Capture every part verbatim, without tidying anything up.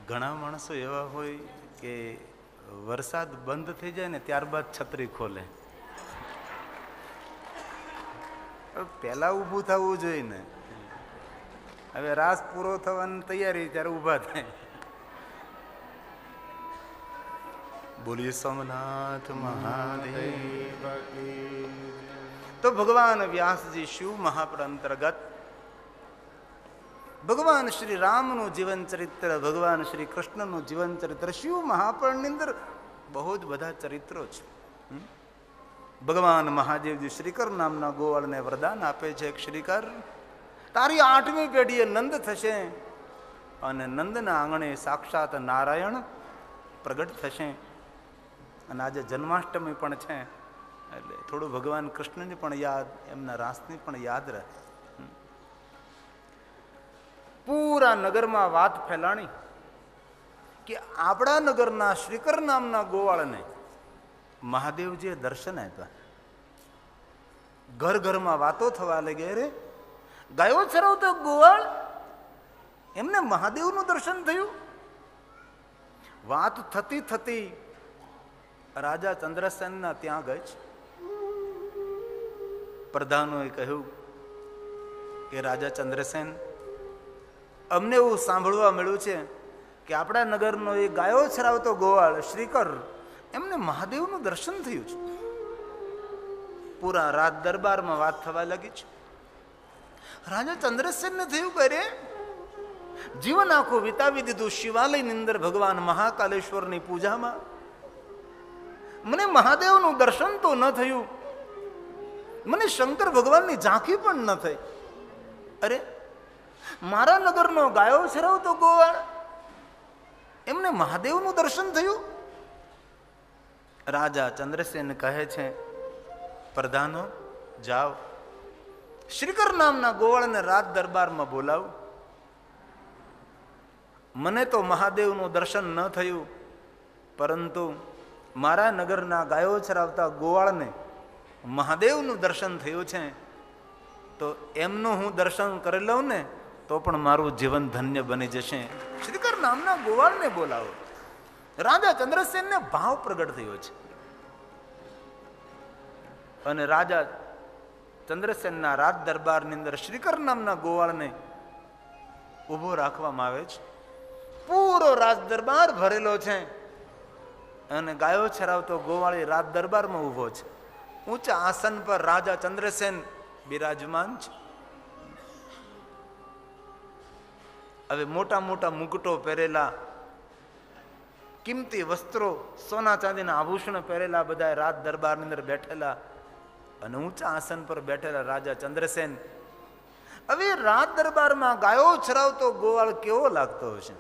ઘણા માણસો એવા હોય કે વરસાદ બંધ થઈ જાય ને ત્યારબાદ છત્રી ખોલે. પેલા ઊભું થવું જોઈએ ને. હવે રાસ પૂરો થવાની તૈયારી ત્યારે ઊભા થાય. બોલીએ સોમનાથ મહાદેવ. તો ભગવાન વ્યાસજી શિવ મહાપુર અંતર્ગત ભગવાન શ્રી રામનું જીવન ચરિત્ર, ભગવાન શ્રી કૃષ્ણનું જીવન ચરિત્ર, શિવ મહાપુરની અંદર બહુ જ બધા ચરિત્રો છે. ભગવાન મહાદેવજી શ્રીકર નામના ગોવાળને વરદાન આપે છે, શ્રીકર તારી આઠમી પેઢીએ નંદ થશે અને નંદના આંગણે સાક્ષાત નારાયણ પ્રગટ થશે. અને આજે જન્માષ્ટમી પણ છે એટલે થોડું ભગવાન કૃષ્ણની પણ યાદ, એમના રાસની પણ યાદ રહે. પૂરા નગરમાં વાત ફેલાણી કે આપણા નગરના શ્રીકર નામના ગોવાળને મહાદેવજીએ દર્શન આપ્યા. ઘર ઘરમાં વાતો થવા લાગી, રે ગાયો ચરાવતો ગોવાળ, એમને મહાદેવનું દર્શન થયું. વાત થતી થતી રાજા ચંદ્રસેનના ત્યાં ગઈ. પ્રધાનોએ કહ્યું કે રાજા ચંદ્રસેન, અમને એવું સાંભળવા મળ્યું છે કે આપણા નગરનો એ ગાયો ચરાવતો ગોવાળ શ્રીકર, એમને મહાદેવનું દર્શન થયું છે. પૂરા રાત દરબારમાં વાત થવા લાગી છે. રાજા ચંદ્રસેનને થયું કે રે જીવન આખું વિતાવી દીધું શિવાલયની અંદર ભગવાન મહાકાલેશ્વરની પૂજામાં, મને મહાદેવનું દર્શન તો ન થયું, મને શંકર ભગવાનની ઝાંખી પણ ન થઈ. અરે મારા નગરનો ગાયો ચરાવતો ગોવાળ, એમને મહાદેવનું દર્શન થયું. રાજા ચંદ્રસેન કહે છે, પ્રધાનો જાઓ, શ્રીકર નામના ગોવાળને રાત દરબારમાં બોલાવ. મને તો મહાદેવનું દર્શન ન થયું, પરંતુ મારા નગરના ગાયો ચરાવતા ગોવાળને મહાદેવનું દર્શન થયું છે, તો એમનું હું દર્શન કરી લઉં ને તો પણ મારું જીવન ધન્ય બની જશે. શ્રીકર નામના ગોવાળને બોલાવો. રાજા ચંદ્રસેનને ભાવ પ્રગટ થયો છે અને રાજા ચંદ્રસેનના રાજ દરબારની અંદર શ્રીકર નામના ગોવાળને ઉભો રાખવામાં આવે છે. પૂરો રાજ દરબાર ભરેલો છે અને ગાયો ચરાવતો ગોવાળી રાજ દરબારમાં ઉભો છે. ઊંચા આસન પર રાજા ચંદ્રસેન બિરાજમાન છે. હવે મોટા મોટા મુકુટો પહેરેલા, કિંમતી વસ્ત્રો, સોના ચાંદીના આભૂષણ પહેરેલા બધા રાજ દરબારની અંદર બેઠેલા અને ઊંચા આસન પર બેઠેલા રાજા ચંદ્રસેન. હવે રાજ દરબારમાં ગાયો ચરાવતો ગોવાળ કેવો લાગતો હશે?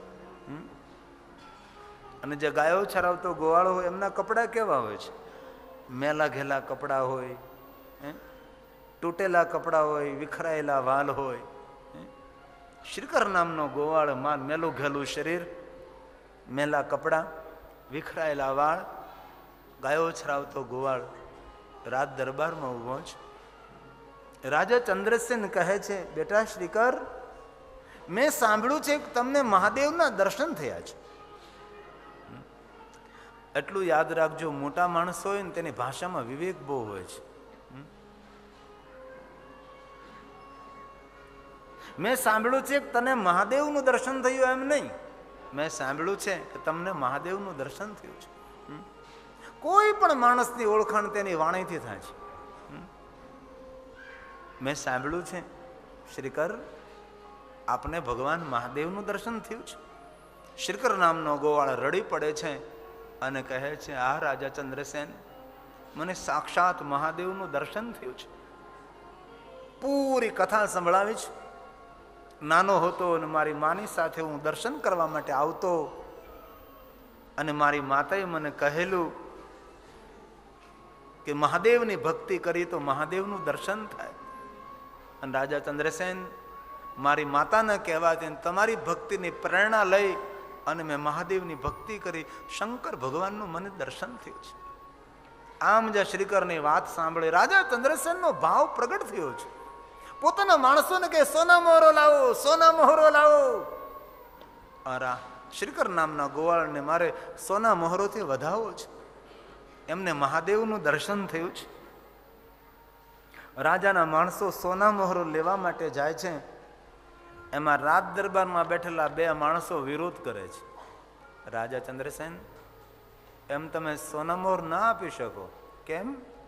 અને જે ગાયો ચરાવતો ગોવાળ હોય એમના કપડા કેવા હોય છે? મેલા ઘેલા કપડા હોય, તૂટેલા કપડા હોય, વિખરાયેલા વાલ હોય. શ્રીકર નામનો ગોવાળ, માન મેલું ઘેલું શરીર, મેલા કપડા, વિખરાયેલા વાળ, ગાયો ચરાવતો ગોવાળ રાજ દરબારમાં ઉભો છે. રાજા ચંદ્રસેન કહે છે, બેટા શ્રીકર, મેં સાંભળ્યું છે કે તમને મહાદેવના દર્શન થયા છે. એટલું યાદ રાખજો, મોટા માણસ હોય ને તેની ભાષામાં વિવેક બહુ હોય છે. મેં સાંભળ્યું છે કે તને મહાદેવનું દર્શન થયું, એમ નહીં, મેં સાંભળ્યું છે કે તમને મહાદેવનું દર્શન થયું છે. કોઈ પણ માણસની ઓળખાણ તેની વાણીથી થાય છે. મેં સાંભળ્યું છે શ્રીકર, આપને ભગવાન મહાદેવનું દર્શન થયું છે. શ્રીકર નામનો ગોવાળ રડી પડે છે અને કહે છે, આ રાજા ચંદ્રસેન, મને સાક્ષાત મહાદેવનું દર્શન થયું છે. પૂરી કથા સંભળાવી છે. નાનો હતો અને મારી માની સાથે હું દર્શન કરવા માટે આવતો અને મારી માતાએ મને કહેલું કે મહાદેવની ભક્તિ કરી તો મહાદેવનું દર્શન થાય. અને રાજા ચંદ્રસેન, મારી માતાને કહેવાથી તમારી ભક્તિની પ્રેરણા લઈ અને મેં મહાદેવની ભક્તિ કરી, શંકર ભગવાનનું મને દર્શન થયું છે. આમ જે શ્રીકરની વાત સાંભળી રાજા ચંદ્રસેનનો ભાવ પ્રગટ થયો છે. પોતાના માણસોને કે સોના મોહરો લાવો, સોના મોહરો લાવો. અરા શ્રીકર નામના ગોવાળને મારે સોના મોહરોથી વધાવવો છે. એમને મહાદેવનું દર્શન થયું છે. રાજાના માણસો સોના મોહરો લેવા માટે જાય છે. એમાં રાજ દરબારમાં બેઠેલા બે માણસો વિરોધ કરે છે. રાજા ચંદ્રસેન, એમ તમે સોના મોહર ના આપી શકો. કેમ?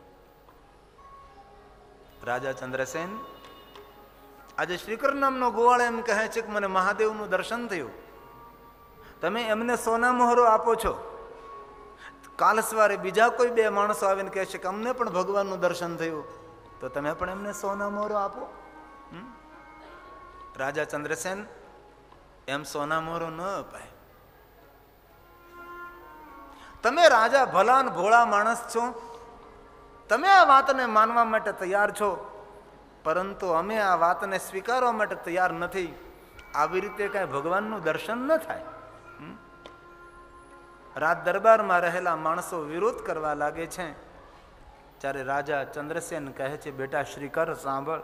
રાજા ચંદ્રસેન, આજે શ્રીકર નામનો ગોવાળ એમ કહે છે કે મને મહાદેવનું દર્શન થયું. તમે એમને સોના મોહરો આપો છો. કાલ સવારે બીજા કોઈ બે માણસો આવીને કહે છે કે અમને પણ ભગવાનનું દર્શન થયું, તો તમે પણ એમને સોના મોહરો આપો. રાજા ચંદ્રસેન, એમ સોના મોહરો ન અપાય. તમે રાજા ભલા ને ભોળા માણસ છો, તમે આ વાતને માનવા માટે તૈયાર છો, પરંતુ અમે આ વાતને સ્વીકારવા માટે તૈયાર નથી. આવી રીતે કઈ ભગવાનનું દર્શન ન થાય. રાજ દરબારમાં રહેલા માણસો વિરોધ કરવા લાગે છે. ત્યારે રાજા ચંદ્રસેન કહે છે, બેટા શ્રીકર સાંભળ,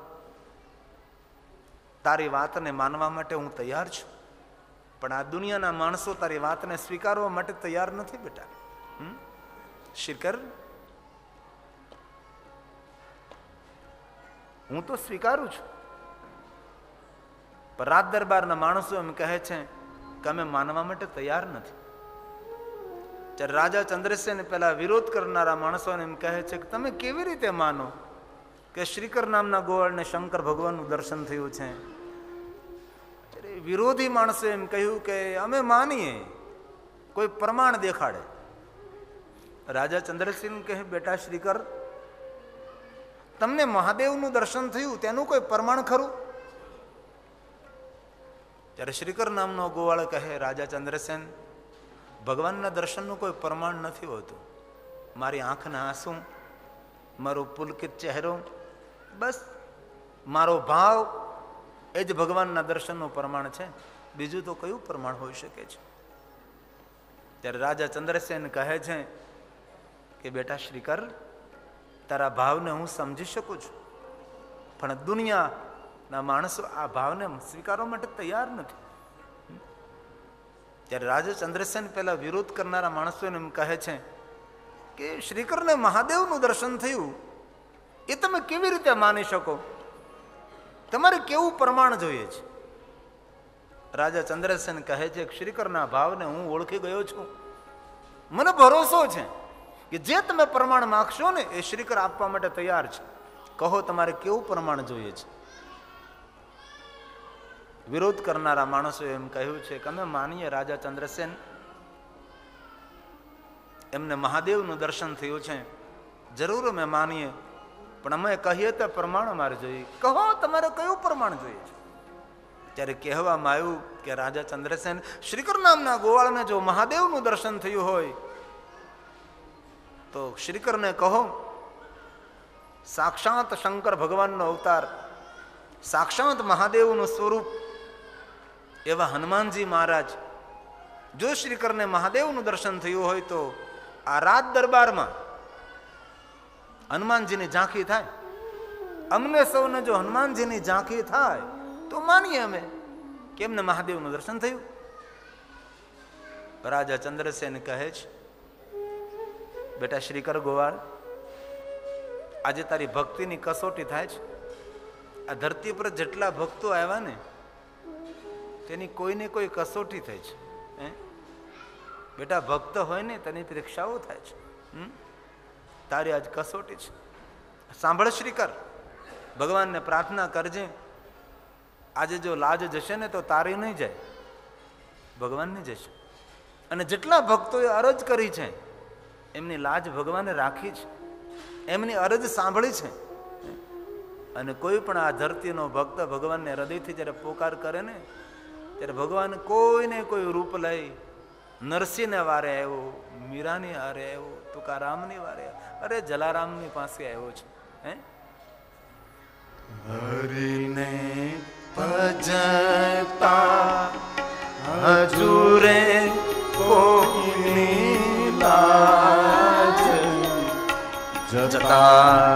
તારી વાતને માનવા માટે હું તૈયાર છું, પણ આ દુનિયાના માણસો તારી વાતને સ્વીકારવા માટે તૈયાર નથી. બેટા શ્રીકર, હું તો સ્વીકારું છું, પણ રાજ દરબારના માણસો એમ કહે છે કે અમે માનવા માટે તૈયાર નથી. ત્યારે રાજા ચંદ્રસેન પેલા વિરોધ કરનારા માણસોને એમ કહે છે કે તમે કેવી રીતે માનો કે શ્રીકર નામના ગોવાળને શંકર ભગવાનનું દર્શન થયું છે? વિરોધી માણસો એમ કહ્યું કે અમે માનીએ, કોઈ પ્રમાણ દેખાડે. રાજા ચંદ્રસેન કહે, બેટા શ્રીકર, તમને મહાદેવનું દર્શન થયું તેનું કોઈ પ્રમાણ ખરું? ત્યારે શ્રીકર નામનો ગોવાળ કહે, રાજા ચંદ્રસેન, ભગવાનના દર્શનનું કોઈ પ્રમાણ નથી હોતું. મારી આંખના આંસુ, મારો પુલકિત ચહેરો, બસ મારો ભાવ એ જ ભગવાનના દર્શનનું પ્રમાણ છે. બીજું તો કયું પ્રમાણ હોઈ શકે છે? ત્યારે રાજા ચંદ્રસેન કહે છે કે બેટા શ્રીકર, તારા ભાવને હું સમજી શકું છું, પણ દુનિયાના માણસો આ ભાવને સ્વીકારવા માટે તૈયાર નથી. ત્યારે રાજા ચંદ્રસેન પેલા વિરોધ કરનારા માણસોને એમ કહે છે કે શ્રીકરને મહાદેવનું દર્શન થયું એ તમે કેવી રીતે માની શકો? તમારે કેવું પ્રમાણ જોઈએ છે? રાજા ચંદ્રસેન કહે છે કે શ્રીકરના ભાવને હું ઓળખી ગયો છું. મને ભરોસો છે કે જે તમે પ્રમાણ માગશો ને એ શ્રીકર આપવા માટે તૈયાર છે. કહો તમારે કેવું પ્રમાણ જોઈએ છે? વિરોધ કરનારા માણસો એમ કહ્યું છે કે અમે માનીએ રાજા ચંદ્રસેન, એમને મહાદેવનું દર્શન થયું છે, જરૂર અમે માનીએ, પણ અમે કહીએ તો પ્રમાણ અમારે જોઈએ. કહો તમારે કયું પ્રમાણ જોઈએ છે? ત્યારે કહેવામાં આવ્યું કે રાજા ચંદ્રસેન, શ્રીકર નામના ગોવાળને જો મહાદેવનું દર્શન થયું હોય તો શ્રીકરને કહો, સાક્ષાત શંકર ભગવાનનો અવતાર, સાક્ષાત મહાદેવનું સ્વરૂપ એવા હનુમાનજી મહારાજ, જો શ્રીકરને મહાદેવનું દર્શન થયું હોય તો આ રાજ દરબારમાં હનુમાનજીની ઝાંખી થાય. અમને સૌને જો હનુમાનજીની ઝાંખી થાય તો માનીએ અમે કે એમને મહાદેવનું દર્શન થયું. રાજા ચંદ્રસેન કહે છે, બેટા શ્રીકર ગોવાળ, આજે તારી ભક્તિની કસોટી થાય છે. આ ધરતી પર જેટલા ભક્તો આવ્યા ને તેની કોઈને કોઈ કસોટી થઈ છે. બેટા ભક્ત હોય ને તેની પરીક્ષાઓ થાય છે. તારી આજ કસોટી છે. સાંભળ શ્રીકર, ભગવાનને પ્રાર્થના કરજે. આજે જો લાજ જશે ને તો તારી નહીં જાય, ભગવાનની જશે. અને જેટલા ભક્તોએ અરજ કરી છે એમની લાજ ભગવાને રાખી છે, એમની અરજ સાંભળી છે. અને કોઈ પણ આ ધરતીનો ભક્ત ભગવાનને હૃદયથી જ્યારે પોકાર કરે ને ત્યારે ભગવાન કોઈને કોઈ રૂપ લઈ નરસિંહને વારે આવ્યો, મીરાની હારે આવ્યો, તુકારામની વારે, અરે જલારામની પાસે આવ્યો છે. હે હરિને ભજતા હજુરે કોઈની લાજ જતા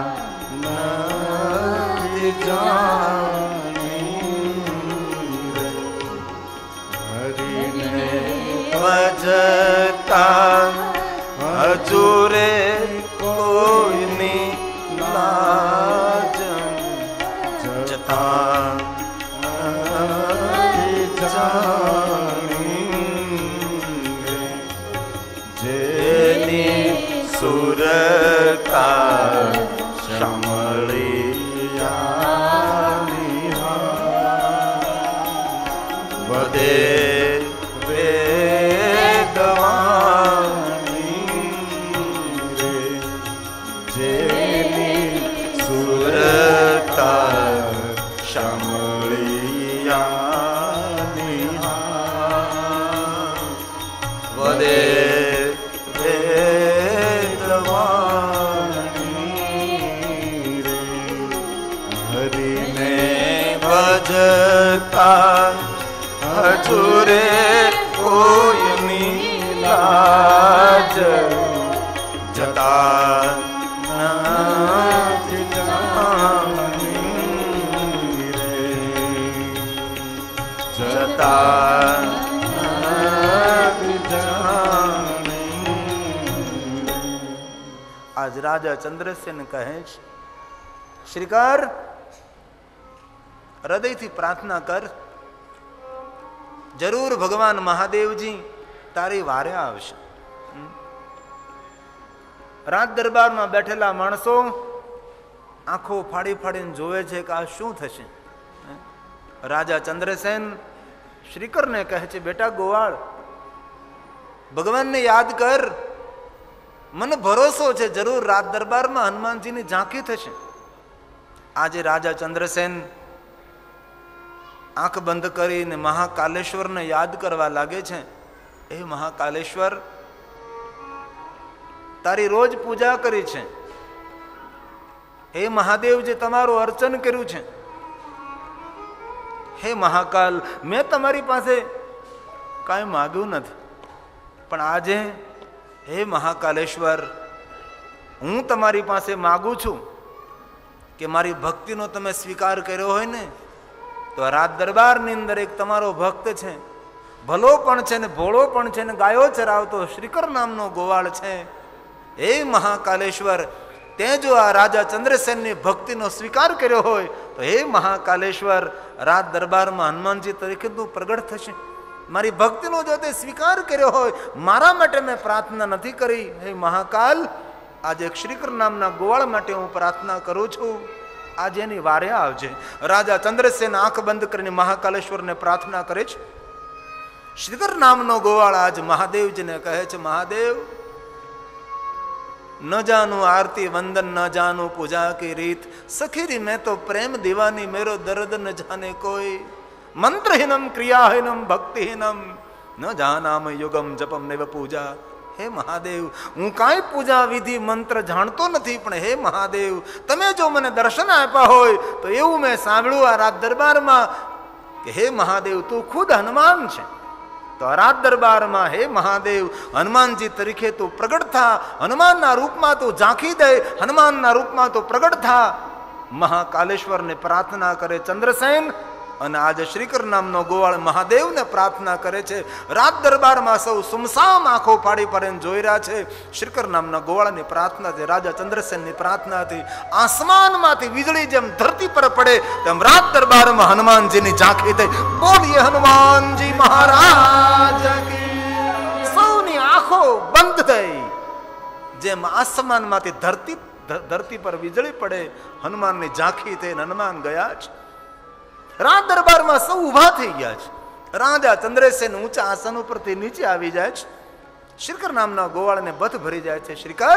નથી જાણી, હરિને ભજતા હજુરે કોઈની લાજ જતા જેની સુરતા શામળિયાની વધે હજુરે કોઈની લાજ જતા નથી જાણી રે જતા નથી જાણી. આજ રાજા ચંદ્રસેન કહે છે, શ્રીકર હૃદયથી પ્રાર્થના કર, જરૂર ભગવાન મહાદેવજી તારી વારે આવશે. રાજ દરબારમાં બેઠેલા માણસો આંખો ફાડી ફાડીને જોવે છે કે આ શું થશે. રાજા ચંદ્રસેન શ્રીકરને કહે છે, બેટા ગોવાળ, ભગવાનને યાદ કર, મને ભરોસો છે જરૂર રાજ દરબારમાં હનુમાનજીની ઝાંખી થશે. આજે રાજા ચંદ્રસેન આંખ બંધ કરીને મહાકાલેશ્વરને યાદ કરવા લાગે છે. એ મહાકાલેશ્વર, તારી રોજ પૂજા કરી છે. હે મહાદેવ, જે તમારું અર્ચન કર્યું છે. હે મહાકાલ, મેં તમારી પાસે કાંઈ માગ્યું નથી, પણ આજે હે મહાકાલેશ્વર, હું તમારી પાસે માગું છું કે મારી ભક્તિનો તમે સ્વીકાર કર્યો હોય ને, તો રાજ દરબારની અંદર એક તમારો ભક્ત છે, ભલો પણ છે ને ભોળો પણ છે ને ગાયો ચરાવતો શ્રીકર નામનો ગોવાળ છે. હે મહાકાલેશ્વર, તે જો આ રાજા ચંદ્રસેનની ભક્તિનો સ્વીકાર કર્યો હોય તો હે મહાકાલેશ્વર, રાજ દરબારમાં હનુમાનજી તરીકે તું પ્રગટ થશે. મારી ભક્તિનો જો તે સ્વીકાર કર્યો હોય, મારા માટે મેં પ્રાર્થના નથી કરી. હે મહાકાલ, આજે એક શ્રીકર નામના ગોવાળ માટે હું પ્રાર્થના કરું છું, આજે એની વારે આવજે. રાજા ચંદ્રસેન આંખ બંધ કરીને મહાકાલેશ્વરને પ્રાર્થના કરે છે. શ્રીકર નામનો ગોવાળ આજ મહાદેવજીને કહે છે, મહાદેવ, ન જાનું આરતી વંદન, ન જાનું પૂજા કી રીત, સખીરી મેં તો પ્રેમ દીવાની, મેરો દર્દ ન જાને કોઈ. મંત્રહીનમ ક્રિયાહીનમ ભક્તિહીનમ, ન જાનામ યુગમ જપમ નૈવ પૂજા. હે મહાદેવ, હું કાંઈ પૂજા વિધિ મંત્ર જાણતો નથી, પણ હે મહાદેવ, તમે જો મને દર્શન આપ્યા હોય તો એવું મેં સાંભળ્યું આ રાજ દરબારમાં કે હે મહાદેવ, તું ખુદ હનુમાન છે. તો આ રાજ દરબારમાં હે મહાદેવ, હનુમાનજી તરીકે તું પ્રગટ થા, હનુમાનના રૂપમાં તું ઝાંખી દે, હનુમાનના રૂપમાં તું પ્રગટ થા. મહાકાલેશ્વરને પ્રાર્થના કરે ચંદ્રસેન, અને આજે શ્રીકર નામનો ગોવાળ મહાદેવને પ્રાર્થના કરે છે. રાજ દરબારમાં સૌ સુમસામ આંખો પાડી પાડીને જોઈ રહ્યા છે. શ્રીકર નામના ગોવાળની પ્રાર્થના છે, રાજા ચંદ્રસેનની પ્રાર્થના હતી. આસમાનમાંથી વીજળી જેમ ધરતી પર પડે તેમ રાજ દરબારમાં હનુમાનજીની ઝાંખી થઈ. બોલીએ હનુમાનજી મહારાજ કી. સૌની આંખો બંધ થઈ. જેમ આસમાનમાંથી ધરતી ધરતી પર વીજળી પડે, હનુમાનની ઝાંખી થઈ, હનુમાન ગયા છે. રાજ દરબારમાં સૌ ઉભા થઈ ગયા છે. રાજા ચંદ્રસેન ઊંચા આસન ઉપરથી નીચે આવી જાય છે. શ્રીકર નામના ગોવાળને બથ ભરી જાય છે. શ્રીકર,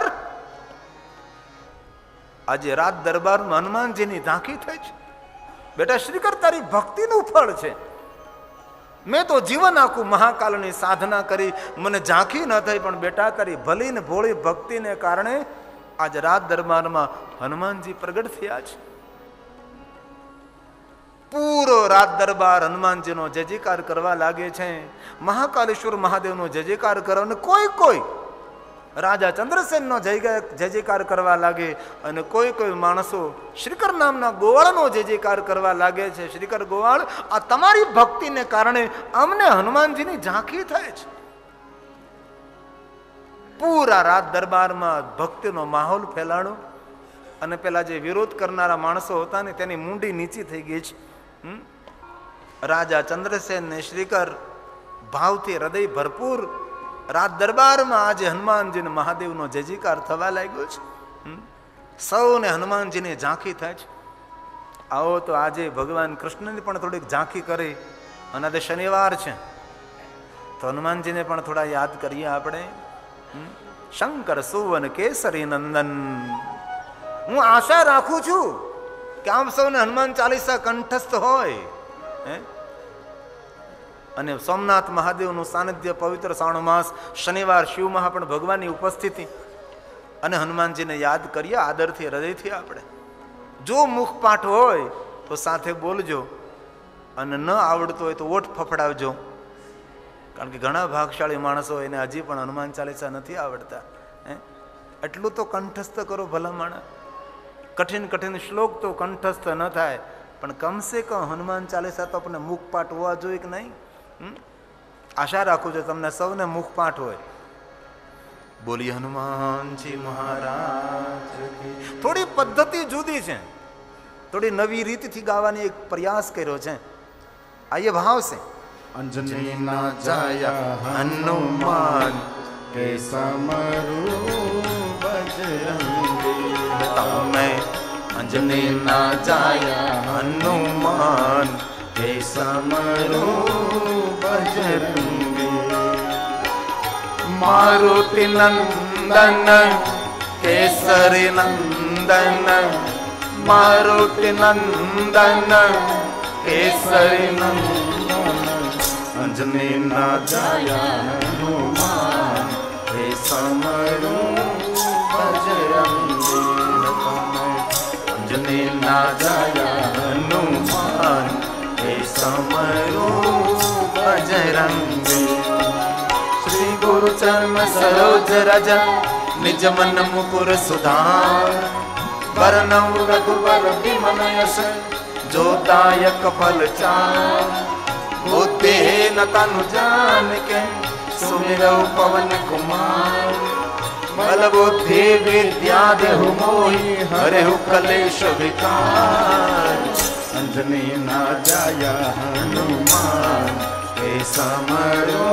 આજે રાજ દરબારમાં હનુમાનજીની ઝાંખી થઈ છે. બેટા શ્રીકર, તારી ભક્તિનું ફળ છે. મેં તો જીવન આખું મહાકાલની સાધના કરી, મને ઝાંખી ન થઈ, પણ બેટા તારી ભલી ને ભોળી ભક્તિને કારણે આજે રાજ દરબારમાં હનુમાનજી પ્રગટ થયા છે. પૂરો રાજ દરબાર હનુમાનજીનો જય જયકાર કરવા લાગે છે. મહાકાલેશ્વર મહાદેવનો જય જયકાર કરો, અને કોઈ કોઈ રાજા ચંદ્રસેનનો જય જય જયકાર કરવા લાગે, અને કોઈ કોઈ માણસો શ્રીકર નામના ગોવાળનો જય જયકાર કરવા લાગે છે. શ્રીકર ગોવાળ, આ તમારી ભક્તિને કારણે અમને હનુમાનજીની ઝાંખી થાય છે. પૂરા રાત દરબારમાં ભક્તિનો માહોલ ફેલાણો અને પેલા જે વિરોધ કરનારા માણસો હતા ને તેની મૂંડી નીચી થઈ ગઈ છે. રાજા ચંદ્રસેન ને શ્રીકર ભાવથી હૃદય ભરપૂર રાત દરબારમાં આજે હનુમાનજીને મહાદેવનો જય જયકાર થવા લાગ્યો છે. સૌને હનુમાનજીની ઝાંખી થાય છે. આવો તો આજે ભગવાન કૃષ્ણની પણ થોડીક ઝાંખી કરી અને આજે શનિવાર છે તો હનુમાનજીને પણ થોડા યાદ કરીએ આપણે. શંકર સુવન કેસરી નંદન. હું આશા રાખું છું કે આપ સૌને હનુમાન ચાલીસા કંઠસ્થ હોય અને સોમનાથ મહાદેવનું સાનિધ્ય પવિત્ર શ્રાવણ માસ શનિવાર શિવમાં પણ ભગવાનની ઉપસ્થિતિ અને હનુમાનજીને યાદ કરીએ આદરથી હૃદયથી. આપણે જો મુખપાઠ હોય તો સાથે બોલજો અને ન આવડતો હોય તો ઓઠ ફફડાવજો, કારણ કે ઘણા ભાગશાળી માણસો એને હજી પણ હનુમાન ચાલીસા નથી આવડતા. એટલું તો કંઠસ્થ કરો ભલા માણસ. કઠિન કઠિન શ્લોક તો કંઠસ્થ ન થાય પણ કમસે કમ હનુમાન ચાલીસા તો આપણને મુખપાઠ હોવા જોઈએ કે નહીં. આશા રાખું છું તમને સૌને મુખપાઠ હોય. બોલી હનુમાનજી મહારાજ. થોડી પદ્ધતિ જુદી છે, થોડી નવી રીતથી ગાવાની એક પ્રયાસ કર્યો છે. આ એ ભાવ છે. અંજની ના જાયા હનુમાન કે સમરૂ બજરંગી. તમે અંજની ના જાયા હનુમાન કે સમરૂ બજરંગી. મારુતિ નંદન કેસરી નંદન. મારુતિ નંદન કેસરી નંદન. અંજની ના જાયા હનુમાન કે સમરૂ બજરંગી. અંજની ના જાયા હનુમાન કે સમરૂ બજરંગી. શ્રી ગુરુ ચરણ સરોજ રજ નિજ મન મુકુર સુધાર. વરનૌ રઘુબર વિમલ યશ જો દાયક ફલ ચાર. बुद्धि न तनु जान के सुमिरौ पवन कुमार. बल बुद्धि विद्या देहु मोहि हरहु कलेश विकार. अंजनी ना जाया हनुमान के समरो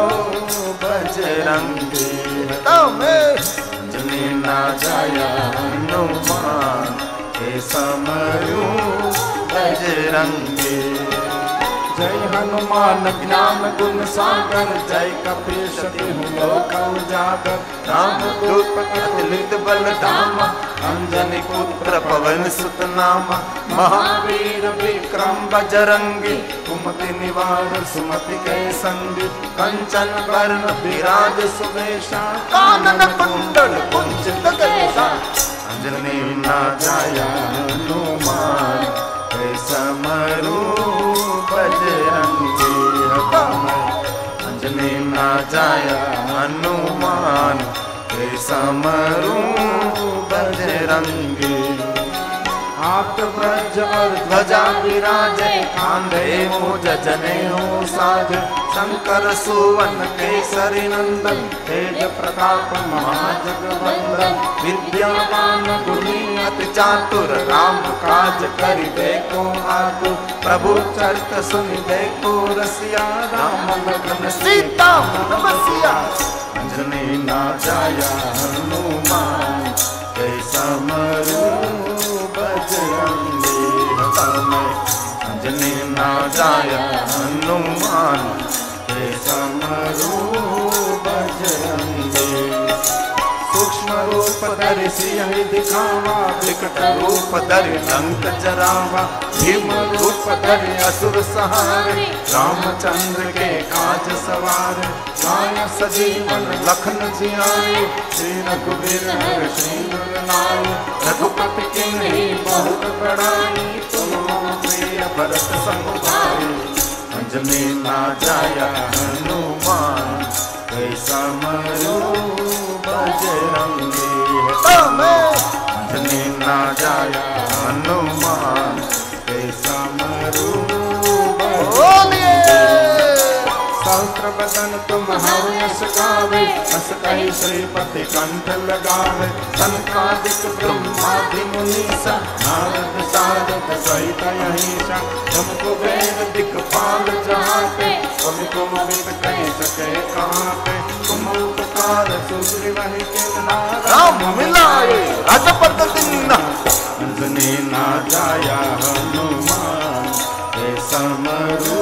बजरंगी. अंजनी ना जाया हनुमान के समरो बजरंगी. जय हनुमान ज्ञान गुण सागर. जय कपीश तिहु लोक उजागर. राम दूत अतुलित बल धामा. अंजनी पुत्र पवन सुत नामा. महावीर विक्रम बजरंगी. कुमति निवार सुमति के संगी. कंचन वर्ण विराज सुवेशा. कानन कुंडल कुंचित केशा. अंजनी ना जाया हनुमान के समरू बजरंगी. अंजनी ना जाया हनुमान के समरू बजरंगी. आप ब्रज और ध्वजा विराजे कांधे मूज जनेऊ साज. शंकर सुवन केसरी नंदन तेज प्रताप महाजगवंदन. विद्यावान गुणी अति चातुर राम काज करिबे को आतुर. प्रभु चरित सुनिबे को रसिया राम लखन सीता मन बसिया. अंजनी ना जाया हनुमान के समरू बजरंगी. अंजनी ना जाया हनुमान के समरू बजरंगी. सूक्ष्म रूप धरि सिंह दिखावा. विकट रूप धरि लंक जरावा. भीम रूप धरि असुर सहारे. रामचंद्र के काज सवार. लाय सजीवन लखन जियाए. श्री रघुवीर हर श्री नाय. रघुपति किन्हीं बहुत बड़ाई. तुम प्रिय भरत सम भाई. अंजनी ना जाया हनुमान के समरू बजरंगी. अंजनी ना जाया हनुमान के समरू बजरंगी. पौत्र बदन तुम हर यश गावे, बस कही श्रीपति कंठ लगावे। सनकादिक ब्रह्मादि मुनीसा, नारद सारद सहित अहिंसा, तुमको वेद दिक्पाल जहाते, तुम तुम विद कह सके कहाँ पे। तुम उपकार सुग्रीव वही के नारा, राम मिलाए राजपद दीना। अंजनी ना जाया हनुमान, हे समरू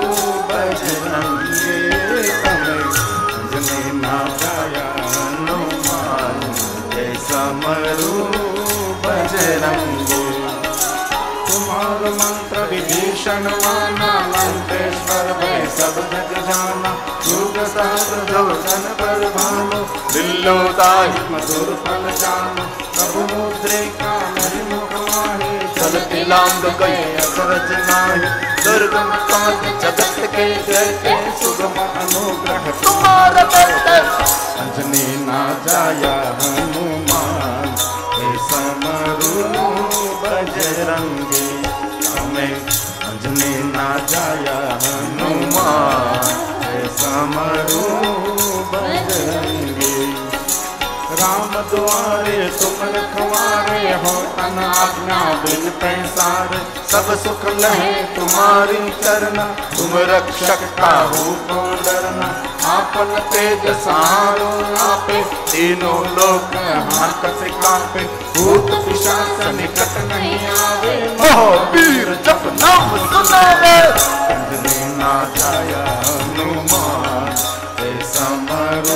बजरंगी तमें। अंजनी ना जाया हनुमान, हे समरू बजरंगी। तुम्हारो मंत्र विभीषण माना, लंकेश्वर भय सब जग जाना। युग सहस्र जोजन पर भानो, दिल्लो ताहि मधुर फल जानो। प्रभु मुद्रिका नरि मुख माहि, चलति लांग गए अचरज नाहि। दुर्गम काज जगत के जेते, सुगम अनुग्रह तुम्हारा करते। अंजनी ना जाया हनुमान, हे समरू बजरंगी तमें। अंजनी ना जाया हनुमान, हे समरू बजरंगी। राम द्वारे तुम रखवारे, हो तन आज्ञा बिन पैसारे। सब सुख लहे तुम्हारी चरना, तुम रक्षक काहू को डरना। आपन तेज सहारो आपे, तीनों लोक हाकत कांपे। भूत पिशाच निकट नहीं आवे, महावीर जप नाम सुनावे। अंजनी ना जाया हनुमान, हे समरू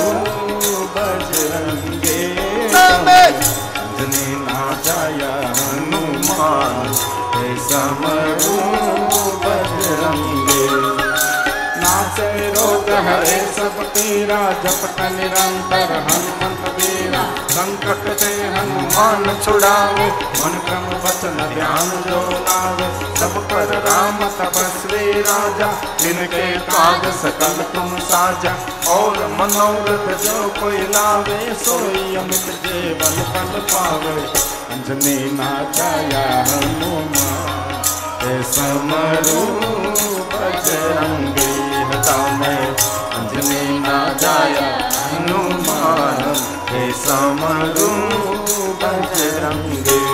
बजरंगी तमें। अंजनी ना जाया हनुमान, हे समरू बजरंगी। नासे रोग हरे सब पीरा, जपत निरंतर हनुमंत वीरा। संकट से हनुमान छुड़ावे, मन क्रम वचन ध्यान जो लावे। सब पर राम तपस्वी राजा, जिनके काज सकल तुम साजा। और मनोरथ जो कोई लावे, सोई अमित जीवन फल पावे। अंजनी ना जाया हनुमान, हे समरू बजरंगी तमें। अंजनी ना जाया हनुमान, हे समरू बजरंगी।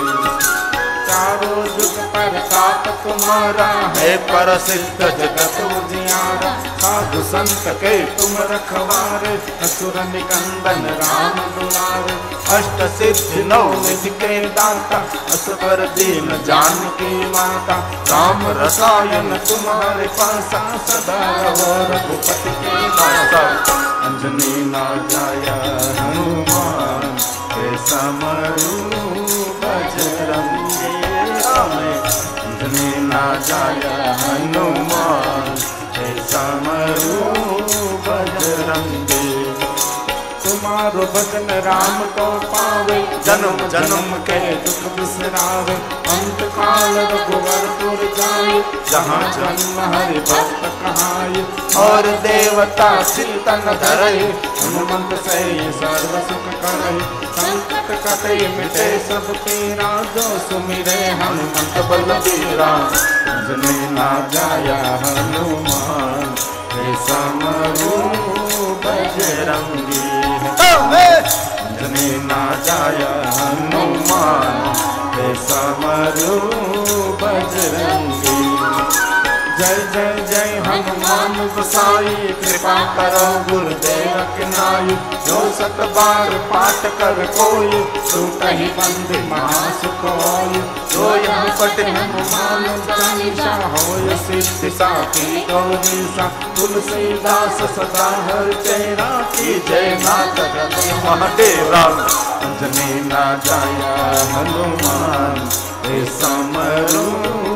चारों जुग प्रताप तुम्हारा, है प्रसिद्ध जगत उजियारा। साधु संत के तुम रखवारे, असुर निकंदन राम दुलारे। अष्ट सिद्धि नौ निधि के दाता, असवर दीन जानकी माता। राम रसायन तुम्हारे पासा, सदा रहो रघुपति के दासा। अंजनी ना जाया हनुमान, हे समरू बजरंगी तमें। अंजनी ना जाया हनुमान, हे समरू बजरंगी। तुम्हारो भजन राम को पावे, जन्म जन्म के दुख बिसरावे। अंत काल रघुवरपुर जाए, जहाँ जन्म हरि भक्त कहाए। और देवता चिंतन धरे, हनुमंत से सर्व सुख करे। संकट कटे मिटे सब पीरा, जो सुमिरे हनुमंत बलबीरा। अंजनी ना जाया हनुमान, हे समरू बजरंगी तमें। अंजनी ना जाया हनुमान, हे समरू बजरंगी। जय जय जय हनुमान गोसाई, कृपा करो गुरुदेव की नाई। जो सत बार पाठ कर कोई, छूटहि बंदी महासुख होई। जो यह पट हनुमान चालीसा, होय सिद्धि साखी गौरीसा। तुलसीदास सदा हर चेरा, की जय नाथ हृदय महादेवा। अंजनी ना जाया हनुमान, हे समरू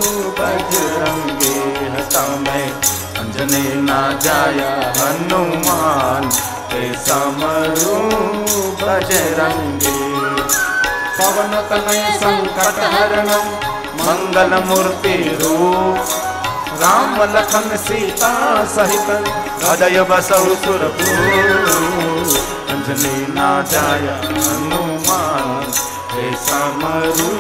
बजरंगी तमें। अंजनी ना जाया हनुमान, हे समरू बजरंगी। पवन तनय संकट हरणं, मंगल मूर्ति रूप। राम लखन सीता सहित, हृदय बसहु सुरभूप। अंजनी ना जाया हनुमान, हे समरू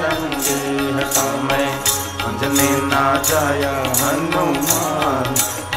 बजरंगी तमें। अंजनी ना जाया हनुमान,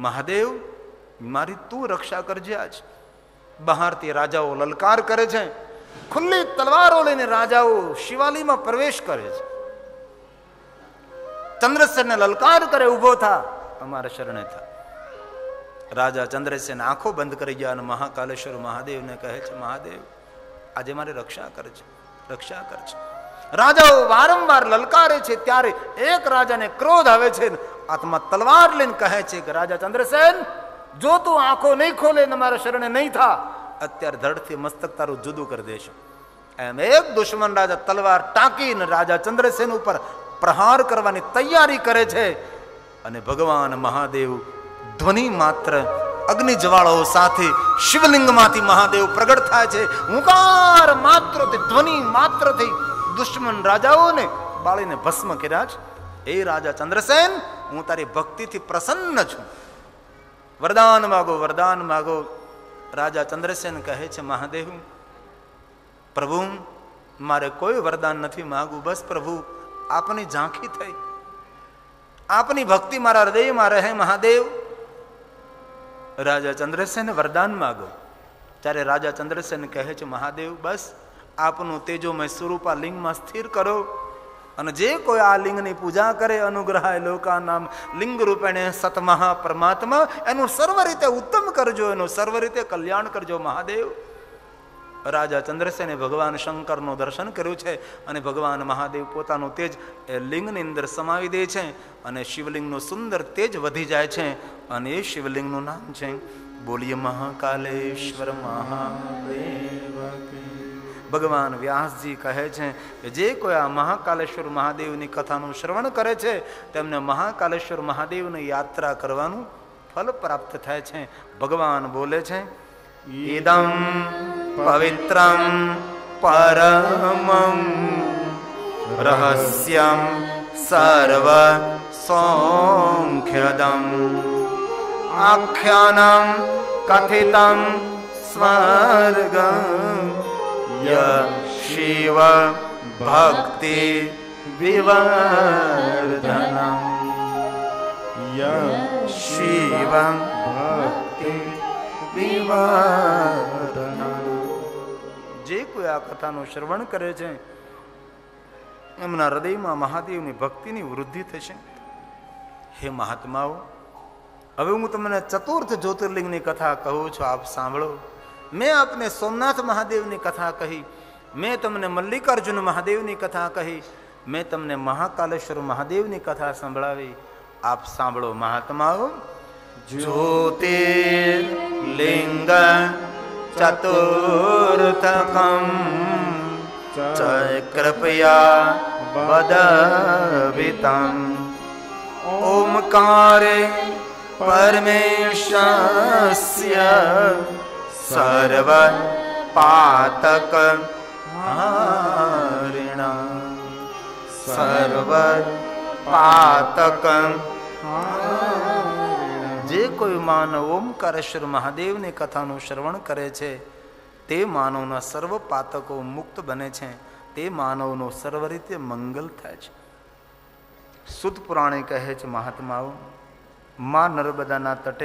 મહાદેવ મારી તું રક્ષા કરજે. આજ બહારથી રાજાઓ લલકાર કરે છે, ખુલ્લી તલવારો લઈને રાજાઓ શિવાલયમાં પ્રવેશ કરે છે. ચંદ્રસેનને લલકાર કરે, ઉભો થા, અમારા શરણે થા. રાજા ચંદ્રસેન આંખો બંધ કરી ગયા અને મહાકાલેશ્વર મહાદેવને કહે છે, મહાદેવ આજે મારી રક્ષા કરજે, રક્ષા કરજે. રાજાઓ વારંવાર લલકારે છે ત્યારે એક રાજાને ક્રોધ આવે છે, હાથમાં તલવાર લઈને કહે છે કે રાજા ચંદ્રસેન, જો તું આંખો નહીં ખોલે ને મારા શરણે નહીં થા, અત્યારે ધડથી મસ્તક તારું જુદું કરી દેશું. એમ એક દુશ્મન રાજા તલવાર ટાંકીને રાજા ચંદ્રસેન ઉપર પ્રહાર કરવાની તૈયારી કરે છે. અને ભગવાન મહાદેવ ધ્વનિ માત્ર અગ્નિ જ્વાળાઓ સાથે શિવલિંગમાંથી મહાદેવ પ્રગટ થાય છે. હુંકાર માત્રથી, ધ્વનિ માત્રથી દુશ્મન રાજાઓને બાળીને ભસ્મ કર્યા છે. એ રાજા ચંદ્રસેન, હું તારી ભક્તિથી પ્રસન્ન છું, વરદાન માગો, વરદાન માગો. રાજા ચંદ્રસેન કહે છે, મહાદેવ પ્રભુ મારે કોઈ વરદાન નથી માગવું, બસ પ્રભુ આપની ઝાંખી થઈ, આપની ભક્તિ મારા હૃદયમાં રહે મહાદેવ. રાજા ચંદ્રસેન વરદાન માગો. ત્યારે રાજા ચંદ્રસેન કહે છે, મહાદેવ બસ આપનું તેજોમય સ્વરૂપ આ લિંગમાં સ્થિર કરો, અને જે કોઈ આ લિંગની પૂજા કરે અનુગ્રહાય લોકાનામ લિંગ રૂપેણે સતમહા પરમાત્મા, એનું સર્વ રીતે ઉત્તમ કરજો, એનું સર્વ રીતે કલ્યાણ કરજો મહાદેવ. રાજા ચંદ્રસેને ભગવાન શંકરનું દર્શન કર્યું છે અને ભગવાન મહાદેવ પોતાનું તેજ એ લિંગની અંદર સમાવી દે છે અને શિવલિંગનું સુંદર તેજ વધી જાય છે. અને એ શિવલિંગનું નામ છે બોલીએ મહાકાલેશ્વર મહાદેવ. ભગવાન વ્યાસજી કહે છે કે જે કોઈ આ મહાકાલેશ્વર મહાદેવની કથાનું શ્રવણ કરે છે તેમને મહાકાલેશ્વર મહાદેવની યાત્રા કરવાનું ફલ પ્રાપ્ત થાય છે. ભગવાન બોલે છે, ઇદમ પવિત્રમ પરમં રહસ્યમ સર્વ સૌખ્યદમ આખ્યાનમ કથિતમ સ્વર્ગમ ય શિવ ભક્તિ વિવર્ધનમ ય શિવ ભક્તિ વિવર્ધનમ. જે કોઈ આ કથાનું શ્રવણ કરે છે એમના હૃદયમાં મહાદેવની ભક્તિની વૃદ્ધિ થશે. હે મહાત્માઓ, હવે હું તમને ચતુર્થ જ્યોતિર્લિંગની કથા કહું છું, આપ સાંભળો. મેં આપને સોમનાથ મહાદેવની કથા કહી, મેં તમને મલ્લિકાર્જુન મહાદેવની કથા કહી, મેં તમને મહાકાલેશ્વર મહાદેવની કથા સંભળાવી. આપ સાંભળો મહાત્માઓ. જ્યોતિર્લિંગ ચતુર્થકમ ચ કૃપયા વદવિતમ ઓમકારે પરમેશસ્ય સર્વ પાતક હારિણા સર્વ પાતક. જે કોઈ માનવ ઓમકારેશ્વર મહાદેવની કથાનું શ્રવણ કરે છે તે માનવના સર્વ પાતકો મુક્ત બને છે, તે માનવનું સર્વ રીતે મંગલ થાય છે. સુત પુરાણે કહે છે મહાત્માઓ, માં નર્મદાના તટે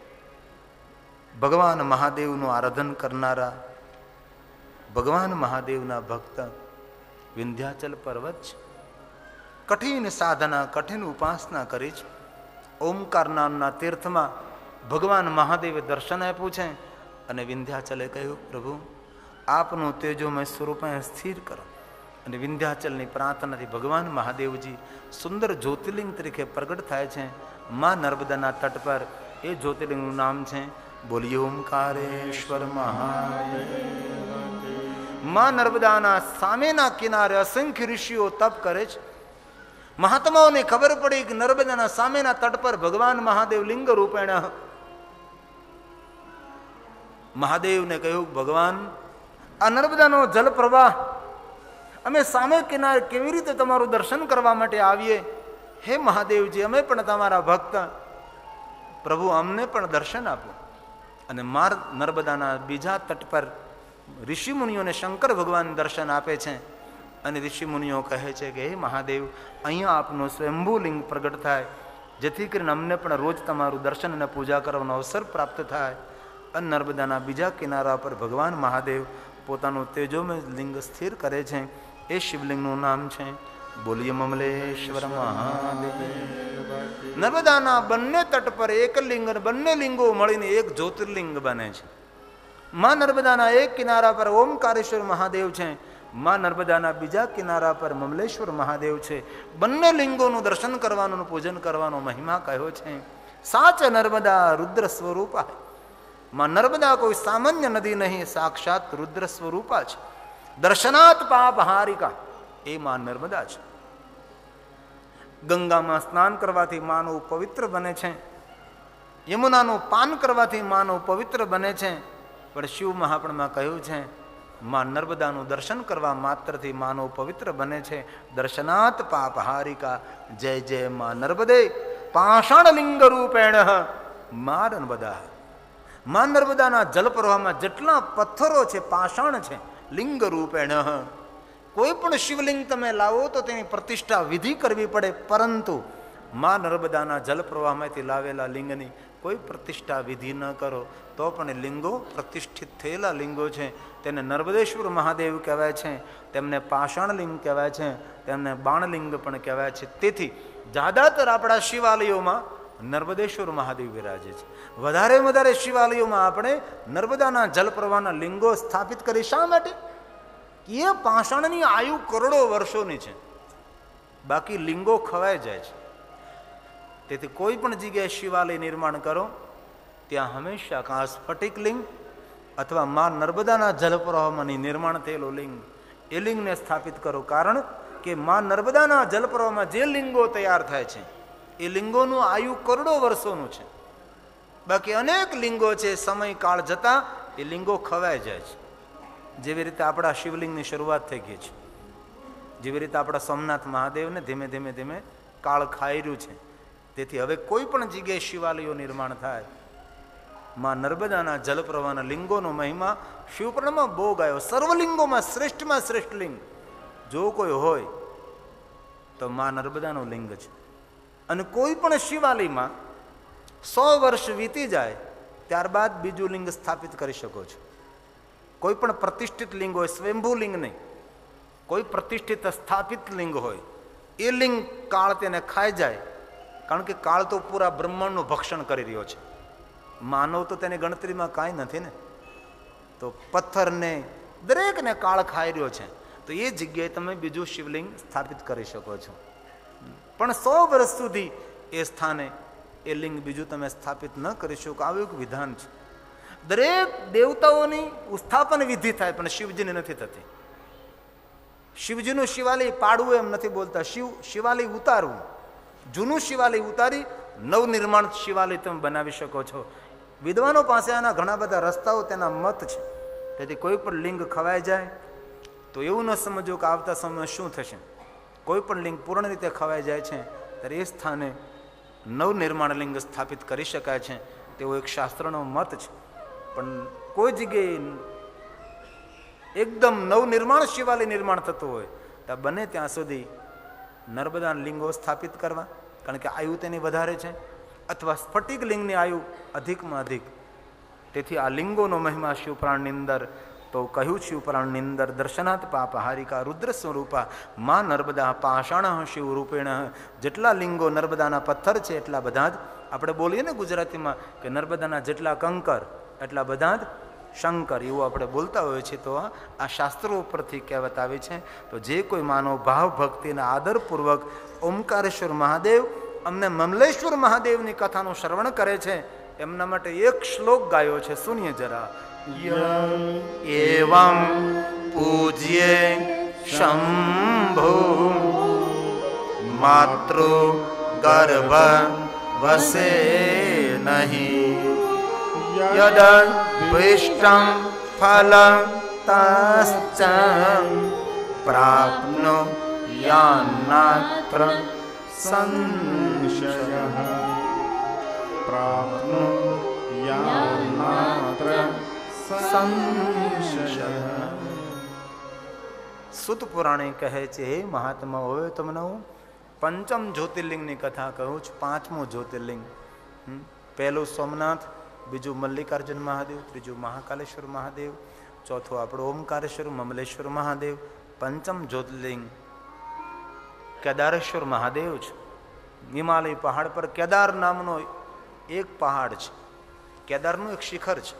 ભગવાન મહાદેવનું આરાધન કરનારા ભગવાન મહાદેવના ભક્ત વિંધ્યાચલ પર્વત છે. કઠિન સાધના, કઠિન ઉપાસના કરી છે. ઓમકાર નામના તીર્થમાં ભગવાન મહાદેવે દર્શન આપ્યું છે અને વિંધ્યાચલે કહ્યું, પ્રભુ આપનું તેજોમય સ્વરૂપ સ્થિર કરો. અને વિંધ્યાચલની પ્રાર્થનાથી ભગવાન મહાદેવજી સુંદર જ્યોતિર્લિંગ તરીકે પ્રગટ થાય છે. માં નર્મદાના તટ પર એ જ્યોતિર્લિંગનું નામ છે બોલીએ ઓમકારેશ્વર મહાદેવ. માં નર્મદાના સામેના કિનારે અસંખ્ય ઋષિઓ તપ કરે છે. મહાત્માઓને ખબર પડી કે નર્મદાના સામેના તટ પર ભગવાન મહાદેવ લિંગ રૂપેણ. મહાદેવને કહ્યું, ભગવાન આ નર્મદાનો જલ પ્રવાહ અમે સામે કિનારે કેવી રીતે તમારું દર્શન કરવા માટે આવીએ? હે મહાદેવજી, અમે પણ તમારા ભક્ત, પ્રભુ અમને પણ દર્શન આપો. અને માર નર્મદાના બીજા તટ પર ઋષિ મુનિઓને શંકર ભગવાન દર્શન આપે છે. અને ઋષિ મુનિઓ કહે છે કે હે મહાદેવ, અહીંયા આપનું સ્વયંભૂ લિંગ પ્રગટ થાય જેથી કરીને અમને પણ રોજ તમારું દર્શન અને પૂજા કરવાનો અવસર પ્રાપ્ત થાય. અને નર્મદાના બીજા કિનારા પર ભગવાન મહાદેવ પોતાનું તેજોમય લિંગ સ્થિર કરે છે. એ શિવલિંગનું નામ છે બોલીએ મમલેશ્વર મહાદેવ. નર્મદાના બંને તટ પર એક લિંગ અને બંને લિંગો મળીને એક જ્યોતિર્લિંગ બને છે. માં નર્મદાના એક કિનારા પર ઓમકારેશ્વર મહાદેવ છે, માં નર્મદાના બીજા કિનારા પર મમલેશ્વર મહાદેવ છે. બંને લિંગોનું દર્શન કરવાનું પૂજન કરવાનો મહિમા કહ્યો છે. સાચ નર્મદા રુદ્ર સ્વરૂપા. માં નર્મદા કોઈ સામાન્ય નદી નહીં, સાક્ષાત રુદ્ર સ્વરૂપા છે. દર્શનાત પાપ હારિકા એ માં નર્મદા છે. ગંગામાં સ્નાન કરવાથી માનવ પવિત્ર બને છે, યમુનાનું પાન કરવાથી માનવ પવિત્ર બને છે. પણ શિવ મહાપુરાણમાં કહ્યું છે માં નર્મદાનું દર્શન કરવા માત્રથી માનવ પવિત્ર બને છે. દર્શનાત પાપ હારિકા. જય જય માં નર્મદે પાષાણ લિંગ રૂપેણ માં નર્મદા. માં નર્મદાના જલપ્રવાહમાં જેટલા પથ્થરો છે પાષાણ છે, લિંગ રૂપેણ. કોઈ પણ શિવલિંગ તમે લાવો તો તેની પ્રતિષ્ઠા વિધિ કરવી પડે, પરંતુ માં નર્મદાના જલપ્રવાહમાંથી લાવેલા લિંગની કોઈ પ્રતિષ્ઠા વિધિ ન કરો તો પણ લિંગો પ્રતિષ્ઠિત થયેલા લિંગો છે. તેને નર્મદેશ્વર મહાદેવ કહેવાય છે, તેમને પાષાણ લિંગ કહેવાય છે, તેમને બાણલિંગ પણ કહેવાય છે. તેથી જ્યાદાતર આપણા શિવાલયોમાં નર્મદેશ્વર મહાદેવ વિરાજે છે. વધારે વધારે શિવાલયોમાં આપણે નર્મદાના જલપ્રવાહના લિંગો સ્થાપિત કરી. શા માટે? એ પાષાણની આયુ કરોડો વર્ષોની છે, બાકી લિંગો ખવાઈ જાય છે. તેથી કોઈ પણ જગ્યાએ શિવાલય નિર્માણ કરો ત્યાં હંમેશા કાં સ્ફટિક લિંગ અથવા માં નર્મદાના જલપ્રવાહમાં નિર્માણ થયેલો લિંગ એ લિંગને સ્થાપિત કરો. કારણ કે માં નર્મદાના જલપ્રવાહમાં જે લિંગો તૈયાર થાય છે એ લિંગોનું આયુ કરોડો વર્ષોનું છે. બાકી અનેક લિંગો છે, સમય કાળ જતા એ લિંગો ખવાઈ જાય છે. જેવી રીતે આપણા શિવલિંગની શરૂઆત થઈ ગઈ છે, જેવી રીતે આપણા સોમનાથ મહાદેવને ધીમે ધીમે ધીમે કાળ ખાઈ રહ્યું છે. તેથી હવે કોઈ પણ જગ્યાએ શિવાલયો નિર્માણ થાય, માં નર્મદાના જલપ્રવાહના લિંગોનો મહિમા શિવપુરાણમાં બહુ ગાયો. સર્વલિંગોમાં શ્રેષ્ઠમાં શ્રેષ્ઠ લિંગ જો કોઈ હોય તો માં નર્મદાનું લિંગ છે. અને કોઈ પણ શિવાલયમાં સો વર્ષ વીતી જાય ત્યારબાદ બીજું લિંગ સ્થાપિત કરી શકો છો. કોઈ પણ પ્રતિષ્ઠિત લિંગ હોય, સ્વયંભૂ લિંગ નહીં, કોઈ પ્રતિષ્ઠિત સ્થાપિત લિંગ હોય, એ લિંગ કાળ તેને ખાઈ જાય. કારણ કે કાળ તો પૂરા બ્રહ્માંડનું ભક્ષણ કરી રહ્યો છે, માનવ તો તેની ગણતરીમાં કાંઈ નથી ને. તો પથ્થરને દરેકને કાળ ખાઈ રહ્યો છે, તો એ જગ્યાએ તમે બીજું શિવલિંગ સ્થાપિત કરી શકો છો. પણ સો વર્ષ સુધી એ સ્થાને એ લિંગ બીજું તમે સ્થાપિત ન કરી શકો. આવું એક વિધાન છે. દરેક દેવતાઓની ઉત્થાપન વિધિ થાય પણ શિવજીની નથી થતી. શિવજીનું શિવાલય પાડવું એમ નથી બોલતા, શિવ શિવાલય ઉતારવું. જૂનું શિવાલય ઉતારી નવનિર્માણ શિવાલય તમે બનાવી શકો છો. વિદ્વાનો પાસે આના ઘણા બધા રસ્તાઓ, તેના મત છે. તેથી કોઈ પણ લિંગ ખવાઈ જાય તો એવું ન સમજો કે આવતા સમયમાં શું થશે. કોઈ પણ લિંગ પૂર્ણ રીતે ખવાઈ જાય છે ત્યારે એ સ્થાને નવનિર્માણ લિંગ સ્થાપિત કરી શકાય છે, તેવો એક શાસ્ત્રનો મત છે. પણ કોઈ જગ્યાએ એકદમ નવનિર્માણ શિવાલય નિર્માણ થતું હોય તો બને ત્યાં સુધી નર્મદાના લિંગો સ્થાપિત કરવા, કારણ કે આયુ તેની વધારે છે, અથવા સ્ફટિક લિંગની આયુ અધિકમાં અધિક. તેથી આ લિંગોનો મહિમા શિવપુરાણની અંદર તો કહ્યું. શિવપુરાણની અંદર દર્શનાત પાપ હારિકા રુદ્ર સ્વરૂપા માં નર્મદા પાષાણ શિવ રૂપેણ. જેટલા લિંગો નર્મદાના પથ્થર છે એટલા બધા જ આપણે બોલીએ ને ગુજરાતીમાં કે નર્મદાના જેટલા કંકર એટલા બધા જ શંકર, એવું આપણે બોલતા હોઈએ છીએ. તો આ શાસ્ત્રો ઉપરથી કહેવત આવી છે. તો જે કોઈ માનવ ભાવ ભક્તિના આદરપૂર્વક ઓમકારેશ્વર મહાદેવ અમને મમલેશ્વર મહાદેવની કથાનું શ્રવણ કરે છે એમના માટે એક શ્લોક ગાયો છે, સુનિએ જરા. એવં પૂજ્યે શંભો માતૃ ગર્ભ વસે નહીં યદ ભિષ્ટં ફલ તશ્ચ પ્રાપ્નો યાન્નાત્ર સંશયઃ પ્રાપ્નો યાન્નાત્ર સંશયઃ. સુત પુરાણે કહે છે, હે મહાત્મા, હવે તમને હું પંચમ જ્યોતિર્લિંગની કથા કહું છું. પાંચમું જ્યોતિર્લિંગ, પહેલું સોમનાથ, બીજું મલ્લિકાર્જુન મહાદેવ, ત્રીજું મહાકાલેશ્વર મહાદેવ, ચોથું આપણું ઓમકારેશ્વર મમલેશ્વર મહાદેવ, પંચમ જ્યોતિર્લિંગ કેદારેશ્વર મહાદેવ છે. હિમાલય પહાડ પર કેદાર નામનો એક પહાડ છે, કેદારનું એક શિખર છે.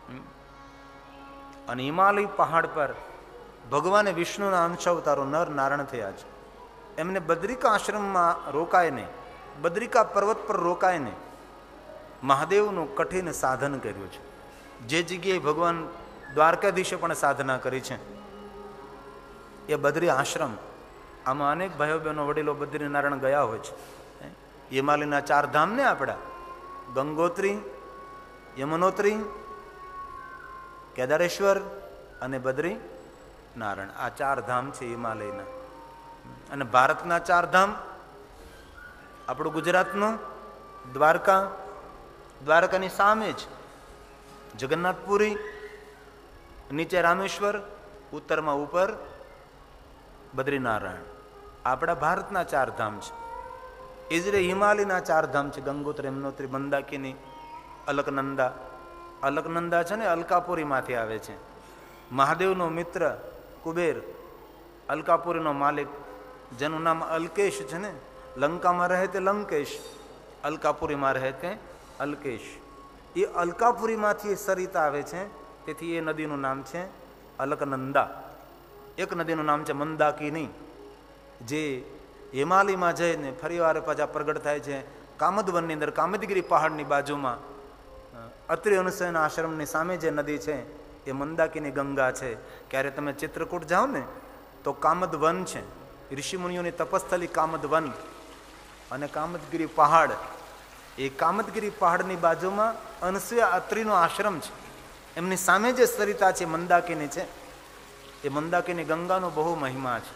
અને હિમાલય પહાડ પર ભગવાને વિષ્ણુના અંશ અવતારો નર નારાયણ થયા છે. એમને બદ્રિકા આશ્રમમાં રોકાય નહીં, બદ્રિકા પર્વત પર રોકાય નહીં, મહાદેવનું કઠિન સાધન કર્યું છે. જે જગ્યાએ ભગવાન દ્વારકાધીશે પણ સાધના કરી છે એ બદ્રી આશ્રમ. આમાં અનેક ભાઈઓ બહેનો વડીલો બદ્રીનારાયણ ગયા હોય છે. હિમાલયના ચાર ધામ ને આપણા ગંગોત્રી, યમનોત્રી, કેદારેશ્વર અને બદ્રી નારાયણ, આ ચાર ધામ છે હિમાલયના. અને ભારતના ચાર ધામ આપણું ગુજરાતનું દ્વારકા, દ્વારકાની સામે જ જગન્નાથપુરી, નીચે રામેશ્વર, ઉત્તરમાં ઉપર બદ્રીનારાયણ. આપણા ભારતના ચાર ધામ છે. ઇઝરે હિમાલયના ચાર ધામ છે ગંગોત્રી, યમનોત્રી, મંદાકિની, અલકનંદા. અલકનંદા છે ને અલકાપુરીમાંથી આવે છે. મહાદેવનો મિત્ર કુબેર, અલકાપુરીનો માલિક, જેનું નામ અલ્કેશ છે ને, લંકામાં રહે તે લંકેશ, અલકાપુરીમાં રહે તે અલ્કેશ. એ અલકાપુરીમાંથી સરિતા આવે છે, તેથી એ નદીનું નામ છે અલકનંદા. એક નદીનું નામ છે મંદાકિની, જે હિમાલયમાં જઈને ફરી વાર પાછા પ્રગટ થાય છે કામદવનની અંદર, કામદગીરી પહાડની બાજુમાં અત્રિ અનુસયના આશ્રમની સામે જે નદી છે એ મંદાકિની ગંગા છે. ક્યારે તમે ચિત્રકૂટ જાઓ ને તો કામદવન છે, ઋષિમુનિઓની તપસ્થલી કામદવન, અને કામદગીરી પહાડ. એ કામદગીરી પહાડની બાજુમાં અનસુયા અત્રિનો આશ્રમ છે. એમની સામે જે સરિતા છે મંદાકિની છે, એ મંદાકિની ગંગાનો બહુ મહિમા છે.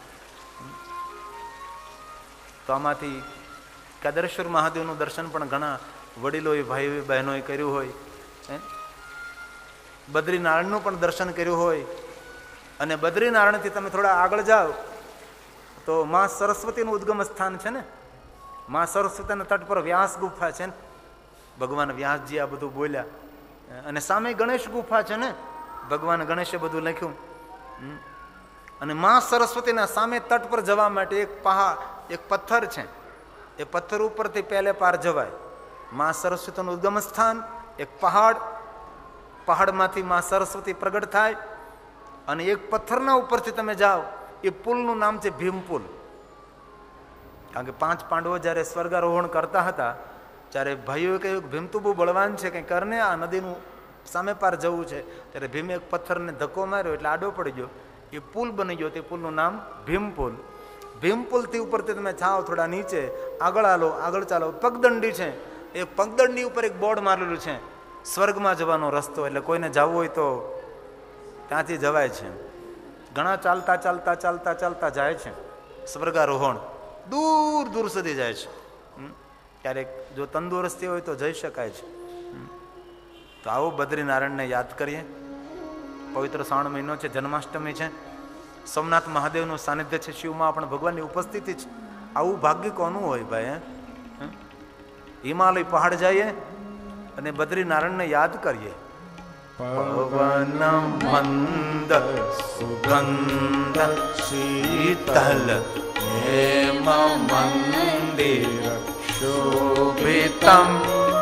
તો આમાંથી કેદારેશ્વર મહાદેવનું દર્શન પણ ઘણા વડીલોએ, ભાઈઓ બહેનોએ કર્યું હોય, બદ્રીનારાયણનું પણ દર્શન કર્યું હોય. અને બદ્રીનારાયણથી તમે થોડા આગળ જાઓ તો મા સરસ્વતીનું ઉદ્ગમ સ્થાન છે ને. મા સરસ્વતીના તટ પર વ્યાસ ગુફા છે ને, ભગવાન વ્યાસજી આ બધું બોલ્યા. અને સામે ગણેશ ગુફા છે ને, ભગવાન ગણેશે બધું લખ્યું. અને મા સરસ્વતીના સામે તટ પર જવા માટે એક પહાડ, એક પથ્થર છે, એ પથ્થર ઉપરથી પહેલે પાર જવાય. મા સરસ્વતીનું ઉદ્ગમ સ્થાન એક પહાડ, પહાડમાંથી મા સરસ્વતી પ્રગટ થાય. અને એક પથ્થરના ઉપરથી તમે જાઓ, એ પુલનું નામ છે ભીમપુલ. કારણ કે પાંચ પાંડવો જ્યારે સ્વર્ગારોહણ કરતા હતા ત્યારે ભાઈઓએ કહ્યું કે ભીમ તો બહુ બળવાન છે, કંઈ કરને, આ નદીનું સામે પાર જવું છે. ત્યારે ભીમે એક પથ્થરને ધક્કો માર્યો એટલે આડો પડી ગયો, એ પુલ બની ગયો. તે પુલનું નામ ભીમપુલ. ભીમપુલથી ઉપરથી તમે જાઓ થોડા નીચે, આગળ હાલો, આગળ ચાલો, પગદંડી છે. એ પગદંડી ઉપર એક બોર્ડ મારેલું છે, સ્વર્ગમાં જવાનો રસ્તો. એટલે કોઈને જવું હોય તો ત્યાંથી જવાય છે. ઘણા ચાલતા ચાલતા ચાલતા ચાલતા જાય છે, સ્વર્ગારોહણ દૂર દૂર સુધી જાય છે. ક્યારેક જો તંદુરસ્તી હોય તો જઈ શકાય છે. તો આવો બદ્રીનારાયણને યાદ કરીએ. પવિત્ર શ્રાવણ મહિનો છે, જન્માષ્ટમી છે, સોમનાથ મહાદેવનું સાનિધ્ય છે, શિવમાં પણ ભગવાનની ઉપસ્થિતિ છે. આવું ભાગ્ય કોનું હોય ભાઈ? હિમાલય પહાડ જઈએ અને બદ્રીનારાયણને યાદ કરીએ. પવન મંદ સુગંધ શીતલ હેમ મંદિર શોભિતમ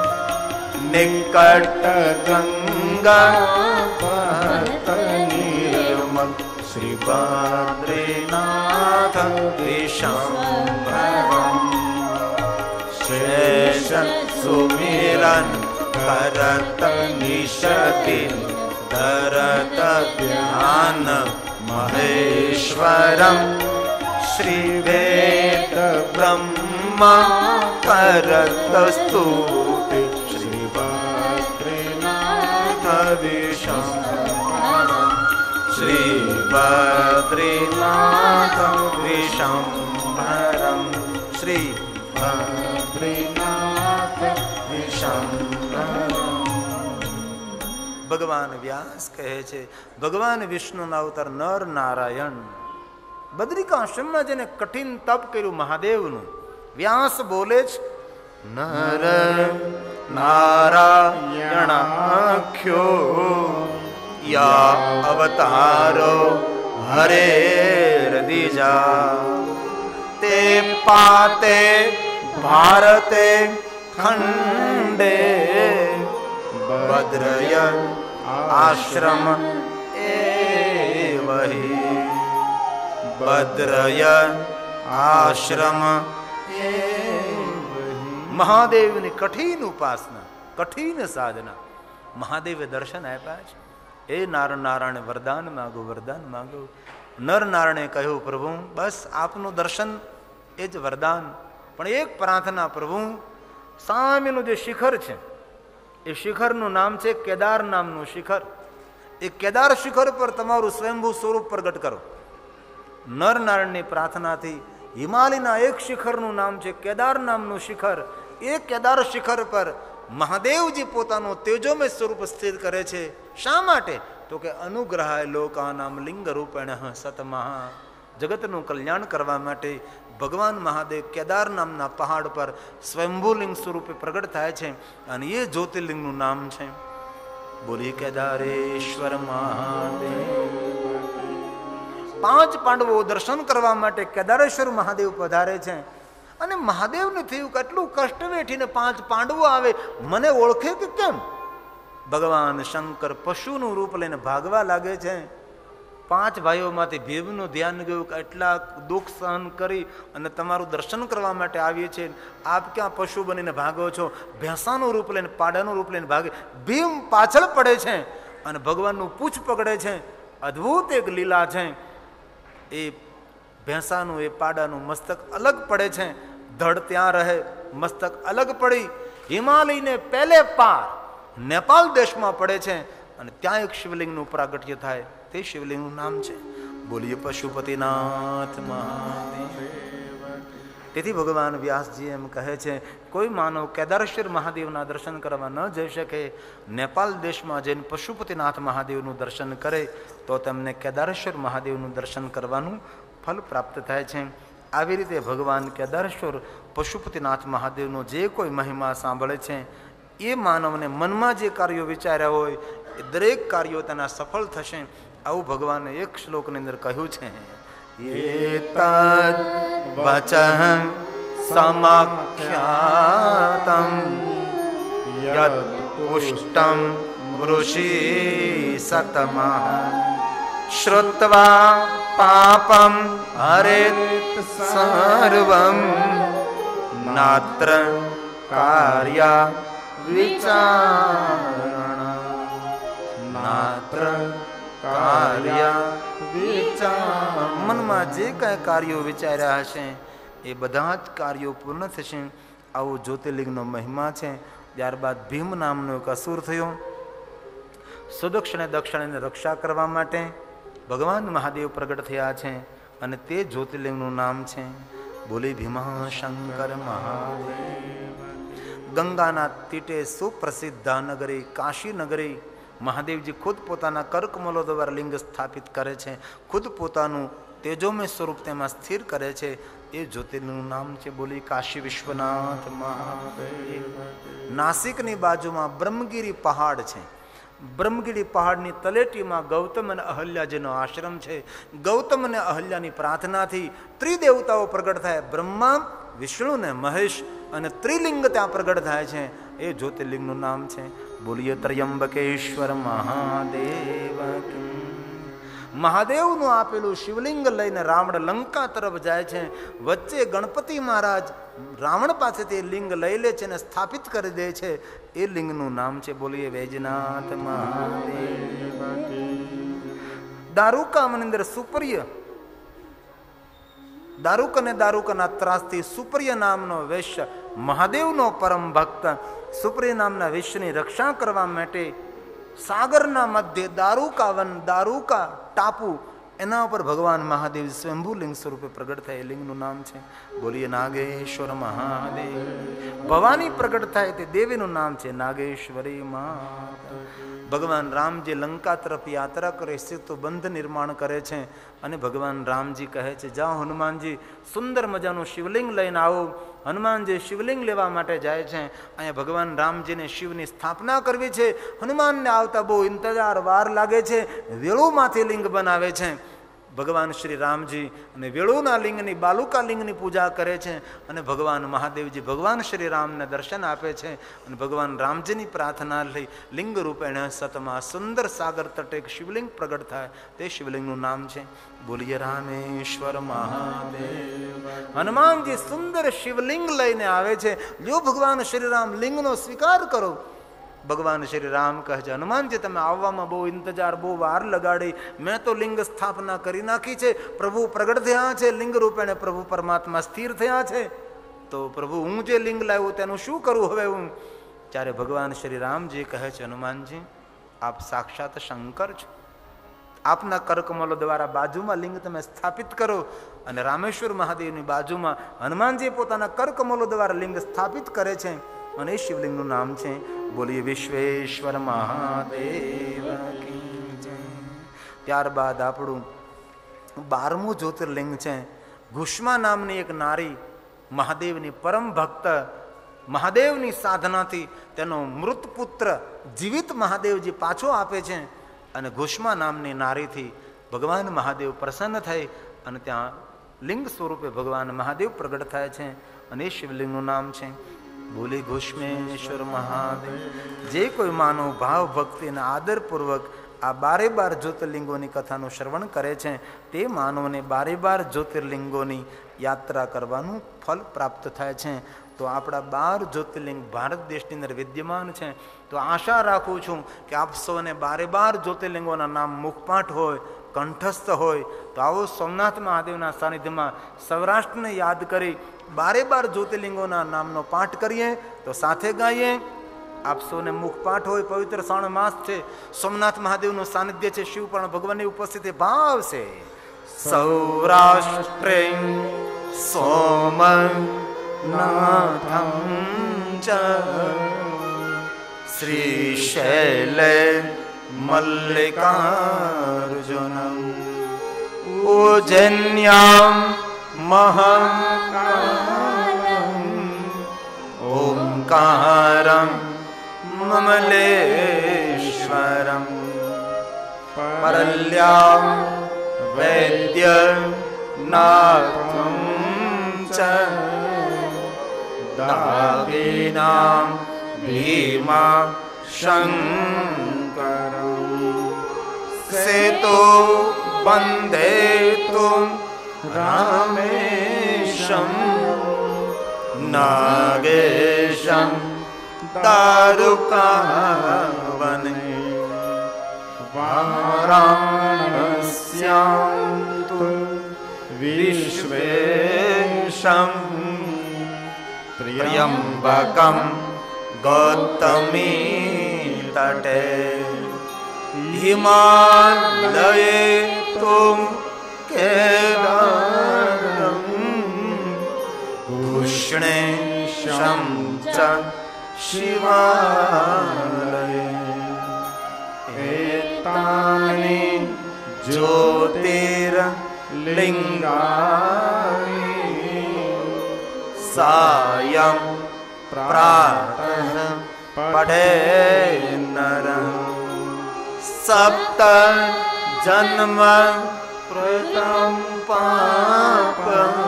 નિકટ ગંગા ભક્ત નિર્મલ શ્રી બદ્રીનાથ વિશંભરમ શેષ સુમિરન કરત નિશતિ ધરત ધ્યાન મહેશ્વરમ શ્રી વેદ બ્રહ્મા કરત સ્તુતિ શ્રી બદ્રીનાથ વિશંભરમ શ્રી બદ્રીનાથ વિશંભરમ શ્રી બદ્રીનાથ વિશંભરમ. ભગવાન વ્યાસ કહે છે, ભગવાન વિષ્ણુના અવતાર નર નારાયણ બદ્રિકા આશ્રમમાં જેને કઠિન તપ કર્યું મહાદેવનું, વ્યાસ બોલે છે નર નારાયણાખ્યો યા અવતારો હરે રદીજા તે પાતે ભારતે ખંડે ભદ્રય આશ્રમ એ વહી ભદ્રય આશ્રમ એ મહાદેવની કઠિન ઉપાસના કઠિન સાધના મહાદેવે દર્શન આપ્યા છે. એ નાર નારાયણ વરદાન માગો વરદાન માગો. નર નારાયણે કહ્યું પ્રભુ બસ આપનું દર્શન એ જ વરદાન. પણ એક પ્રાર્થના પ્રભુ સામેનું જે શિખર છે એ શિખરનું નામ છે કેદાર નામનું શિખર. એ કેદાર શિખર પર તમારું સ્વયંભૂ સ્વરૂપ પ્રગટ કરો. નર નારાયણની પ્રાર્થનાથી હિમાલયના એક શિખરનું નામ છે કેદાર નામનું શિખર. એ કેદાર શિખર પર મહાદેવજી પોતાનું તેજોમય સ્વરૂપ સ્થિત કરે છે. શા માટે? તો કે અનુગ્રહાય લોકાનામ લિંગ રૂપેણ સતમહા. જગતનું કલ્યાણ કરવા માટે ભગવાન મહાદેવ કેદાર નામના પહાડ પર સ્વયંભૂલિંગ સ્વરૂપે પ્રગટ થાય છે અને એ જ્યોતિર્લિંગનું નામ છે. બોલી કેદારેશ્વર મહાદેવ. પાંચ પાંડવો દર્શન કરવા માટે કેદારેશ્વર મહાદેવ પધારે છે અને મહાદેવને થયું કેટલું કષ્ટ વેઠીને પાંચ પાંડવો આવે, મને ઓળખે કે કેમ? ભગવાન શંકર પશુનું રૂપ લઈને ભાગવા લાગે છે. પાંચ ભાઈઓમાંથી ભીમનું ધ્યાન ગયું કે એટલા દુઃખ સહન કરી અને તમારું દર્શન કરવા માટે આવીએ છીએ, આપ ક્યાં પશુ બનીને ભાગો છો? ભેંસાનું રૂપ લઈને પાડાનું રૂપ લઈને ભાગે. ભીમ પાછળ પડે છે અને ભગવાનનું પૂછ પકડે છે. અદ્ભુત એક લીલા છે. એ ભેંસાનું એ પાડાનું મસ્તક અલગ પડે છે, ધડ ત્યાં રહે, મસ્તક અલગ પડી હિમાલયને પહેલે પાર નેપાળ દેશમાં પડે છે અને ત્યાં એક શિવલિંગનું પ્રાગટ્ય થાય. તે શિવલિંગનું નામ છે બોલીએ પશુપતિનાથ મહાદેવ. તેથી ભગવાન વ્યાસજી એમ કહે છે કોઈ માનવ કેદારેશ્વર મહાદેવના દર્શન કરવા ન જઈ શકે, નેપાળ દેશમાં જઈને પશુપતિનાથ મહાદેવનું દર્શન કરે તો તેમને કેદારેશ્વર મહાદેવનું દર્શન કરવાનું ફલ પ્રાપ્ત થાય છે. આવી રીતે ભગવાન કેદારેશ્વર પશુપતિનાથ મહાદેવનો જે કોઈ મહિમા સાંભળે છે એ માનવને મનમાં જે કાર્યો વિચાર્યા હોય એ દરેક કાર્યો તેના સફળ થશે. આવું ભગવાને એક શ્લોકની અંદર કહ્યું છે. એતદ વચઃ સમાખ્યાતં યત પુષ્ટં ઋષિ સતમઃ શ્રુત્વા પાપં હરેત સર્વં નાત્ર કાર્યા વિચારણા નાત્ર કાર્યા વિચાર. મનમાં જે કઈ કાર્યો વિચાર્યા હશે એ બધા જ કાર્યો પૂર્ણ થશે. આવો જ્યોતિર્લિંગનો મહિમા છે. ત્યારબાદ ભીમ નામનો એક અસુર થયો. સુદક્ષિણે દક્ષિણેની રક્ષા કરવા માટે ભગવાન મહાદેવ પ્રગટ થયા છે અને તે જ્યોતિર્લિંગનું નામ છે બોલી ભીમા શંકર મહાદેવ. ગંગાના તીટે સુપ્રસિદ્ધ નગરી કાશી નગરી મહાદેવજી ખુદ પોતાના કરકમલો દ્વારા લિંગ સ્થાપિત કરે છે, ખુદ પોતાનું તેજોમય સ્વરૂપ તેમાં સ્થિર કરે છે. એ જ્યોતિર્લિંગનું નામ છે બોલી કાશી વિશ્વનાથ મહાદેવ. નાસિકની બાજુમાં બ્રહ્મગીરી પહાડ છે. બ્રહ્મગીરી પહાડની તલેટીમાં ગૌતમ અને અહલ્યાજીનો આશ્રમ છે. ગૌતમ અને અહલ્યાની પ્રાર્થનાથી ત્રિદેવતાઓ પ્રગટ થાય. બ્રહ્મા, વિષ્ણુ ને મહેશ અને ત્રિલિંગ ત્યાં પ્રગટ થાય છે. એ જ્યોતિર્લિંગનું નામ છે બોલીએ ત્ર્યંબકેશ્વર મહાદેવ. મહાદેવનું આપેલું શિવલિંગ લઈને રાવણ લંકા તરફ જાય છે. વચ્ચે ગણપતિ મહારાજ રાવણ પાસેથી લિંગ લઈ લે છે અને સ્થાપિત કરી દે છે. એ લિંગનું નામ છે બોલીએ વૈજનાથ મહાદેવ. દારૂકામની અંદર સુપ્રિય દારૂક અને દારૂકના ત્રાસથી સુપ્રિય નામનો વૈશ્ય મહાદેવનો પરમ ભક્ત સુપ્રિય નામના વૈશ્યની રક્ષા કરવા માટે સાગરના મધ્ય દારૂકા વન દારૂકા ટાપુ એના ઉપર ભગવાન મહાદેવ સ્વયંભૂ લિંગ સ્વરૂપે પ્રગટ થાય. લિંગનું નામ છે બોલીએ નાગેશ્વર મહાદેવ. ભવાની પ્રગટ થાય તે દેવીનું નામ છે નાગેશ્વરી માતા. ભગવાન રામ જે લંકા તરફ યાત્રા કરે સેતુ બંધ નિર્માણ કરે છે અને ભગવાન રામજી કહે છે, જાઓ હનુમાનજી સુંદર મજાનું શિવલિંગ લઈને આવો. હનુમાનજી શિવલિંગ લેવા માટે જાય છે. અહીંયા ભગવાન રામજીને શિવની સ્થાપના કરવી છે. હનુમાનને આવતા બહુ ઇંતજાર વાર લાગે છે. વેળુમાંથી લિંગ બનાવે છે ભગવાન શ્રી રામજી, અને વેળુના લિંગની બાલુકા લિંગની પૂજા કરે છે. અને ભગવાન મહાદેવજી ભગવાન શ્રી રામને દર્શન આપે છે. અને ભગવાન રામજીની પ્રાર્થના લઈ લિંગ રૂપેણ સતમાં સુંદર સાગર તટે એક શિવલિંગ પ્રગટ થાય. તે શિવલિંગનું નામ છે બોલીએ રામેશ્વર મહાદેવ. હનુમાનજી સુંદર શિવલિંગ લઈને આવે છે. લ્યો ભગવાન શ્રી રામ લિંગનો સ્વીકાર કરો. ભગવાન શ્રી રામ કહે છે, હનુમાનજી તમે આવવામાં બહુ ઇંતજાર બહુ વાર લગાડી, મેં તો લિંગ સ્થાપના કરી નાખી છે. પ્રભુ પ્રગટ થયા છે, લિંગ રૂપેણે પ્રભુ પરમાત્મા સ્થિર થયા છે. તો પ્રભુ હું જે લિંગ લાવ્યું તેનું શું કરું હવે હું? ત્યારે ભગવાન શ્રી રામજી કહે છે, હનુમાનજી આપ સાક્ષાત શંકર છો. આપના કરકમલો દ્વારા બાજુમાં લિંગ તમે સ્થાપિત કરો. અને રામેશ્વર મહાદેવની બાજુમાં હનુમાનજી પોતાના કરકમલો દ્વારા લિંગ સ્થાપિત કરે છે. અને એ શિવલિંગનું નામ છે બોલીએ વિશ્વેશ્વર મહાદેવ કી જય. ત્યારબાદ આપણું બારમું જ્યોતિર્લિંગ છે ઘુષ્મા નામની એક નારી, મહાદેવની પરમ ભક્ત. મહાદેવની સાધનાથી તેનો મૃત પુત્ર જીવિત મહાદેવજી પાછો આપે છે. અને ઘુષ્મા નામની નારીથી ભગવાન મહાદેવ પ્રસન્ન થઈ અને ત્યાં લિંગ સ્વરૂપે ભગવાન મહાદેવ પ્રગટ થાય છે. અને એ શિવલિંગનું નામ છે બોલી ઘુષ્મેશ્વર મહાદેવ. જે કોઈ માનવ ભાવ ભક્તિ અને આદરપૂર્વક આ બારે બાર જ્યોતિર્લિંગોની કથાનું શ્રવણ કરે છે તે માનવને બારે બાર જ્યોતિર્લિંગોની યાત્રા કરવાનું ફલ પ્રાપ્ત થાય છે. તો આપણા બાર જ્યોતિર્લિંગ ભારત દેશની અંદર વિદ્યમાન છે. તો આશા રાખું છું કે આપ સૌને બારે બાર જ્યોતિર્લિંગોના નામ મુખપાઠ હોય, કંઠસ્થ હોય. તો આવો સોમનાથ મહાદેવના સાનિધ્યમાં સૌરાષ્ટ્રને યાદ કરી બારે બાર જ્યોતિર્લિંગોના નામનો પાઠ કરીએ, તો સાથે ગાઈએ. આપ સૌને મુખપાઠ હોય. પવિત્ર શ્રાવણ માસ છે, સોમનાથ મહાદેવનું સાનિધ્ય છે, શિવ પણ ભગવાનની ઉપસ્થિતિ ભાવ છે. સૌરાષ્ટ્રે સોમનાથમ ચ શ્રીશૈલે મલ્લિકાર્જુનમ ઉજ્જૈન્યામ મહાકાલમ ઓમકારમ મમલેશ્વરમ પરલ્યામ વૈદ્યનાથમ ચ દાગીનામ ભીમા શંકરમ સેતો વંદે તુમ રામેશમ નાગેશમ દારુકાવને વારાણસ્યામ તુ વિશ્વેશમ ત્ર્યંબકમ ગૌતમી તટે હિમાલયે તુમ કેદારમ કૃષ્ણેશમ ચ શિવાલયે એતાની જ્યોતિર્લિંગાની સાયં પ્રાતઃ પઢે નર સપ્ત જન્મ પ્રતમ પાપ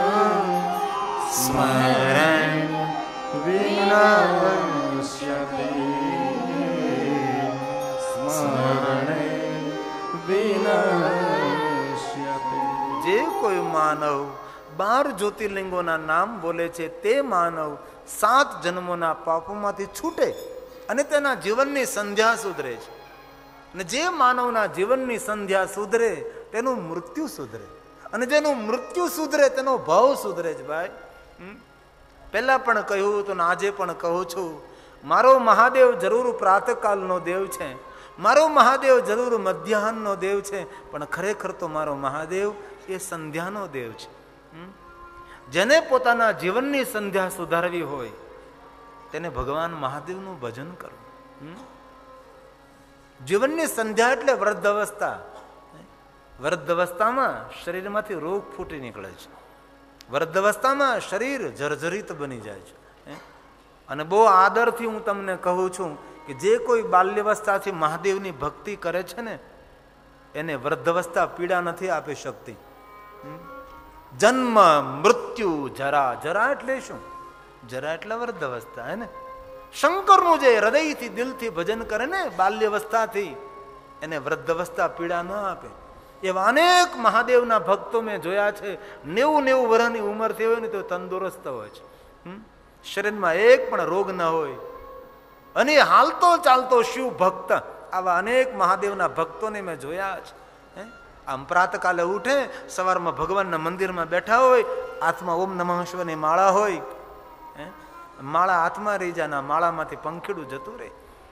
સ્મરણ વિનાશ્યતિ સ્મરણે વિનાશ્યતિ. જે કોઈ માનવ બાર જ્યોતિર્લિંગોના નામ બોલે છે તે માનવ સાત જન્મોના પાપોમાંથી છૂટે અને તેના જીવનની સંધ્યા સુધરે છે. અને જે માનવના જીવનની સંધ્યા સુધરે તેનું મૃત્યુ સુધરે, અને જેનું મૃત્યુ સુધરે તેનો ભાવ સુધરે છે. ભાઈ પહેલા પણ કહ્યું તો આજે પણ કહું છું, મારો મહાદેવ જરૂર પ્રાતકાલનો દેવ છે, મારો મહાદેવ જરૂર મધ્યાહનનો દેવ છે, પણ ખરેખર તો મારો મહાદેવ એ સંધ્યાનો દેવ છે. જેને પોતાના જીવનની સંધ્યા સુધારવી હોય તેને ભગવાન મહાદેવનું ભજન કરવું. જીવનની સંધ્યા એટલે વૃદ્ધ અવસ્થા. વૃદ્ધ અવસ્થામાં શરીરમાંથી રોગ ફૂટી નીકળે છે, વૃદ્ધ અવસ્થામાં શરીર જર્જરિત બની જાય છે. અને બહુ આદરથી હું તમને કહું છું કે જે કોઈ બાલ્યવસ્થાથી મહાદેવની ભક્તિ કરે છે ને એને વૃદ્ધાવસ્થા પીડા નથી આપી શકતી. જન્મ મૃત્યુ જરા, જરા એટલે શું? જરા એટલે વૃદ્ધાવસ્થા હે ને. શંકરનું જે હૃદયથી દિલથી ભજન કરે ને બાલ્યવસ્થાથી એને વૃદ્ધાવસ્થા પીડા ન આપે. એવા અનેક મહાદેવના ભક્તો મેં જોયા છે, નેવું નેવું વર્ષની ઉંમર થઈ હોય ને તો તંદુરસ્ત હોય છે, શરીરમાં એક પણ રોગ ન હોય, અને હાલતો ચાલતો શિવ ભક્ત. આવા અનેક મહાદેવના ભક્તોને મેં જોયા છે. આમ પ્રાતકાલે ઉઠે, સવારમાં ભગવાનના મંદિરમાં બેઠા હોય, હાથમાં ઓમ નમઃ શિવાયની માળા હોય, માળા હાથમાં રહી જાય, માળામાંથી પંખીડું જતું રહે.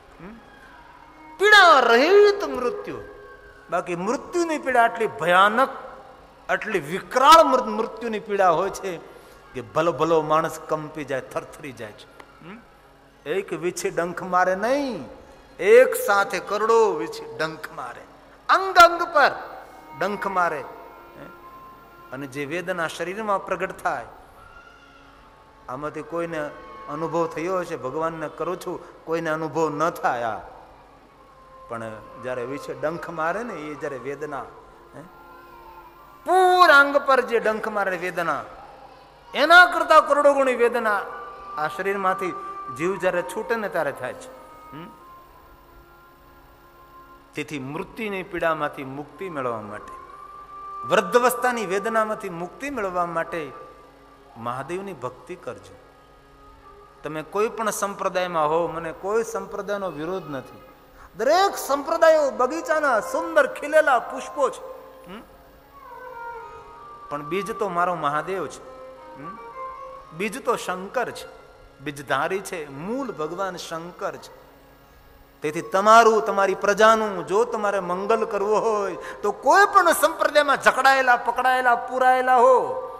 પીડા રહિત મૃત્યુ. બાકી મૃત્યુની પીડા આટલી ભયાનક, આટલી વિકરાળ મૃત્યુની પીડા હોય છે કે ભલો ભલો માણસ કંપી જાય, થરથરી જાય છે. એક વીછી ડંખ મારે નહીં, એક સાથે કરોડો વીછી ડંખ મારે, અંગ અંગ પર ડંખ મારે. અને જે વેદના શરીરમાં પ્રગટ થાય, આમાંથી કોઈને અનુભવ થયો હશે, ભગવાનને કરું છું, કોઈને અનુભવ ન થાય. પણ જયારે વિશે ડંખ મારે ને એ જયારે વેદના, પૂર અંગ પર જે ડંખ મારે વેદના, એના કરતા કરોડો ગુણી વેદના આ શરીરમાંથી જીવ જયારે છૂટે ને ત્યારે થાય છે. તેથી મૃત્યુની પીડામાંથી મુક્તિ મેળવવા માટે, વૃદ્ધાવસ્થાની વેદનામાંથી મુક્તિ મેળવવા માટે મહાદેવની ભક્તિ કરજો. તમે કોઈ પણ સંપ્રદાયમાં હો, મને કોઈ સંપ્રદાયનો વિરોધ નથી. દરેક સંપ્રદાયો બગીચાના સુંદર ખીલેલા પુષ્પો છે, પણ બીજ તો મારો મહાદેવ છે, બીજ તો શંકર છે, બીજધારી છે, મૂળ ભગવાન શંકર છે. તેથી તમારું, તમારી પ્રજાનું જો તમારે મંગલ કરવું હોય તો કોઈ પણ સંપ્રદાયમાં જકડાયેલા, પકડાયેલા, પુરાયેલા હો,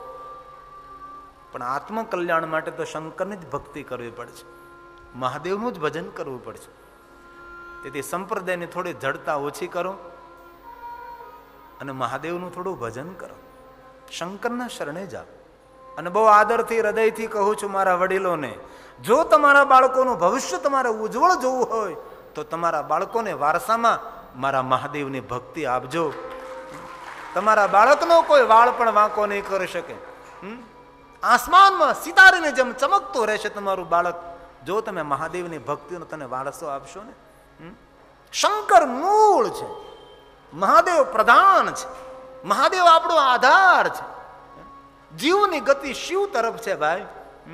પણ આત્મકલ્યાણ માટે તો શંકરની જ ભક્તિ કરવી પડશે, મહાદેવનું જ ભજન કરવું પડશે. તેથી સંપ્રદાયની થોડી જડતા ઓછી કરો અને મહાદેવનું થોડું ભજન કરો, શંકરના શરણે જાઓ. અને બહુ આદરથી, હૃદયથી કહું છું મારા વડીલોને, જો તમારા બાળકોનું ભવિષ્ય તમારે ઉજ્જવળ જોવું હોય તો તમારા બાળકોને વારસામાં મારા મહાદેવની ભક્તિ આપજો. તમારા બાળકનો કોઈ વાળ પણ વાંકો નહીં કરી શકે. આસમાનમાં સિતારાની જેમ ચમકતો રહેશે તમારું બાળક જો તમે મહાદેવની ભક્તિનો તને વારસો આપશો ને. શંકર મૂળ છે, મહાદેવ પ્રધાન છે, મહાદેવ આપણો આધાર છે. જીવની ગતિ શિવ તરફ છે ભાઈ.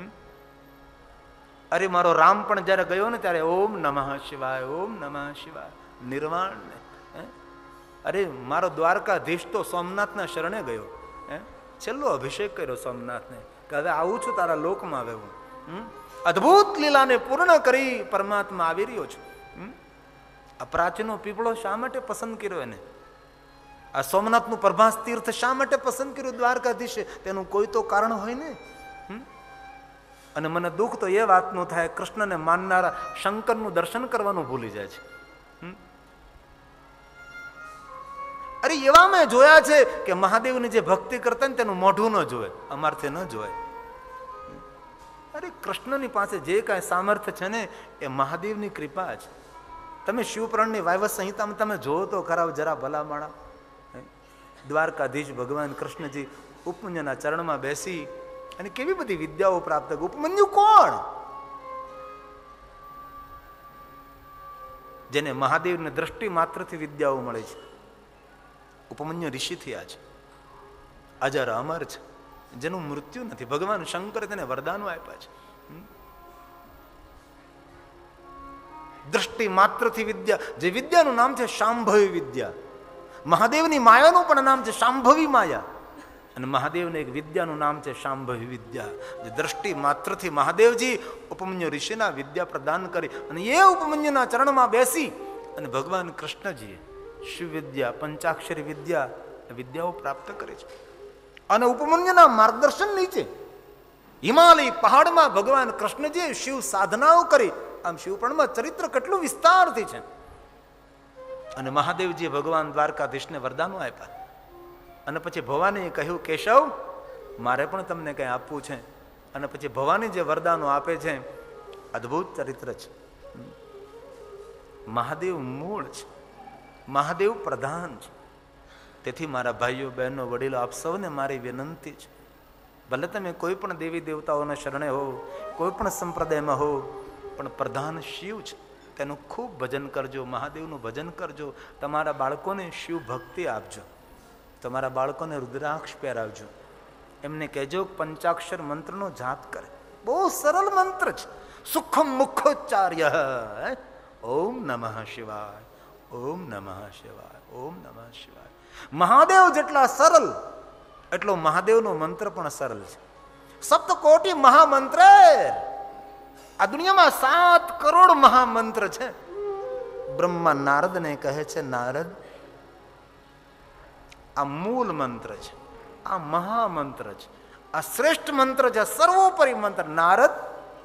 અરે મારો રામ પણ જયારે ગયો ને ત્યારે ઓમ નમઃ શિવાય, ઓમ નમઃ શિવાય, નિર્વાણ ને. અરે મારો દ્વારકાધીશ તો સોમનાથના શરણે ગયો, છેલ્લો અભિષેક કર્યો સોમનાથને કે હવે આવું છું તારા લોકમાં. આવે હું અદભુત લીલાને પૂર્ણ કરી પરમાત્મા આવી રહ્યો છું. આ પ્રાચીનો પીપળો શા માટે પસંદ કર્યો એને? આ સોમનાથનું પ્રભાસ તીર્થ શા માટે પસંદ કર્યું દ્વારકાધીશે? તેનું કોઈ તો કારણ હોય ને. અને મને દુઃખ તો એ વાતનું થાય, કૃષ્ણને માનનારા શંકરનું દર્શન કરવાનું ભૂલી જાય છે. અરે એવા મેં જોયા છે કે મહાદેવની જે ભક્તિ કરતા ને તેનું મોઢું ન જોવે, અમારથી ન જોવાય. અરે કૃષ્ણની પાસે જે કાંઈ સામર્થ્ય છે ને એ મહાદેવની કૃપા છે. તમે શિવપુરાણની વાયવ સંહિતામાં તમે જોવો તો ખરાબ જરા ભલા માણા. દ્વારકાધીશ ભગવાન કૃષ્ણજી ઉપમન્યુના ચરણમાં બેસી અને કેવી બધી વિદ્યાઓ પ્રાપ્ત કરી. ઉપમન્યુ કોણ? જેને મહાદેવને દ્રષ્ટિ માત્રથી વિદ્યાઓ મળે છે. ઉપમન્યુ ઋષિ થયા છે, અજર અમર છે, જેનું મૃત્યુ નથી. ભગવાન શંકર તેને વરદાનો આપ્યા છે. દ્રષ્ટિ માત્રથી વિદ્યા, જે વિદ્યાનું નામ છે શાંભવી વિદ્યા. મહાદેવની માયાનું પણ નામ છે શાંભવી માયા, અને મહાદેવને એક વિદ્યાનું નામ છે શાંભવી વિદ્યા. જે દ્રષ્ટિ માત્રથી મહાદેવજી ઉપમન્યુ ઋષિના વિદ્યા પ્રદાન કરી અને એ ઉપમન્યુના ચરણમાં બેસી અને ભગવાન કૃષ્ણજીએ શિવ વિદ્યા, પંચાક્ષરી વિદ્યા વિદ્યાઓ પ્રાપ્ત કરે છે. અને ઉપમન્યુના માર્ગદર્શન નીચે હિમાલય પહાડમાં ભગવાન કૃષ્ણજીએ શિવ સાધનાઓ કરી. આમ શિવપુરાણમાં ચરિત્ર કેટલું વિસ્તારથી છે. અને મહાદેવજીએ ભગવાન દ્વારકાધીશને વરદાનો આપ્યા. અને પછી ભવાનીએ કહ્યું, કેશવ મારે પણ તમને કંઈ આપવું છે. અને પછી ભવાની જે વરદાનો આપે છે અદ્ભુત ચરિત્ર છે. મહાદેવ મૂળ છે, મહાદેવ પ્રધાન છે. તેથી મારા ભાઈઓ બહેનો વડીલો આપ સૌને મારી વિનંતી છે, ભલે તમે કોઈ પણ દેવી દેવતાઓના શરણે હો, કોઈ પણ સંપ્રદાયમાં હો, પણ પ્રધાન શિવ છે, તેનું ખૂબ ભજન કરજો, મહાદેવનું ભજન કરજો. તમારા બાળકોને શિવ ભક્તિ આપજો, તમારા બાળકોને રુદ્રાક્ષ પહેરાવજો, એમને કહેજો પંચાક્ષર મંત્રનો જાપ કરે. બહુ સરળ મંત્ર છે. સુખમ મુખોચ્ચાર્ય ઓમ નમઃ શિવાય, ઓમ નમઃ શિવાય, ઓમ નમઃ શિવાય. મહાદેવ જેટલા સરળ એટલો મહાદેવનો મંત્ર પણ સરળ છે. સપ્તકોટી મહામંત્ર, આ દુનિયામાં સાત કરોડ મહામંત્ર છે. બ્રહ્મા નારદને કહે છે, નારદ આ મૂળ મંત્ર છે, આ મહામંત્ર છે, આ શ્રેષ્ઠ મંત્ર છે, સર્વોપરી મંત્ર. નારદ,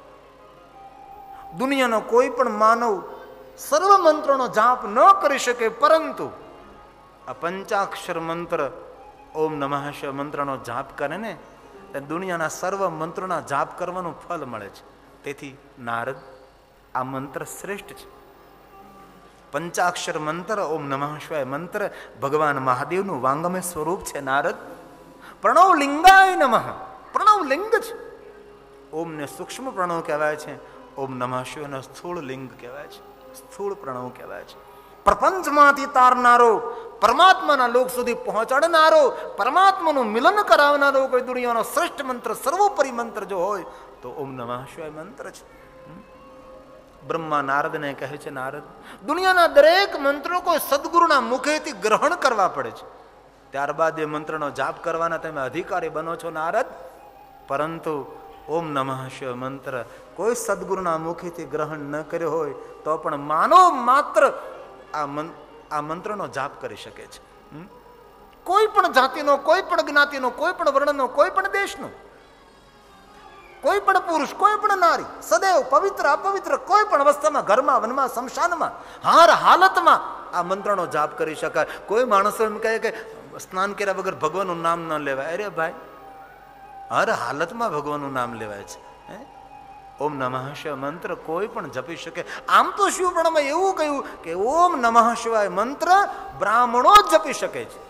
દુનિયાનો કોઈ પણ માનવ સર્વ મંત્રોનો જાપ ન કરી શકે, પરંતુ આ પંચાક્ષર મંત્ર ઓમ નમઃ શિવાય મંત્રનો જાપ કરે ને, દુનિયાના સર્વ મંત્રોના જાપ કરવાનું ફળ મળે છે. તેથી નારદ, આ મંત્ર શ્રેષ્ઠ છે. પંચાક્ષર મંત્ર ઓમ નમઃ શિવાય મંત્ર ભગવાન મહાદેવનું વાંગમય સ્વરૂપ છે. નારદ, પ્રણવ લિંગાય નમઃ, પ્રણવ લિંગ છે. ઓમ ને સૂક્ષ્મ પ્રણવ કહેવાય છે, ઓમ નમઃ શિવાયનો સ્થૂળ લિંગ કહેવાય છે, સ્થૂળ પ્રણવ કહેવાય છે. પ્રપંચમાંથી તારનારો, પરમાત્માના લોક સુધી પહોંચાડનારો, પરમાત્માનું મિલન કરાવનારો કોઈ દુનિયાનો શ્રેષ્ઠ મંત્ર, સર્વોપરી મંત્ર જો હોય તો ઓમ નમઃ શિવાય મંત્ર છે. બ્રહ્મા નારદને કહે છે, નારદ, દુનિયાના દરેક મંત્રો કોઈ સદગુરુના મુખેથી ગ્રહણ કરવા પડે છે, ત્યારબાદ એ મંત્રનો જાપ કરવાના તમે અધિકારી બનો છો નારદ. પરંતુ ઓમ નમઃ શિવાય મંત્ર કોઈ સદગુરુના મુખેથી ગ્રહણ ન કર્યો હોય તો પણ માનવ માત્ર આ મન આ મંત્રનો જાપ કરી શકે છે. કોઈ પણ જાતિનો, કોઈ પણ જ્ઞાતિનો, કોઈ પણ વર્ણનો, કોઈ પણ દેશનો, કોઈ પણ પુરુષ, કોઈ પણ નારી, સદૈવ પવિત્ર અપવિત્ર કોઈ પણ અવસ્થામાં, ઘરમાં, વનમાં, શમશાનમાં, હાર હાલતમાં આ મંત્રનો જાપ કરી શકાય. કોઈ માણસો એમ કહે કે સ્નાન કર્યા વગર ભગવાનનું નામ ન લેવાય. અરે ભાઈ, હર હાલતમાં ભગવાનનું નામ લેવાય છે. ઓમ નમઃ શિવાય મંત્ર કોઈ પણ જપી શકે. આમ તો શિવપુરાણમાં એવું કહ્યું કે ઓમ નમઃ શિવાય મંત્ર બ્રાહ્મણો જ જપી શકે છે,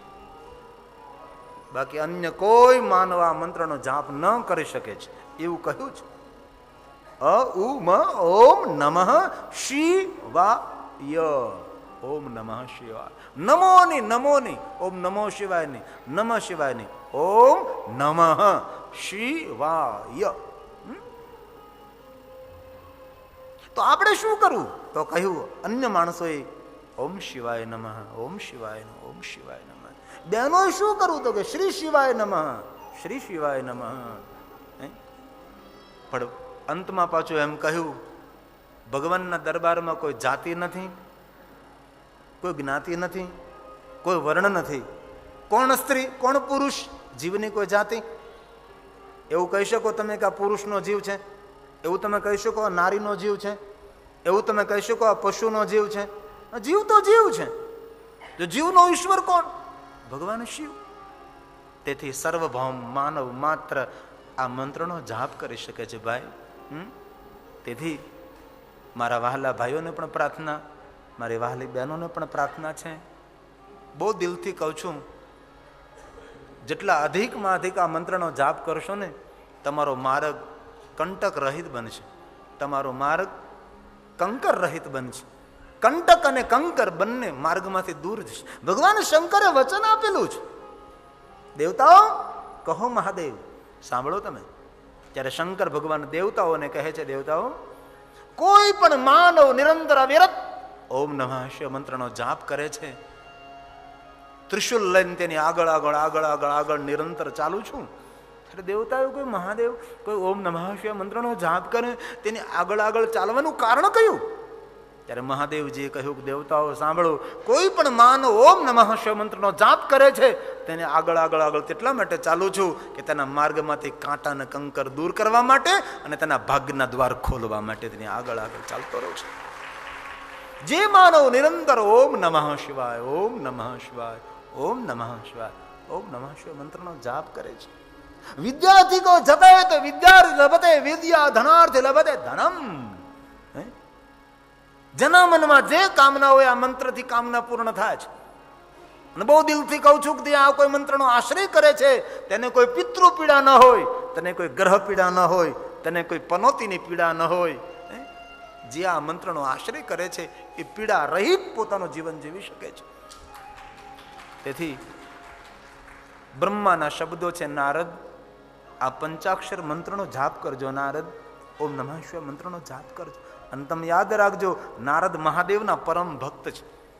બાકી અન્ય કોઈ માનવ આ મંત્રનો જાપ ન કરી શકે છે, એવું કહ્યું છે. અ ઉ મ ઓમ નમઃ શિવાય, ઓમ નમઃ શિવાય. નમો ની નમો ની ઓમ નમો શિવાય ની, નમઃ શિવાય ની, ઓમ નમઃ શિવાય. તો આપણે શું કરવું? તો કહ્યું અન્ય માણસોએ ઓમ શિવાય નમઃ, ઓમ શિવાય નમઃ, ઓમ શિવાય નમઃ. બહેનોએ શું કરવું? તો કે શ્રી શિવાય નમઃ, શ્રી શિવાય નમઃ. પણ અંતમાં પાછું એમ કહ્યું, ભગવાનના દરબારમાં કોઈ જાતિ નથી, કોઈ જ્ઞાતિ નથી, કોઈ વર્ણ નથી. કોણ સ્ત્રી, કોણ પુરુષ, જીવની કોઈ જાતિ? એવું કહી શકો તમે કે આ પુરુષનો જીવ છે? એવું તમે કહી શકો આ નારીનો જીવ છે? એવું તમે કહી શકો આ પશુનો જીવ છે? જીવ તો જીવ છે. જો જીવનો ઈશ્વર કોણ? ભગવાન શિવ. તેથી સર્વભૌમ માનવ માત્ર આ મંત્રનો જાપ કરી શકે છે ભાઈ. હમ તેથી મારા વહાલા ભાઈઓને પણ પ્રાર્થના, મારી વહાલી બહેનોને પણ પ્રાર્થના છે, બહુ દિલથી કહું છું, જેટલા અધિકમાં અધિક આ મંત્રનો જાપ કરશો ને, તમારો માર્ગ કંટક રહિત બનશે, તમારો માર્ગ કંકર રહિત બનશે. કંટક અને કંકર બંને માર્ગમાંથી દૂર જશે. ભગવાન શંકરે વચન આપેલું છે, દેવતાઓ કહો મહાદેવ. સાંભળો તમે, ત્યારે શંકર ભગવાન દેવતાઓને કહે છે, દેવતાઓ કોઈ પણ માનવ નિરંતર અવિરત ઓમ નમઃ શિવાય મંત્રનો જાપ કરે છે, ત્રિશુલ લઈને તેની આગળ આગળ આગળ આગળ આગળ નિરંતર ચાલુ છું. એટલે દેવતાઓ કોઈ મહાદેવ કોઈ ઓમ નમઃ શિવાય મંત્રનો જાપ કરે, તેની આગળ આગળ ચાલવાનું કારણ કયું? ત્યારે મહાદેવજીએ કહ્યું કે દેવતાઓ સાંભળો, કોઈ પણ માનવ ઓમ નમઃ શિવાય મંત્રનો જાપ કરે છે, તેને આગળ આગળ આગળ તેટલા માટે ચાલુ છું કે તેના માર્ગમાંથી કાંટા અને કંકર દૂર કરવા માટે અને તેના ભાગ્યના દ્વાર ખોલવા માટે તેની આગળ આગળ ચાલતો રહું છું. જે માનવ નિરંતર ઓમ નમઃ શિવાય, ઓમ નમઃ શિવાય, ઓમ નમઃ શિવાય, ઓમ નમઃ શિવાય મંત્રનો જાપ કરે છે. વિદ્યાર્થી કો જપે તો વિદ્યાર્થી લભતે વિદ્યા, ધનાર્થી લભતે ધનમ. જેના મનમાં જે કામના હોય આ મંત્રથી કામના પૂર્ણ થાય છે. અને બહુ દિલથી કહું છું કે આ કોઈ મંત્રનો આશ્રય કરે છે તેને કોઈ પિતૃ પીડા ન હોય, તેને કોઈ ગ્રહ પીડા ન હોય, તેને કોઈ પનોતીની પીડા ન હોય. જે આ મંત્રનો આશ્રય કરે છે એ પીડા રહિત પોતાનું જીવન જીવી શકે છે. તેથી બ્રહ્માના શબ્દો છે, નારદ આ પંચાક્ષર મંત્રનો જાપ કરજો. નારદ ઓમ નમઃ શિવાય મંત્રનો જાપ કરજો. અને તમે યાદ રાખજો, નારદ મહાદેવના પરમ ભક્ત છે.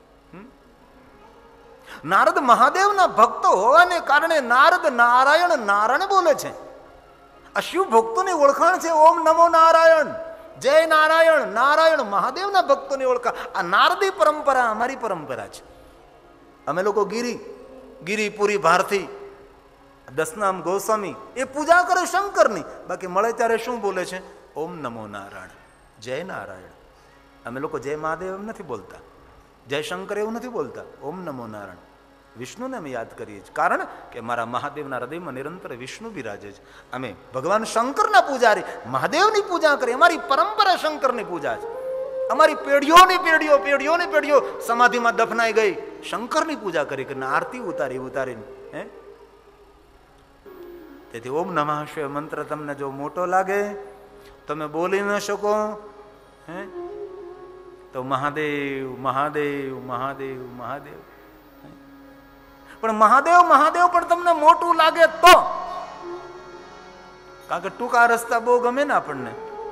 નારદ મહાદેવના ભક્ત હોવાને કારણે નારદ નારાયણ નારાયણ બોલે છે. આ શિવ ભક્તોની ઓળખાણ છે. ઓમ નમો નારાયણ, જય નારાયણ. નારાયણ મહાદેવના ભક્તોની ઓળખાણ. આ નારદી પરંપરા અમારી પરંપરા છે. અમે લોકો ગિરી ગિરીપુરી ભારતી દસનામ ગોસ્વામી એ પૂજા કરે શંકરની, બાકી મળે ત્યારે શું બોલે છે? ઓમ નમો નારાયણ, જય નારાયણ. અમે લોકો જય મહાદેવ એમ નથી બોલતા, જય શંકર એવું નથી બોલતા, ઓમ નમો નારાયણ. વિષ્ણુને અમે યાદ કરીએ છીએ, કારણ કે મારા મહાદેવના હૃદયમાં નિરંતર વિષ્ણુ બિરાજે છે. અમે ભગવાન શંકરના પૂજારી, મહાદેવની પૂજા કરીએ. અમારી પરંપરા શંકરની પૂજા છે. અમારી પેઢીઓની પેઢીઓ પેઢીઓની પેઢીઓ સમાધિમાં દફનાઈ ગઈ, શંકરની પૂજા કરી કરીને આરતી ઉતારી ઉતારીને. હે તેથી ઓમ નમઃ શિવાય મંત્ર તમને જો મોટો લાગે, તમે બોલી ન શકો, હે તો મહાદેવ મહાદેવ મહાદેવ મહાદેવ. પણ મહાદેવ મહાદેવ પણ તમને મોટું લાગે તો, કારણ કે ટૂંકા રસ્તા બહુ ગમે ને આપણને,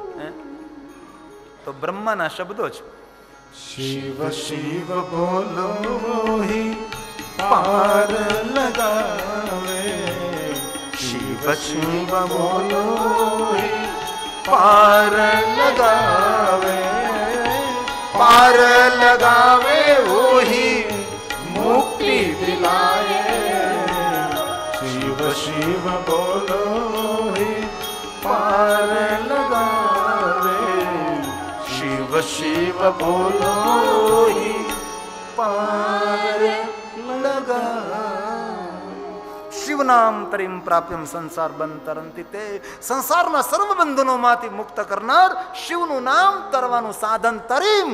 તો બ્રહ્માના શબ્દો છે. શિવ શિવ બોલો હી પાર લગાવે, શિવ શિવ બોલો હી પાર લગાવે, પાર લગાવે વોહી મુક્તિ દિલાએ. શિવ શિવ બોલો હી પાર લગાવે, શિવ શિવ બોલો હી પાર લગાવે. શિવ નામ તરીમ પ્રાપ્યમ સંસાર બંધ તરંતી તે. સંસારના સર્વ બંધનોમાંથી મુક્ત કરનાર શિવનું નામ તરવાનું સાધન તરીમ.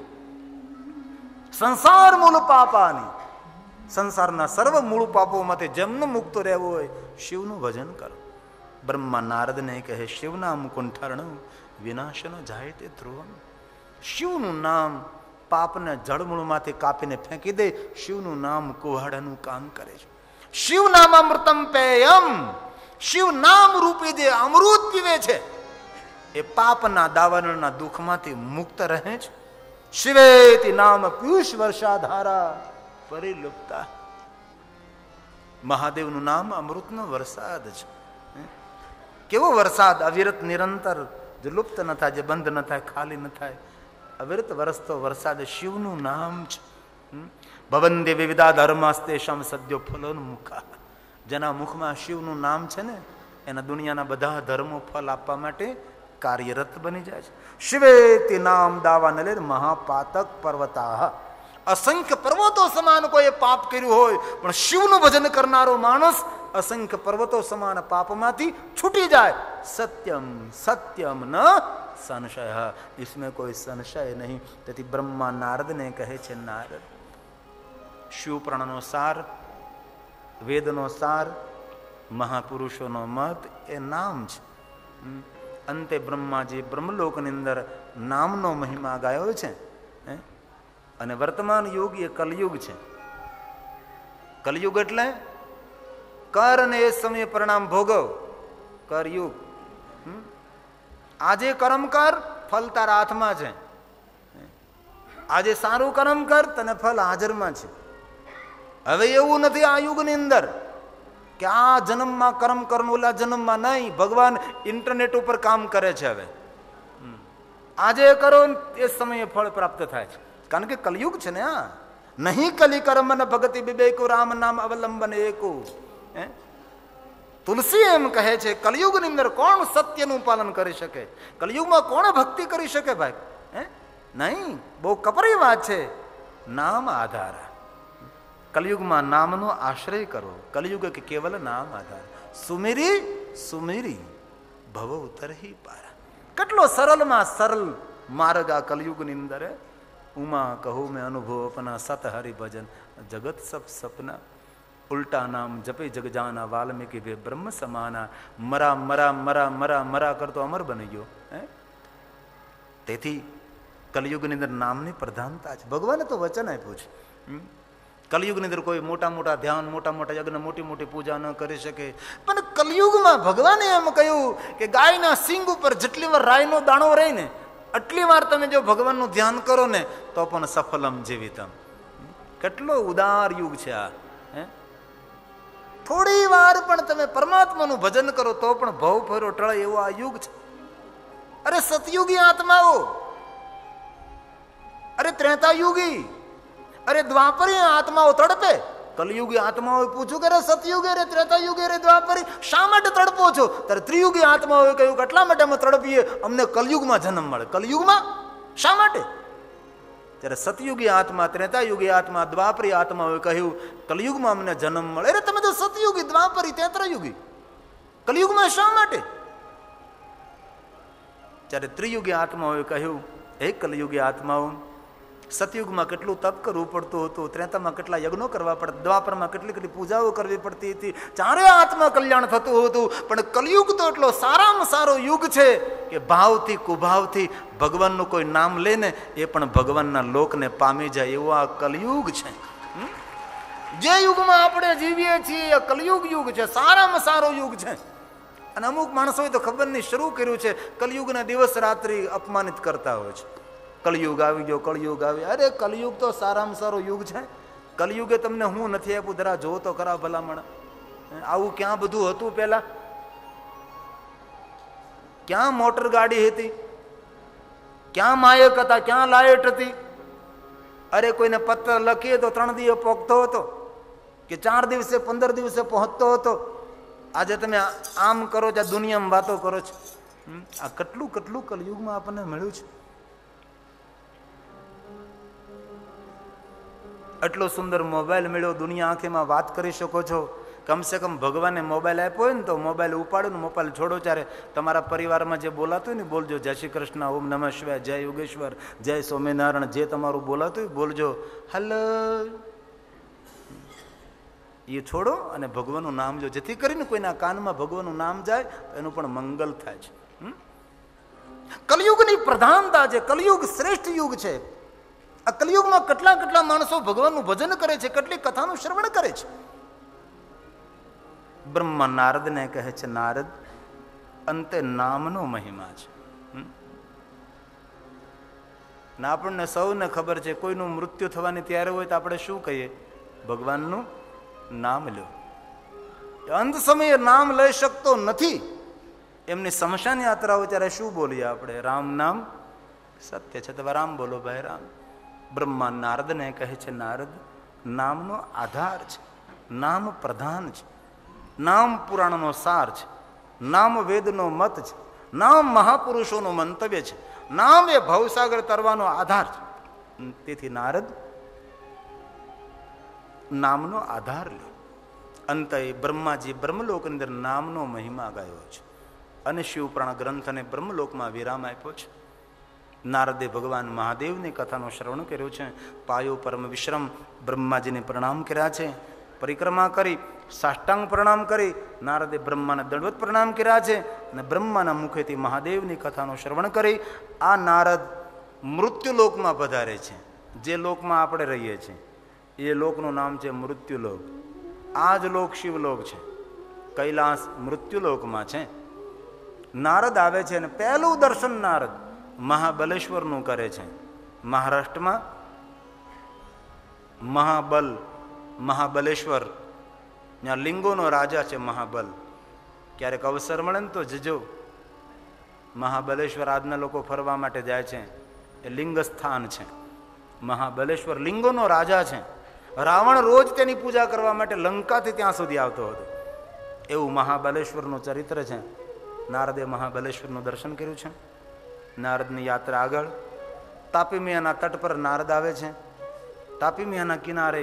સંસાર મૂળ પાપાની, સંસારના સર્વ મૂળ પાપોમાંથી જેમનું મુક્ત રહેવું હોય શિવનું ભજન કરો. બ્રહ્મા નારદને કહે શિવ નામ કુંઠારણ વિનાશન જાય તે ધ્રુવમ. શિવનું નામ પાપને જળમૂળમાંથી કાપીને ફેંકી દે. શિવનું નામ કુહાડાનું કામ કરે છે. શિવ નામ અમૃતમ પેયમ. શિવ નામ રૂપી જે અમૃત પીવે છે એ પાપના દાવાનળના દુઃખમાંથી મુક્ત રહે છે. શિવેતિ નામ પિયુષ વર્ષાધારા પરિલુપ્તા. મહાદેવનું નામ અમૃતનો વરસાદ છે. કેવો વરસાદ? અવિરત નિરંતર, જે લુપ્ત ન થાય, જે બંધ ન થાય, ખાલી ન થાય, અવિરત વરસતો વરસાદ શિવનું નામ છે. ભવંદે વિવિધા ધર્માસ્તે શમ સદ્યો ફલોન્મુખા. જેના મુખમાં શિવનું નામ છે ને એના દુનિયાના બધા ધર્મો ફલ આપવા માટે કાર્યરત બની જાય છે. શિવેતિ નામ દાવા નલે મહાપાતક પર્વતા. અસંખ્ય પર્વતો સમાન કોઈ પાપ કર્યું હોય પણ શિવનું ભજન કરનારો માણસ અસંખ્ય પર્વતો સમાન પાપમાંથી છૂટી જાય. સત્યમ સત્યમ ન સંશય, इसमें કોઈ સંશય નહીં. તેથી બ્રહ્મા નારદને કહે છે, નારદ શિવપ્રાણનો સાર, વેદનો સાર, મહાપુરુષોનો મત એ નામ છે. અંતે બ્રહ્માજી બ્રહ્મલોકની અંદર નામનો મહિમા ગાયો છે. અને વર્તમાન યુગ એ કલયુગ છે. કલયુગ એટલે કર અને એ સમયે પરિણામ ભોગવ. કરયુગ. આજે કર્મ કર, ફલ તારા હાથમાં છે. આજે સારું કર્મ કર, તને ફલ હાજરમાં છે. હવે એવું નથી આ યુગની અંદર કે આ જન્મમાં કર્મ કરવું, ઓલા જન્મમાં નહીં. ભગવાન ઇન્ટરનેટ ઉપર કામ કરે છે. હવે આજે કરો એ સમયે ફળ પ્રાપ્ત થાય છે, કારણ કે કલયુગ છે ને. આ નહીં કલી કર્મ ને ભગતિ વિવેકો રામ નામ અવલંબન એકો. તુલસી એમ કહે છે કલયુગની અંદર કોણ સત્યનું પાલન કરી શકે? કલયુગમાં કોણ ભક્તિ કરી શકે ભાઈ? હે નહીં, બહુ કપરી વાત છે. નામ આધાર. કલયુગમાં નામનો આશ્રય કરો. કલયુગ કે કેવલ નામ આધાર. સુમેરી સુમેરી ભવ ઉતરહી પારા. કેટલો સરળમાં સરળ માર્ગ આ કલયુગની અંદર. ઉમા કહો મેં અનુભવ અપના સત હરિ ભજન જગત સપ સપના. ઉલ્ટા નામ જપે જગજાના વાલ્મીકી વે બ્રહ્મ સમાના. મરા મરા મરા મરા મરા કરતો અમર બની ગયો. હે તેથી કલયુગની અંદર નામની પ્રધાનતા છે. ભગવાને તો વચન આપ્યું છે. કલયુગની અંદર કોઈ મોટા મોટા ધ્યાન, મોટા મોટા યજ્ઞ, મોટી મોટી પૂજા ન કરી શકે. પણ કલયુગમાં ભગવાને એમ કહ્યું કે ગાયના સિંગ ઉપર જેટલી વાર રાયનો દાણો રહી ને આટલી વાર તમે જો ભગવાનનું ધ્યાન કરો ને તો પણ સફલમ જીવિતમ. કેટલો ઉદાર યુગ છે આ. હે થોડી વાર પણ તમે પરમાત્માનું ભજન કરો તો પણ ભવ ફેરો ટળે એવો આ યુગ છે. અરે સતયુગી આત્માઓ, અરે ત્રેતાયુગી, અરે દ્વાપરી આત્માઓ તડપે. કલયુગી આત્માઓ પૂછ્યું કે સતયુગે રે ત્રેતાયુગે રે દ્વાપરી શા માટે તડપો છો? ત્યારે ત્રિયુગી આત્માઓએ કહ્યું કે એટલા માટે અમે તડપીએ, અમને કલયુગમાં જન્મ મળે. કલયુગમાં શા માટે? ત્યારે સતયુગી આત્મા, ત્રેતાયુગી આત્મા, દ્વાપરી આત્માઓએ કહ્યું કલયુગમાં અમને જન્મ મળે. અરે તમે તો સતયુગી, દ્વાપરી, ત્રેતાયુગી, કલયુગમાં શા માટે? ત્યારે ત્રિયુગી આત્માઓએ કહ્યું હે કલયુગી આત્માઓ, સતયુગમાં કેટલું તપ કરવું પડતું હતું, ત્રેતામાં કેટલા યજ્ઞો કરવા પડતા, દ્વાપરમાં કેટલી કેટલી પૂજાઓ કરવી પડતી હતી, ચારે આત્મા કલ્યાણ થતું હતું. પણ કલયુગ તો એટલો સારામાં સારો યુગ છે કે ભાવથી કુભાવથી ભગવાનનું કોઈ નામ લે ને એ પણ ભગવાનના લોકને પામી જાય એવો આ કલયુગ છે. જે યુગમાં આપણે જીવીએ છીએ એ કલયુગ યુગ છે, સારામાં સારો યુગ છે. અને અમુક માણસોએ તો ખબર નહીં શરૂ કર્યું છે કલયુગના દિવસ રાત્રિ અપમાનિત કરતા હોય છે. કલયુગ આવી ગયો, કલયુગ આવી. અરે કલયુગ તો સારામાં સારો યુગ છે. કલયુગે તમને હું નથી આપ્યું જરા જો તો ખરા ભલામણ. આવું ક્યાં બધું હતું પેલા? ક્યાં મોટર ગાડી હતી? ક્યાં માયક હતા? ક્યાં લાઇટ હતી? અરે કોઈને પત્ર લખીએ તો ત્રણ દિવસે પહોંચતો હતો કે ચાર દિવસે પંદર દિવસે પહોંચતો હતો. આજે તમે આમ કરો છો, દુનિયામાં વાતો કરો છો. આ કેટલું કેટલું કલયુગમાં આપણને મળ્યું છે. એટલો સુંદર મોબાઈલ મળ્યો, દુનિયા આંખેમાં વાત કરી શકો છો. કમસે કમ ભગવાને મોબાઈલ આપ્યો હોય ને તો મોબાઈલ ઉપાડો ને મોબાઈલ છોડો ત્યારે તમારા પરિવારમાં જે બોલાતું હોય ને બોલજો. જય શ્રી કૃષ્ણ, ઓમ નમઃ શિવાય, જય યોગેશ્વર, જય સ્વામિનારાયણ, જે તમારું બોલાતું હોય બોલજો. હલો એ છોડો અને ભગવાનનું નામ જો, જેથી કરીને કોઈના કાનમાં ભગવાનનું નામ જાય તો એનું પણ મંગલ થાય છે. કલયુગની પ્રધાનતા છે. કલયુગ શ્રેષ્ઠ યુગ છે. આ કલયુગમાં કેટલા કેટલા માણસો ભગવાનનું ભજન કરે છે, કેટલી કથાનું શ્રવણ કરે છે. બ્રહ્મા નારદને કહે છે, નારદ અંતે નામનો મહિમા છે. ને આપણને સૌને ખબર છે કોઈનું મૃત્યુ થવાની ત્યારે હોય તો આપણે શું કહીએ? ભગવાનનું નામ લો. અંત સમયે નામ લઈ શકતો નથી. એમની સ્મશાન યાત્રા હોય ત્યારે શું બોલીએ આપણે? રામ નામ સત્ય છે, તમે રામ બોલો ભાઈ, રામ. બ્રહ્મા નારદને કહે છે, નારદ નામનો આધાર છે, નામ પ્રધાન છે, નામ પુરાણનો સાર છે, નામ વેદનો મત છે, નામ મહાપુરુષોનું મંતવ્ય છે, નામ એ ભવસાગર તરવાનો આધાર છે. તેથી નારદ નામનો આધાર લો. અંતે બ્રહ્માજી બ્રહ્મલોકની અંદર નામનો મહિમા ગાયો છે અને શિવપુરાણ ગ્રંથને બ્રહ્મલોકમાં વિરામ આપ્યો છે. નારદે ભગવાન મહાદેવની કથાનો શ્રવણ કર્યો છે. પાયો પરમ વિશ્રમ બ્રહ્માજીને પ્રણામ કર્યા છે. પરિક્રમા કરી સાષ્ટાંગ પ્રણામ કરી નારદે બ્રહ્માને દંડવત પ્રણામ કર્યા છે અને બ્રહ્માના મુખેથી મહાદેવની કથાનું શ્રવણ કરી આ નારદ મૃત્યુલોકમાં પધારે છે. જે લોકમાં આપણે રહીએ છીએ એ લોકનું નામ છે મૃત્યુલોક. આ જ લોક શિવલોક છે. કૈલાસ મૃત્યુલોકમાં છે. નારદ આવે છે અને પહેલું દર્શન નારદ મહાબલેશ્વરનું કરે છે. મહારાષ્ટ્રમાં મહાબલ મહાબલેશ્વર, ત્યાં લિંગોનો રાજા છે મહાબલ. ક્યારેક અવસર મળે ને તો જજો. મહાબલેશ્વર આજના લોકો ફરવા માટે જાય છે. એ લિંગ સ્થાન છે. મહાબલેશ્વર લિંગોનો રાજા છે. રાવણ રોજ તેની પૂજા કરવા માટે લંકાથી ત્યાં સુધી આવતો હતો. એવું મહાબલેશ્વરનું ચરિત્ર છે. નારદે મહાબલેશ્વરનું દર્શન કર્યું છે. નારદની યાત્રા આગળ તાપી મિયાના તટ પર નારદ આવે છે. તાપી મિયાના કિનારે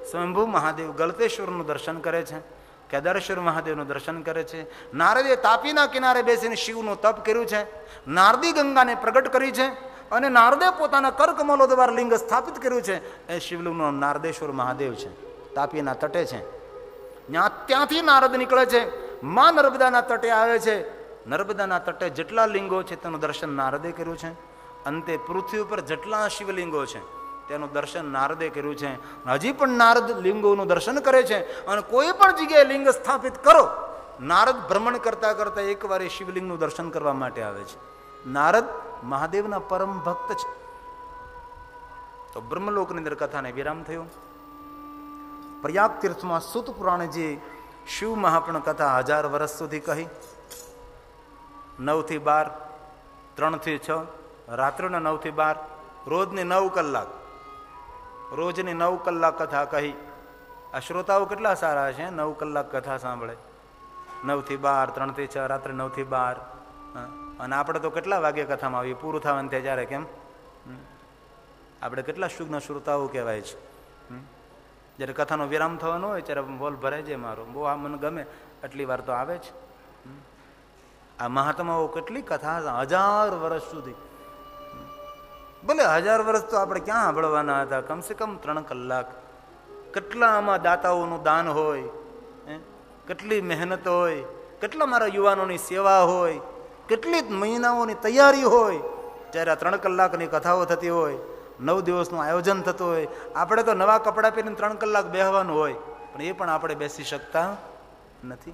સ્વયંભૂ મહાદેવ ગલતેશ્વરનું દર્શન કરે છે, કેદારેશ્વર મહાદેવનું દર્શન કરે છે. નારદે તાપીના કિનારે બેસીને શિવનું તપ કર્યું છે, નારદી ગંગાને પ્રગટ કરી છે અને નારદે પોતાના કરકમલો દ્વારા લિંગ સ્થાપિત કર્યું છે. એ શિવલિંગનું નારદેશ્વર મહાદેવ છે, તાપીના તટે છે. ત્યાં ત્યાંથી નારદ નીકળે છે, માં નર્મદાના તટે આવે છે. નર્મદાના તટે જેટલા લિંગો છે તેનું દર્શન નારદે કર્યું છે. અંતે પૃથ્વી ઉપર જેટલા શિવલિંગો છે તેનું દર્શન નારદે કર્યું છે. હજી પણ નારદ લિંગોનું દર્શન કરે છે અને કોઈ પણ જગ્યાએ લિંગ સ્થાપિત કરો, નારદ ભ્રમણ કરતા કરતા એકવાર એ શિવલિંગનું દર્શન કરવા માટે આવે છે. નારદ મહાદેવના પરમ ભક્ત છે. તો બ્રહ્મલોકની અંદર કથાને વિરામ થયો. પ્રયાગ તીર્થમાં સૂત પુરાણે જે શિવ મહાપણ કથા હજાર વર્ષ સુધી કહી, નવ થી બાર, ત્રણ થી છ, રાત્રિના નવ થી બાર, રોજની નવ કલાક રોજની નવ કલાક કથા કહી. આ શ્રોતાઓ કેટલા સારા છે, નવ કલાક કથા સાંભળે. નવ થી બાર, ત્રણ થી છ, રાત્રે નવ થી બાર. અને આપણે તો કેટલા વાગે કથામાં આવીએ, પૂરું થવાનું ત્યાં જ્યારે કેમ આપણે કેટલા શુગના શ્રોતાઓ કહેવાય છે. જ્યારે કથાનો વિરામ થવાનો હોય ત્યારે બોલ ભરાય જાય મારો, બહુ આ મને ગમે આટલી વાર તો આવે છે. આ મહાત્માઓ કેટલી કથા હજાર વર્ષ સુધી, ભલે હજાર વર્ષ તો આપણે ક્યાં સાંભળવાના હતા, કમસે કમ ત્રણ કલાક. કેટલા આમાં દાતાઓનું દાન હોય, કેટલી મહેનત હોય, કેટલા મારા યુવાનોની સેવા હોય, કેટલી મહિનાઓની તૈયારી હોય. જ્યારે આ ત્રણ કલાકની કથાઓ થતી હોય, નવ દિવસનું આયોજન થતું હોય, આપણે તો નવા કપડાં પહેરીને ત્રણ કલાક બેસવાનું હોય, પણ એ પણ આપણે બેસી શકતા નથી.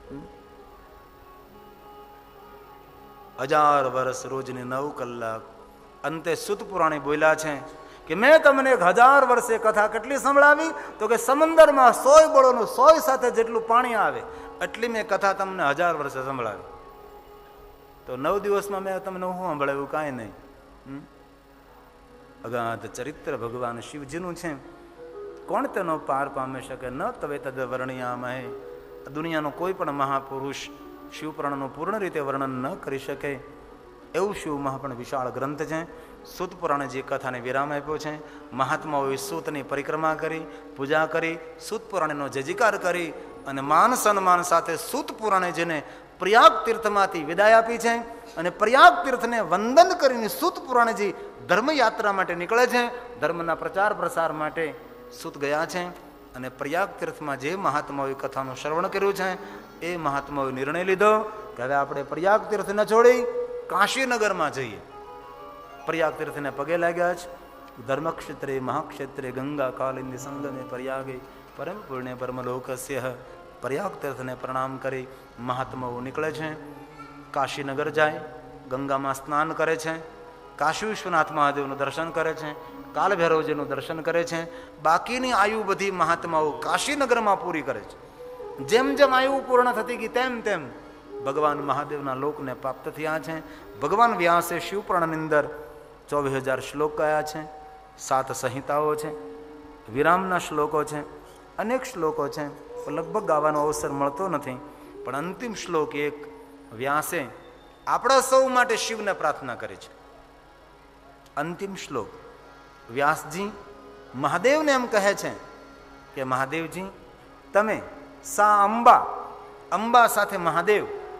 હજાર વર્ષ રોજની નવ કલાક. અંતે સૂત પુરાણી બોલ્યા છે કે મેં તમને એક હજાર વર્ષે કથા કેટલી સંભળાવી, તો કે સમંદરમાં સોય બળોનું સોય સાથે જેટલું પાણી આવે એટલી મેં કથા તમને હજાર વર્ષે સંભળાવી. તો નવ દિવસમાં મેં તમને હું સંભળાવ્યું? કાંઈ નહીં. અગાધ ચરિત્ર ભગવાન શિવજીનું છે, કોણ તેનો પાર પામી શકે? ન તવે તદ વર્ણિયામહે. દુનિયાનો કોઈ પણ મહાપુરુષ શિવપુરાણનું પૂર્ણ રીતે વર્ણન ન કરી શકે એવું શિવ મહાપણ વિશાળ ગ્રંથ છે. સૂત પુરાણે જે કથાને વિરામ આપ્યો છે, મહાત્માઓએ સૂતની પરિક્રમા કરી, પૂજા કરી, સૂત પુરાણનો જયજયકાર કરી અને માન સન્માન સાથે સૂત પુરાણે જેને પ્રયાગ તીર્થમાંથી વિદાય આપી છે અને પ્રયાગ તીર્થને વંદન કરીને સૂત પુરાણેજી ધર્મયાત્રા માટે નીકળે છે. ધર્મના પ્રચાર પ્રસાર માટે સૂત ગયા છે અને પ્રયાગ તીર્થમાં જે મહાત્માઓએ કથાનું શ્રવણ કર્યું છે એ મહાત્માઓએ નિર્ણય લીધો કે હવે આપણે પ્રયાગ તીર્થ ન છોડી કાશીનગરમાં જઈએ. પ્રયાગ તીર્થને પગે લાગ્યા છે. ધર્મક્ષેત્રે મહાક્ષેત્રે ગંગા કાલિંદી સંગમે પ્રયાગે પરમ પુણ્ય પરમલોકસ્ય. પ્રયાગ તીર્થને પ્રણામ કરી મહાત્માઓ નીકળે છે, કાશીનગર જાય, ગંગામાં સ્નાન કરે છે, કાશી વિશ્વનાથ મહાદેવનું દર્શન કરે છે, કાલભૈરવજીનું દર્શન કરે છે. બાકીની આયુ બધી મહાત્માઓ કાશીનગરમાં પૂરી કરે છે. જેમ જેમ આયુ પૂર્ણ થતી ગઈ તેમ તેમ ભગવાન મહાદેવના લોકને પ્રાપ્ત થયા છે. ભગવાન વ્યાસે શિવપુરાણની અંદર ચોવીસ હજાર શ્લોક ગયા છે, સાત સંહિતાઓ છે, વિરામના શ્લોકો છે, અનેક શ્લોકો છે. લગભગ ગાવાનો અવસર મળતો નથી, પણ અંતિમ શ્લોક એક વ્યાસે આપણા સૌ માટે શિવને પ્રાર્થના કરી છે. અંતિમ શ્લોક વ્યાસજી મહાદેવને એમ કહે છે કે મહાદેવજી તમે સા અંબા, અંબા સાથે મહાદેવ,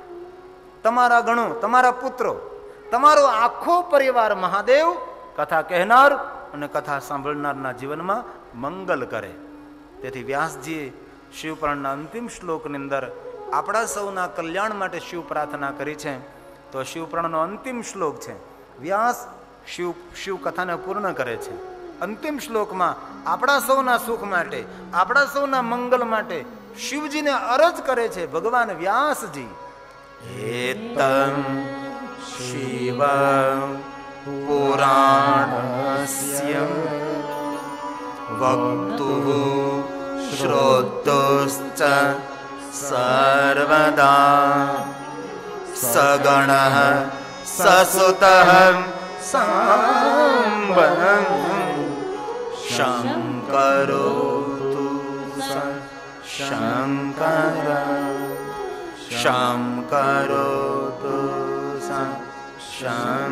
તમારા ગણો, તમારા પુત્રો, તમારો આખો પરિવાર મહાદેવ કથા કહેનાર અને કથા સાંભળનારના જીવનમાં મંગલ કરે. તેથી વ્યાસજીએ શિવપુરાણના અંતિમ શ્લોકની અંદર આપણા સૌના કલ્યાણ માટે શિવ પ્રાર્થના કરી છે. તો શિવપુરાણનો અંતિમ શ્લોક છે. વ્યાસ શિવ શિવ કથાને પૂર્ણ કરે છે. અંતિમ શ્લોકમાં આપણા સૌના સુખ માટે, આપણા સૌના મંગલ માટે શિવજીને અરજ કરે છે. ભગવાન વ્યાસજી એતમ શિવ પુરાણસ્ય વક્તુ શ્રોતોશ્ચ સર્વદા સગણઃ સસુતઃ સાંબં શંકરો શંકર શંકરો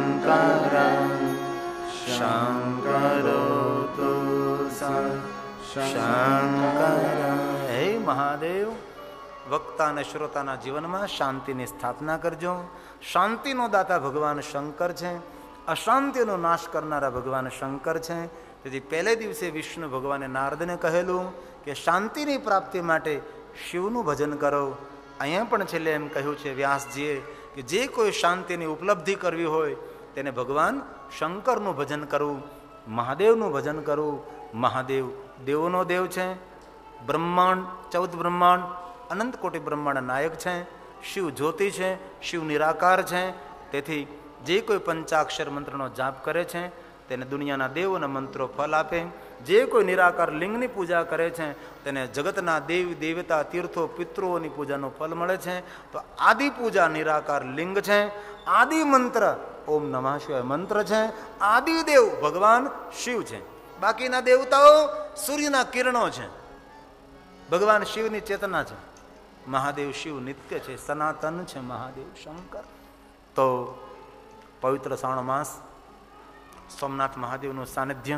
શંકર શંકરો શંકર. હે મહાદેવ, વક્તા અને શ્રોતાના જીવનમાં શાંતિની સ્થાપના કરજો. શાંતિનો દાતા ભગવાન શંકર છે, અશાંતિનો નાશ કરનારા ભગવાન શંકર છે. તેથી પહેલે દિવસે વિષ્ણુ ભગવાને નારદને કહેલું કે શાંતિની પ્રાપ્તિ માટે શિવનું ભજન કરો. અહીંયા પણ છેલ્લે એમ કહ્યું છે વ્યાસજીએ કે જે કોઈ શાંતિની ઉપલબ્ધિ કરવી હોય તેને ભગવાન શંકરનું ભજન કરવું, મહાદેવનું ભજન કરવું. મહાદેવ દેવોનો દેવ છે, બ્રહ્માંડ ચૌદ બ્રહ્માંડ અનંત કોટી બ્રહ્માંડ નાયક છે. શિવ જ્યોતિ છે, શિવ નિરાકાર છે. તેથી જે કોઈ પંચાક્ષર મંત્રનો જાપ કરે છે તેને દુનિયાના દેવોના મંત્રો ફલ આપે. જે કોઈ નિરાકાર લિંગની પૂજા કરે છે તેને જગતના દેવ દેવતા તીર્થો પિતૃઓની પૂજાનું ફલ મળે છે. તો આદિ પૂજા નિરાકાર લિંગ છે, આદિ મંત્ર ઓમ નમઃ શિવાય મંત્ર છે, આદિદેવ ભગવાન શિવ છે. બાકીના દેવતાઓ સૂર્યના કિરણો છે, ભગવાન શિવની ચેતના છે. મહાદેવ શિવ નિત્ય છે, સનાતન છે મહાદેવ શંકર. તો પવિત્ર શ્રાવણ માસ, સોમનાથ મહાદેવનું સાનિધ્ય,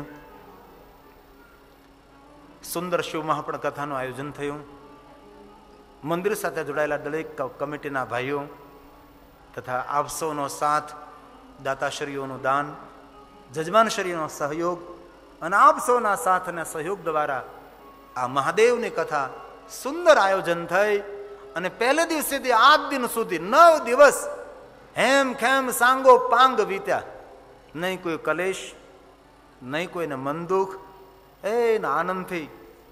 સુંદર શિવ મહાપણ કથાનું આયોજન થયું. મંદિર સાથે જોડાયેલા દરેક કમિટીના ભાઈઓ તથા આપ સૌનો સાથ, દાતાશ્રીઓનું દાન, જજમાનશ્રીઓનો સહયોગ અને આપ સૌના સાથ અને સહયોગ દ્વારા આ મહાદેવની કથા સુંદર આયોજન થઈ. અને પહેલે દિવસેથી આજ દિન સુધી નવ દિવસ હેમ ખેમ સાંગો પાંગ વીત્યા. નહીં કોઈ કલેશ, નહીં કોઈને મન દુઃખ, એના આનંદથી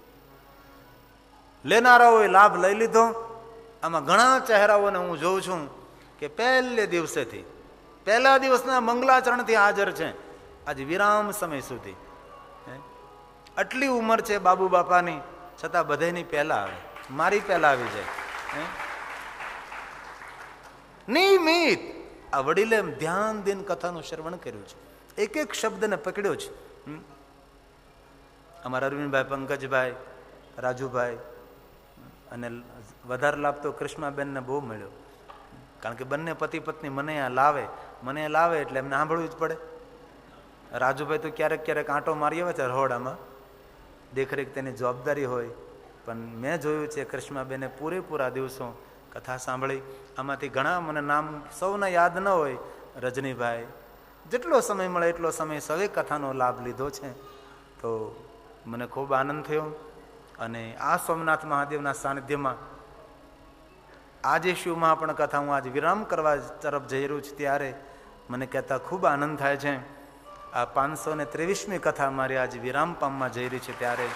લેનારાઓએ લાભ લઈ લીધો. આમાં ઘણા ચહેરાઓને હું જોઉં છું કે પહેલે દિવસેથી, પહેલા દિવસના મંગલાચરણથી હાજર છે આજે વિરામ સમય સુધી. આટલી ઉંમર છે બાબુ બાપાની, છતાં બધાની પહેલા આવે, મારી પહેલા આવી જાય. નિયમિત આ વડીલે ધ્યાન દઈને કથાનું શ્રવણ કર્યું છે, એક એક શબ્દને પકડ્યો છે. અમારા અરવિંદભાઈ, પંકજભાઈ, રાજુભાઈ અને વધારે લાભ તો કૃષ્ણાબેનને બહુ મળ્યો. કારણ કે બંને પતિ પત્ની મને આ લાવે, મને લાવે એટલે એમને સાંભળવું જ પડે. રાજુભાઈ તો ક્યારેક ક્યારેક આંટો મારી આવે છે રહોડામાં, દેખરેખ તેની જવાબદારી હોય. પણ મેં જોયું છે કૃષ્ણાબેને પૂરેપૂરા દિવસો કથા સાંભળી. આમાંથી ઘણા મને નામ સૌને યાદ ન હોય. રજનીભાઈ, જેટલો સમય મળે એટલો સમય સૌએ કથાનો લાભ લીધો છે. તો મને ખૂબ આનંદ થયો. અને આ સોમનાથ મહાદેવના સાનિધ્યમાં આજે શિવમાં પણ કથા હું આજે વિરામ કરવા તરફ જઈ રહ્યું છું ત્યારે મને કહેતા ખૂબ આનંદ થાય છે. આ પાંચસો ને ત્રેવીસમી કથા મારી આજે વિરામ પામમાં જઈ રહી છે ત્યારે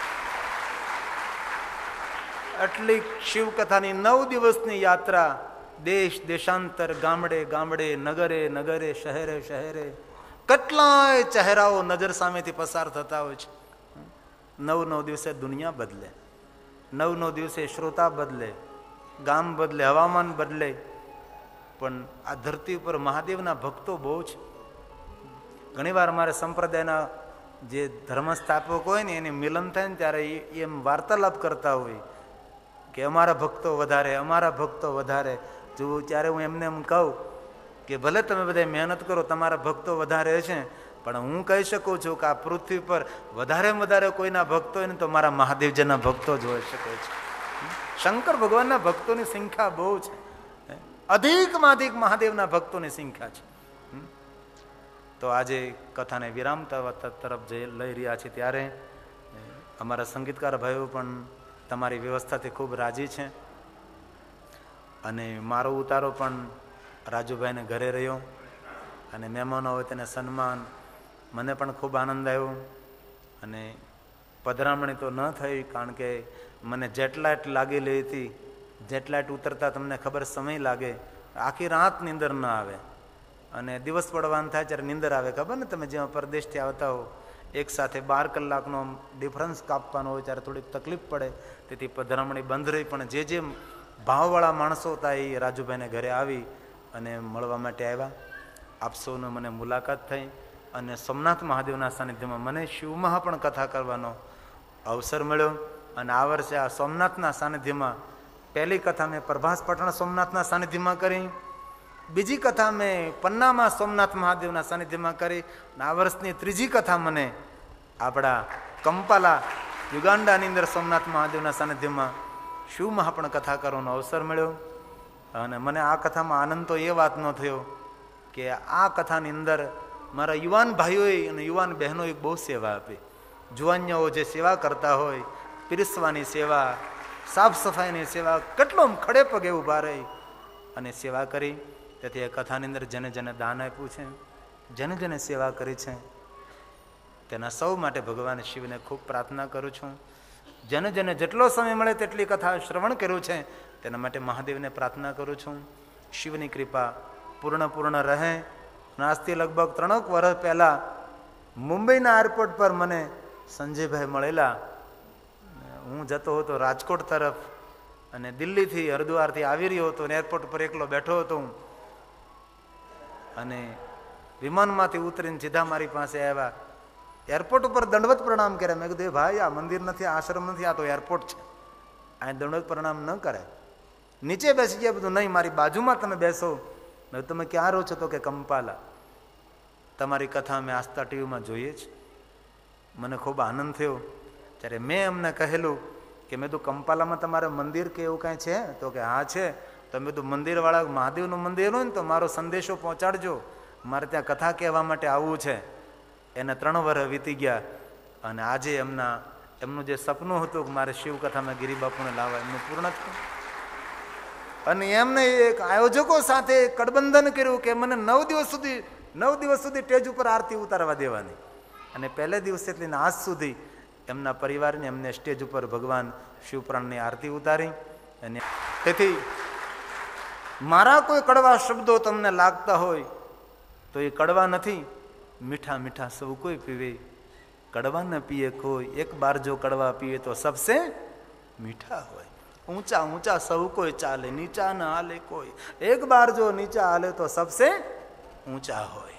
આટલી શિવકથાની નવ દિવસની યાત્રા દેશ દેશાંતર, ગામડે ગામડે, નગરે નગરે, શહેરે શહેરે કેટલાય ચહેરાઓ નજર સામેથી પસાર થતા હોય છે. નવ નવ દિવસે દુનિયા બદલે, નવ નવ દિવસે શ્રોતા બદલે, ગામ બદલે, હવામાન બદલે, પણ આ ધરતી ઉપર મહાદેવના ભક્તો બહુ છે. ઘણીવાર અમારે સંપ્રદાયના જે ધર્મસ્થાપક હોય ને એની મિલન થાય ને ત્યારે એમ વાર્તાલાપ કરતા હોય કે અમારા ભક્તો વધારે, અમારા ભક્તો વધારે. જો ત્યારે હું એમને એમ કહું કે ભલે તમે બધા મહેનત કરો, તમારા ભક્તો વધારે છે, પણ હું કહી શકું છું કે આ પૃથ્વી પર વધારે વધારે કોઈના ભક્તો હોય ને તો મારા મહાદેવજીના ભક્તો જ હોઈ શકે છે. શંકર ભગવાનના ભક્તોની સંખ્યા બહુ છે, અધિકમાં અધિક મહાદેવના ભક્તોની સંખ્યા છે. તો આજે કથાને વિરામ તરફ જઈ લઈ રહ્યા છે ત્યારે અમારા સંગીતકાર ભાઈઓ પણ તમારી વ્યવસ્થાથી ખૂબ રાજી છે. અને મારો ઉતારો પણ રાજુભાઈને ઘરે રહ્યો અને મહેમાનો હોય તેને સન્માન, મને પણ ખૂબ આનંદ આવ્યો. અને પધરામણી તો ન થઈ કારણ કે મને જેટલાઇટ લાગેલી હતી. જેટલાઇટ ઉતરતા તમને ખબર સમય લાગે, આખી રાત નીંદર ન આવે અને દિવસ પડવાનું થાય ત્યારે નીંદર આવે. ખબર ને, તમે જેમાં પરદેશથી આવતા હો એક સાથે બાર કલાકનો ડિફરન્સ કાપવાનો હોય ત્યારે થોડીક તકલીફ પડે. તેથી પધરામણી બંધ રહી. પણ જે જે ભાવવાળા માણસો હતા એ રાજુભાઈને ઘરે આવી અને મળવા માટે આવ્યા. આપ સૌને મને મુલાકાત થઈ અને સોમનાથ મહાદેવના સાનિધ્યમાં મને શિવમાં પણ કથા કરવાનો અવસર મળ્યો. અને આ વર્ષે આ સોમનાથના સાનિધ્યમાં પહેલી કથા મેં પ્રભાસ પટણ સોમનાથના સાનિધ્યમાં કરી, બીજી કથા મેં પન્નામાં સોમનાથ મહાદેવના સાનિધ્યમાં કરી. આ વર્ષની ત્રીજી કથા મને આપણા કંપાલા યુગાન્ડાની અંદર સોમનાથ મહાદેવના સાનિધ્યમાં શિવ મહાપણ કથા કરવાનો અવસર મળ્યો. અને મને આ કથામાં આનંદ તો એ વાતનો થયો કે આ કથાની અંદર મારા યુવાન ભાઈઓએ અને યુવાન બહેનોએ બહુ સેવા આપી. જુવાનીઓ જે સેવા કરતા હોય, પીરસવાની સેવા, સાફ સફાઈની સેવા, કેટલો ખડે પગે ઊભા રહી અને સેવા કરી. તેથી એ કથાની અંદર જેને જેને દાન આપ્યું છે, જેને જેને સેવા કરી છે, તેના સૌ માટે ભગવાન શિવને ખૂબ પ્રાર્થના કરું છું. જેને જેને જેટલો સમય મળે તેટલી કથા શ્રવણ કર્યું છે તેના માટે મહાદેવને પ્રાર્થના કરું છું. શિવની કૃપા પૂર્ણ પૂર્ણ રહે. આજથી લગભગ ત્રણેક વર્ષ પહેલાં મુંબઈના એરપોર્ટ પર મને સંજયભાઈ મળેલા. હું જતો હતો રાજકોટ તરફ અને દિલ્હીથી હરિદ્વારથી આવી રહ્યો હતો અને એરપોર્ટ પર એકલો બેઠો હતો હું. અને વિમાનમાંથી ઉતરીને સીધા મારી પાસે આવ્યા. એરપોર્ટ ઉપર દંડવત પ્રણામ કર્યા. મેં કીધું ભાઈ આ મંદિર નથી, આશ્રમ નથી, આ તો એરપોર્ટ છે, આ દંડવત પ્રણામ ન કરે. નીચે બેસી ગયા. બધું નહીં, મારી બાજુમાં તમે બેસો. મેં તમે ક્યાં રહો છો? તો કે કંપાલા. તમારી કથા મેં આસ્થા ટીવીમાં જોઈએ જ. મને ખૂબ આનંદ થયો ત્યારે મેં એમને કહેલું કે મેં તો કંપાલામાં તમારે મંદિર કે એવું કાંઈ છે? તો કે હા છે. તો મેં તો મંદિરવાળા મહાદેવનું મંદિર હોય ને તો મારો સંદેશો પહોંચાડજો, મારે ત્યાં કથા કહેવા માટે આવવું છે. એને ત્રણ વર્ષ વીતી ગયા અને આજે એમના એમનું જે સપનું હતું કે મારે શિવકથામાં ગિરિબાપુને લાવવા, એમનું પૂર્ણ થયું. અને એમને એક આયોજકો સાથે કડબંધન કર્યું કે મને નવ દિવસ સુધી નવ દિવસ સુધી સ્ટેજ ઉપર આરતી ઉતારવા દેવાની. અને પહેલે દિવસે એટલે આજ સુધી એમના પરિવારને એમને સ્ટેજ ઉપર ભગવાન શિવપ્રાણની આરતી ઉતારી. અને તેથી મારા કોઈ કડવા શબ્દો તમને લાગતા હોય તો એ કડવા નથી, મીઠા મીઠા સૌ કોઈ પીવે, કડવા ન પીએ કોઈ, એક બાર જો કડવા પીએ તો સબસે મીઠા હોય. ઊંચા ઊંચા સૌ કોઈ ચાલે, નીચા ન હાલે કોઈ, એક બાર જો નીચા હાલે તો સબસે ઊંચા હોય.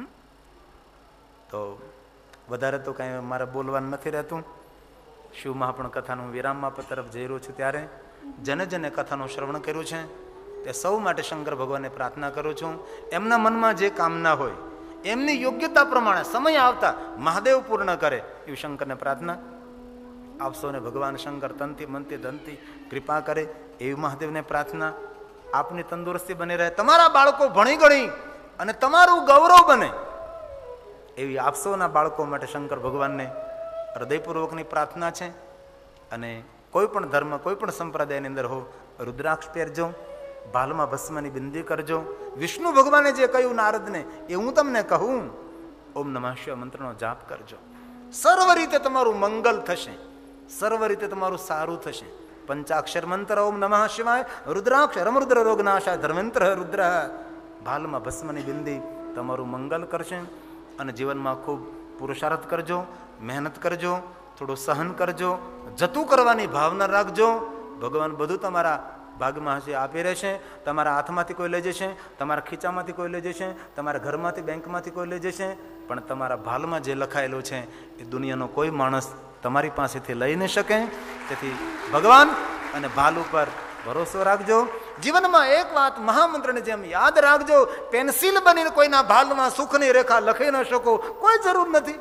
તો વધારે તો કાંઈ મારે બોલવાનું નથી રહેતું. શિવ મહાપણ કથાનું વિરામમાં તરફ જઈ રહ્યો છું ત્યારે જેને જેને કથાનું શ્રવણ કર્યું છે તે સૌ માટે શંકર ભગવાનને પ્રાર્થના કરું છું. એમના મનમાં જે કામના હોય એમની યોગ્યતા પ્રમાણે સમય આવતા મહાદેવ પૂર્ણ કરે એવી શંકરને પ્રાર્થના. આપ સૌને ભગવાન શંકર તનથી મનથી ધનથી કૃપા કરે એવી મહાદેવને પ્રાર્થના. આપની તંદુરસ્તી બની રહે, તમારા બાળકો ભણી ગણી અને તમારું ગૌરવ બને એવી આપ સૌના બાળકો માટે શંકર ભગવાનને હૃદયપૂર્વકની પ્રાર્થના છે. અને કોઈ પણ ધર્મ, કોઈ પણ સંપ્રદાયની અંદર હો, રુદ્રાક્ષ પહેરજો, ભાલમાં ભસ્મની બિંદી કરજો. વિષ્ણુ ભગવાને જે કહ્યું નારદને એ હું તમને કહું, ઓમ નમઃ શિવાય મંત્રનો જાપ કરજો. સર્વ રીતે તમારું મંગલ થશે, સર્વ રીતે તમારું સારું થશે. પંચાક્ષર મંત્ર ઓમ નમઃ શિવાય, રુદ્રાક્ષ રમરુદ્ર રોગનાશાય, ધર્મેન્દ્ર રુદ્ર, ભાલમાં ભસ્મની બિંદી તમારું મંગલ કરશે. અને જીવનમાં ખૂબ પુરુષાર્થ કરજો, મહેનત કરજો, થોડું સહન કરજો, જતું કરવાની ભાવના રાખજો. ભગવાન બધું તમારા ભાગમાં હશે આપી રહેશે. તમારા હાથમાંથી કોઈ લઈ જશે, તમારા ખીચામાંથી કોઈ લઈ જશે, તમારા ઘરમાંથી બેંકમાંથી કોઈ લઈ જશે, પણ તમારા ભાલમાં જે લખાયેલું છે એ દુનિયાનો કોઈ માણસ તમારી પાસેથી લઈ ન શકે. તેથી ભગવાન અને ભાલ ઉપર ભરોસો રાખજો. જીવનમાં એક વાત મહામંત્રની જેમ યાદ રાખજો, પેન્સિલ બનીને કોઈના ભાલમાં સુખની રેખા લખી ન શકો, કોઈ જરૂર નથી.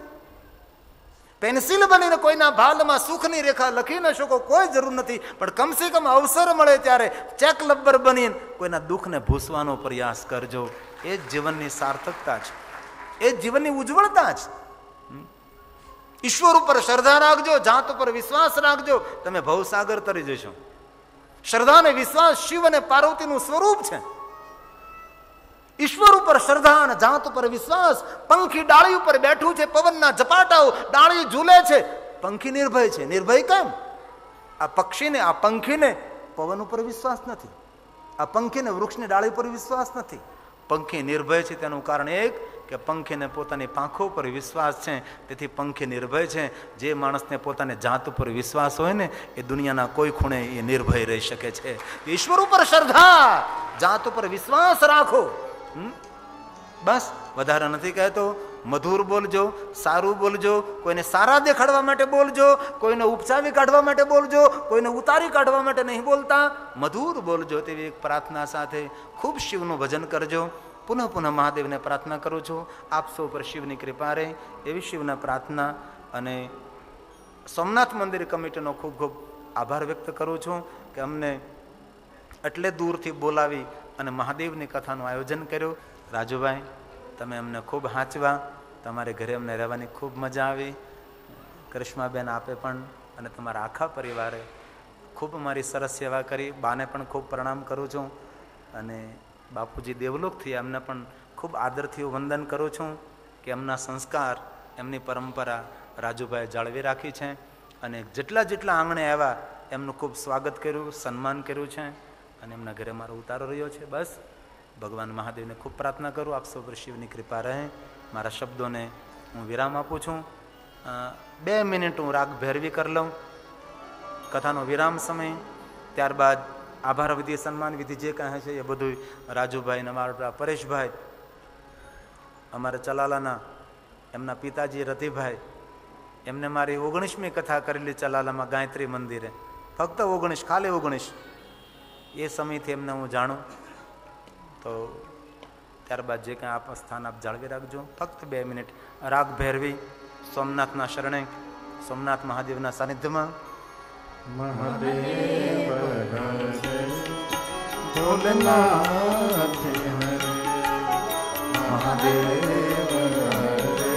પેન્સિલ બનીને કોઈના ભાલમાં સુખની રેખા લખી ન શકો, કોઈ જરૂર નથી. પણ કમસે કમ અવસર મળે ત્યારે ચેક લબ્બર બનીને કોઈના દુઃખને ભૂસવાનો પ્રયાસ કરજો. એ જ જીવનની સાર્થકતા છે, એ જ જીવનની ઉજ્જવળતા છે. ઈશ્વર ઉપર શ્રદ્ધા રાખજો, જાત ઉપર વિશ્વાસ રાખજો, તમે ભવસાગર તરી જશો. શ્રદ્ધા અને વિશ્વાસ શિવ અને પાર્વતીનું સ્વરૂપ છે. ઈશ્વર ઉપર શ્રદ્ધા અને જાત ઉપર વિશ્વાસ. પંખી ડાળી ઉપર બેઠું છે, પવનના ઝપાટાઓ ડાળી ઝૂલે છે, પંખી નિર્ભય છે. નિર્ભય કેમ? આ પક્ષીને, આ પંખીને પવન ઉપર વિશ્વાસ નથી, આ પંખીને વૃક્ષની ડાળી પર વિશ્વાસ નથી. પંખી નિર્ભય છે તેનું કારણ એક કે પંખીને પોતાની પાંખો ઉપર વિશ્વાસ છે, તેથી પંખી નિર્ભય છે. જે માણસને પોતાને જાત ઉપર વિશ્વાસ હોય ને એ દુનિયાના કોઈ ખૂણે એ નિર્ભય રહી શકે છે. ઈશ્વર ઉપર શ્રદ્ધા, જાત ઉપર વિશ્વાસ રાખો. બસ વધારે નથી કહેતો. મધુર બોલજો, સારું બોલજો, કોઈને સારા દેખાડવા માટે બોલજો, કોઈને ઉપચાવી કાઢવા માટે બોલજો, કોઈને ઉતારી કાઢવા માટે નહીં બોલતા, મધુર બોલજો. તેવી એક પ્રાર્થના સાથે ખૂબ શિવનું ભજન કરજો. પુનઃ પુનઃ મહાદેવને પ્રાર્થના કરું છું આપ સૌ પર શિવની કૃપા રહે એવી શિવના પ્રાર્થના. અને સોમનાથ મંદિર કમિટીનો ખૂબ ખૂબ આભાર વ્યક્ત કરું છું કે અમને એટલે દૂરથી બોલાવી અને મહાદેવની કથાનું આયોજન કર્યું. રાજુભાઈ, તમે અમને ખૂબ હાંચવા, તમારે ઘરે અમને રહેવાની ખૂબ મજા આવી. કરિશ્માબેન આપે પણ અને તમારા આખા પરિવારે ખૂબ અમારી સરસ સેવા કરી. બાને પણ ખૂબ પ્રણામ કરું છું અને બાપુજી દેવલોકથી એમને પણ ખૂબ આદરથી વંદન કરું છું કે એમના સંસ્કાર, એમની પરંપરા રાજુભાઈ જાળવી રાખી છે અને જેટલા જેટલા આંગણે આવ્યા એમનું ખૂબ સ્વાગત કર્યું, સન્માન કર્યું છે અને એમના ઘરે મારો ઉતારો રહ્યો છે. બસ ભગવાન મહાદેવને ખૂબ પ્રાર્થના કરું આપ સૌ પર શિવની કૃપા રહે. મારા શબ્દોને હું વિરામ આપું છું. બે મિનિટ હું રાગ ભૈરવી કરી લઉં, કથાનો વિરામ સમય. ત્યારબાદ આભાર વિધિ, સન્માન વિધિ જે કાંઈ છે એ બધું રાજુભાઈ ને અમારા પરેશભાઈ, અમારા ચલાલાના એમના પિતાજી રતિભાઈ, એમને મારી ઓગણીસમી કથા કરેલી ચલાલામાં ગાયત્રી મંદિરે, ફક્ત ઓગણીસ, ખાલી ઓગણીસ. એ સમયથી એમને હું જાણું. તો ત્યારબાદ જે કાંઈ આપ સ્થાન આપ જાળવી રાખજો. ફક્ત બે મિનિટ રાગ ભૈરવી સોમનાથના શરણે, સોમનાથ મહાદેવના સાનિધ્યમાં. મહાદેવ ભોલેનાથ હરે, મહાદેવ હરે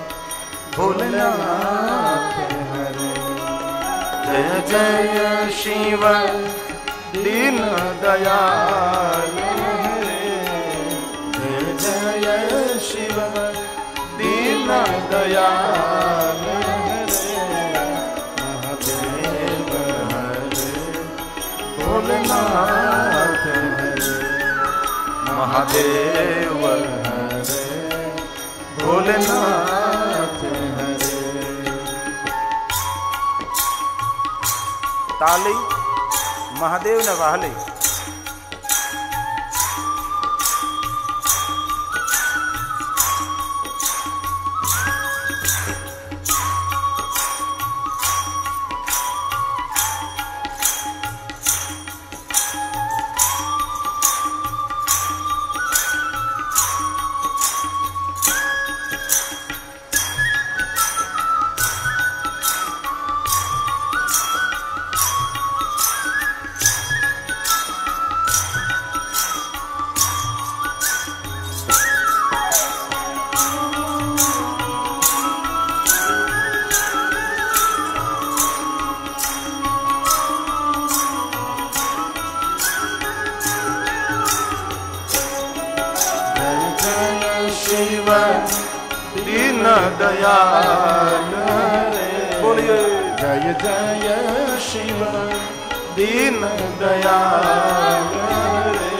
ભોલેનાથ હરે. જય જય શિવ દીન દયાલ હરે, જય જય શિવ દીન દયાલ હરે. મહાદેવ હરે ભોલેનાથ હરે, મહાદેવ હરે ભોલેનાથ હરે. તાલી મહાદેવને વહાલી. दीन दयाल हरे. बोलिए जय जय शिव दीन दयाल हरे.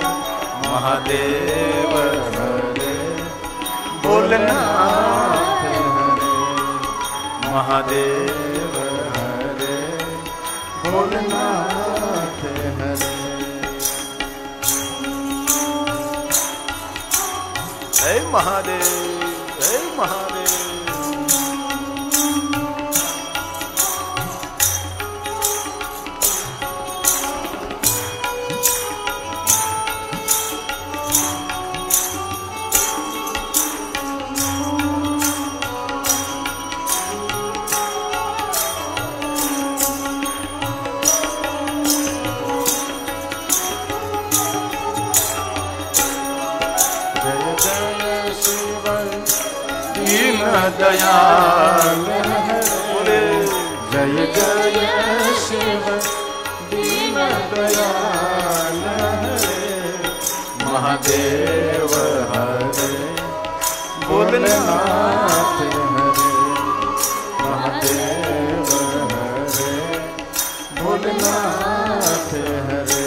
महादेव हरे भोलेनाथ हरे, महादेव हरे भोलेनाथ हरे. जय महादेव, जय महादेव. दयाल हरे, जय जय शिव दीन दयाल हरे. महादेव हरे भोलेनाथ हरे, महादेव हरे भोलेनाथ हरे.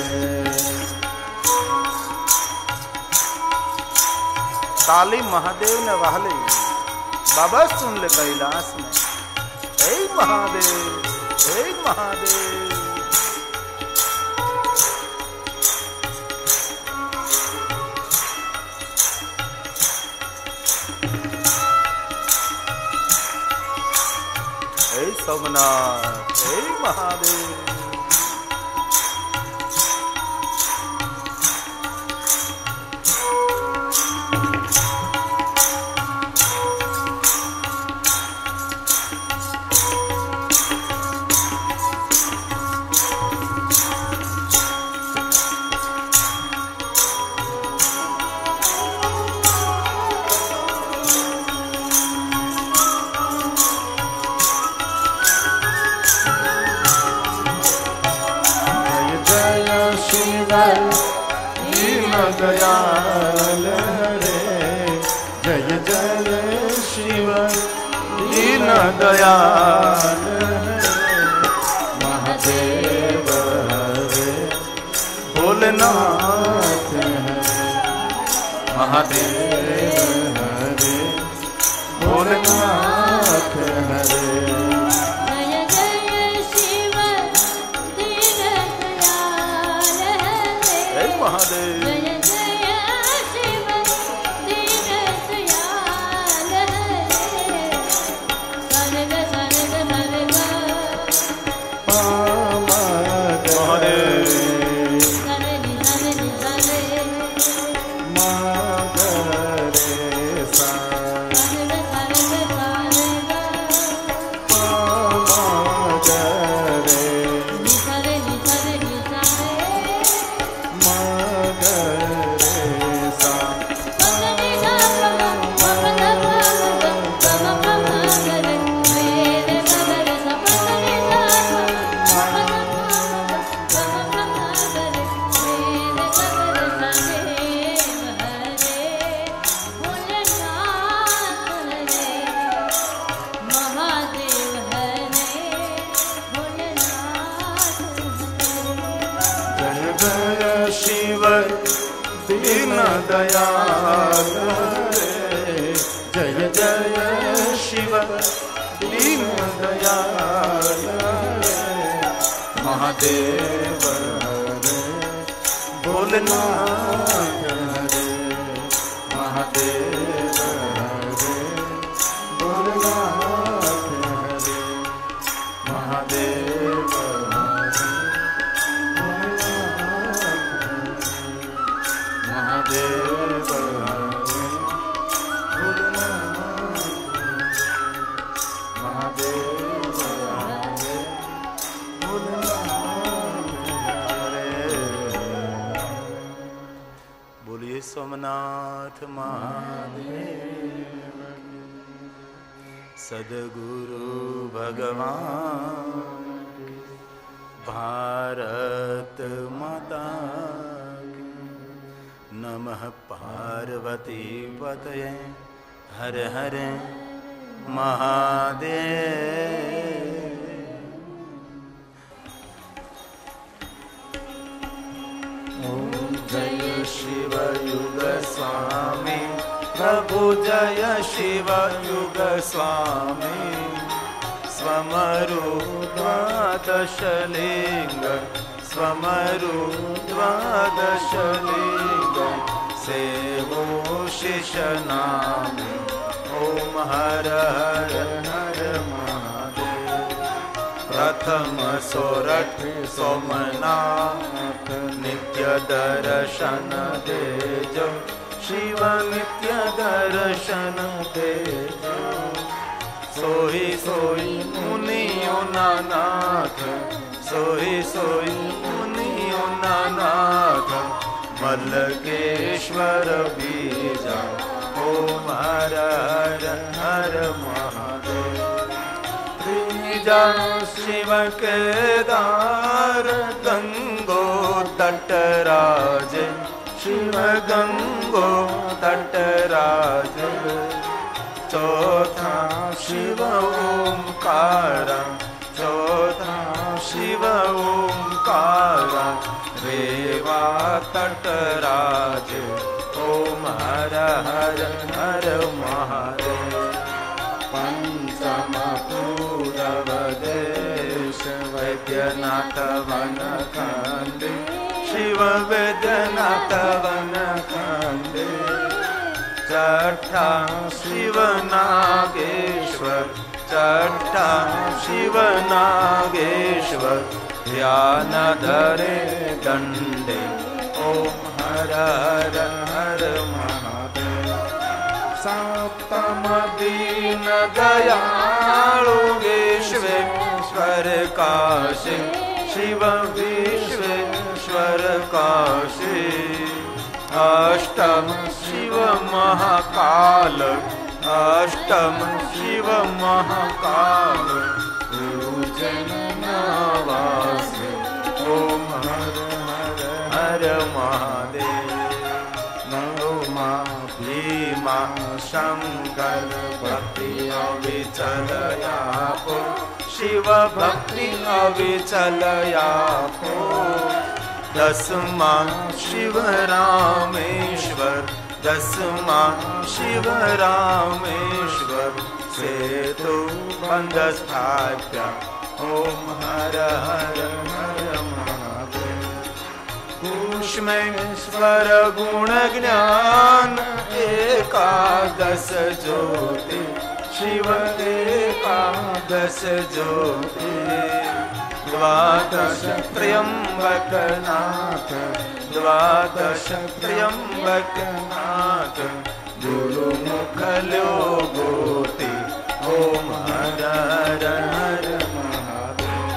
ताली महादेव ने वाहली बाबा सुन ले कैलाश में. हे महादेव, हे महादेव. हे सोमनाथ, हे महादेव. शिव दीन दयाल हरे जय जय शिव दीन दयाल महादेव हरे भोलेनाथ हरे महादेव हरे भोलेनाथ हरे जय जय शिव दीन दयाल हरे महादेव जय जय शिव दीन दयाल हरे सर्व सर्व सर्व महादेव सरनि सरनि सरे मागरे सा सर्व सर्व सर्व मागरे सरनि सरनि सरे मागरे सा पदनि धाम पद पद पम पम गरे वेद सगर सपदनि धाम पद पम पम गरे वेद सगर सगे हरे भोलेनाथ हरे महादेव हरे भोलेनाथ हरे जय जय शिव दीन दयाल हरे जय जय शिव दीन दयाल हरे महादेव हरे भोलेनाथ हरे महादेव हरे भोलेनाथ हरे महादेव हरे महादेव हरे भोलेनाथ महादेव हरे भोलेनाथ हरे बोलिए सोमनाथ महादेव सदगुरु भगवान भारत माता की नमः पार्वती पतये हर हर महादेव। ओम जय शिव युग स्वामी प्रभु जय शिव युग स्वामी स्वमरु द्वादशलिंग स्वमरु द्वादशलिंग सेवो शिशनामि ओम हर हर हर महादेव। प्रथम सोरठ सोमनाथ नित्य दर्शन देजो शिव नित्य दर्शन देजो सोई सोई मुनियो नाथ सोई सोई मुनियो नाथ मल्लकेश्वर बीजा ओम हर हर हर महादेव। त्रिजा शिव केदार गंगो तटराज शिव गंगो तटराज चौथा शिव ओंकार चौथा शिव ओंकार रेवा तटराज ओम हर हर हर महादेव। पंचम पूरव देश वैद्यनाथ वन खंडे शिव वैद्यनाथ वन खंडे चट्टा शिव नागेश्वर चट्टा शिव नागेश्वर ध्यान धरे दंडे ओम हर हर हर महादेव। सप्तम दीन दयालु विश्वेश्वर काशी शिव विश्वेश्वर काशी अष्टम शिव महाकाल अष्टम शिव महाकाल उज्जैन नवासी ओम हर हर हर शंकर भक्ति अविचलयापो शिव भक्ति अविचलयापो दसमा शिव रामेश्वर दसमा शिव रामेश्वर से तो बंद स्थाप्य ओम हर हर हर महादेव कुष्मेश्वर गुण ज्ञान एकादश ज्योति शिव एकादश ज्योति द्वादश त्र्यंबकनाथ द्वादश त्र्यंबकनाथ गुरुमुख लोगोति ओम हर हर हर महादेव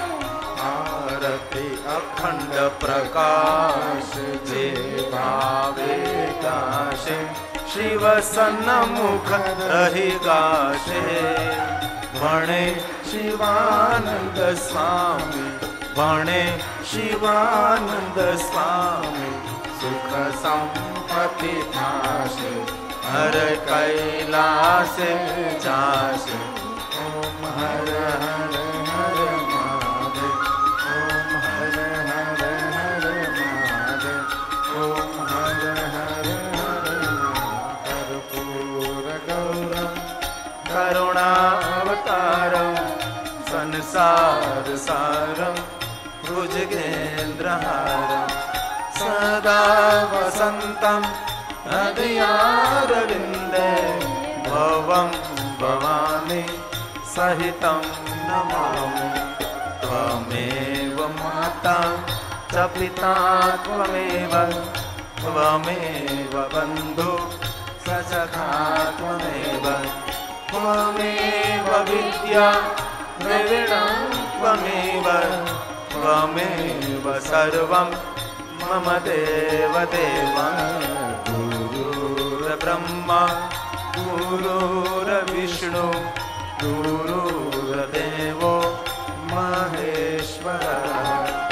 आरती अखंड प्रकाश जे भावे काशे शिव सन्मुख रहि गाशे भणे शिवानंद स्वामी भणे शिवानंद स्वामी सुख संपत्ति थाशे हर कैलास जाशे ओम हर हर हर महादेव ओम हर हर हर महादेव ओम हर हर हर कर्पूर गौरम करुणावतारम संसार सारम भुजगेन्द्रहारम सदा वसंतम हृदयारविंदे भवं भवानी सहितं नमामि त्वमेव माता च पिता त्वमेव त्वमेव बन्धु स सखा त्वमेव त्वमेव विद्या द्रविणं त्वमेव त्वमेव सर्वं मम देव देव गुरुर्ब्रह्मा गुरुर्विष्णु गुरुर्देवो महेश्वरः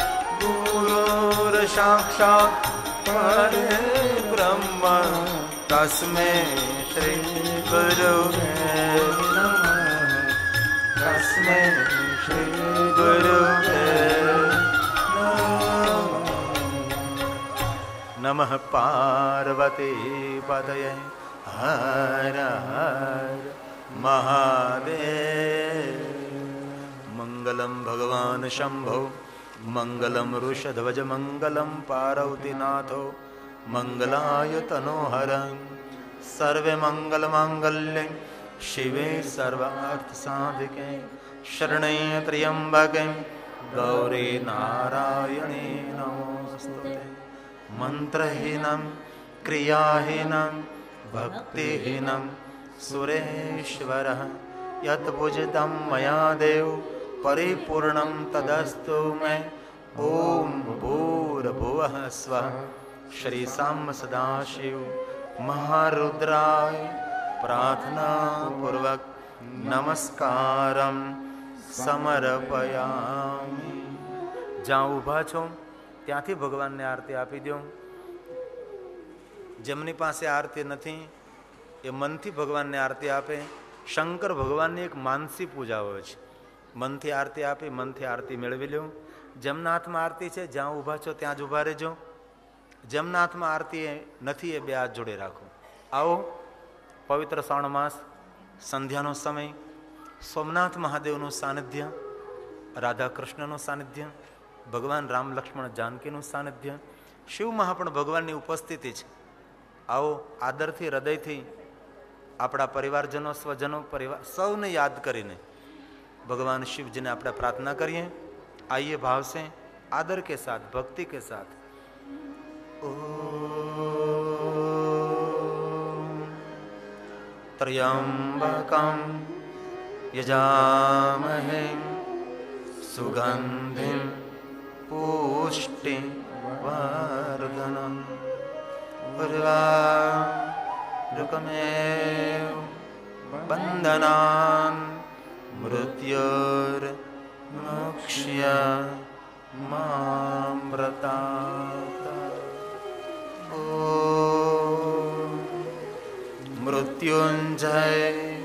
गुरुर्साक्षात् परब्रह्म तस्मै श्री गुरुवे नमः तस्मै श्री गुरुवे नमः पार्वती पतये हर हर महादेव मंगलम भगवान शंभो मंगलम वृषध्वज मंगलम पार्वतीनाथो मंगलाय तनोहर सर्वे मंगल मांगल्ये शिवे सर्वार्थ साधिके शरणे त्र्यंबके गौरी नारायणी नमोस्तुते मंत्रहीनं क्रियाहीनं भक्तिहीनं सुरेश्वरः यत् पूजितं मया देव परिपूर्णं तदस्तु मे ओम भूर्भुवः स्वः श्री साम सदाशिव महारुद्राय प्रार्थना पूर्वक नमस्कारम समर्पयामि। જ્યાં ઊભા છો ત્યાંથી ભગવાનને આરતી આપી દો. જેમની પાસે આરતી નથી એ મનથી ભગવાનને આરતી આપે. શંકર ભગવાનની એક માનસી પૂજા હોય છે. મનથી આરતી આપી મનથી આરતી મેળવી લો. જેમના હાથમાં આરતી છે જ્યાં ઊભા છો ત્યાં જ ઊભા રહેજો. જેમના હાથમાં આરતી નથી એ બે હાથ જોડે રાખો. આવો પવિત્ર શ્રાવણ માસ સંધ્યાનો સમય, સોમનાથ મહાદેવનું સાનિધ્ય, રાધા કૃષ્ણનું સાનિધ્ય, ભગવાન રામ લક્ષ્મણ જાનકીનું સાનિધ્ય, શિવમાં પણ ભગવાનની ઉપસ્થિતિ છે. આવો આદરથી હૃદયથી આપણા પરિવારજનો સ્વજનો પરિવાર સૌને યાદ કરીને ભગવાન શિવજીને આપણે પ્રાર્થના કરીએ. आइए भाव से आदर के साथ भक्ति के साथ त्र्यंबकं यजामहे सुगंधिं पुष्टिवर्धनम् उर्वारुकमेव बन्धनान् मृत्योर् मोक्ष्य मामृतात्। मृत्युंजय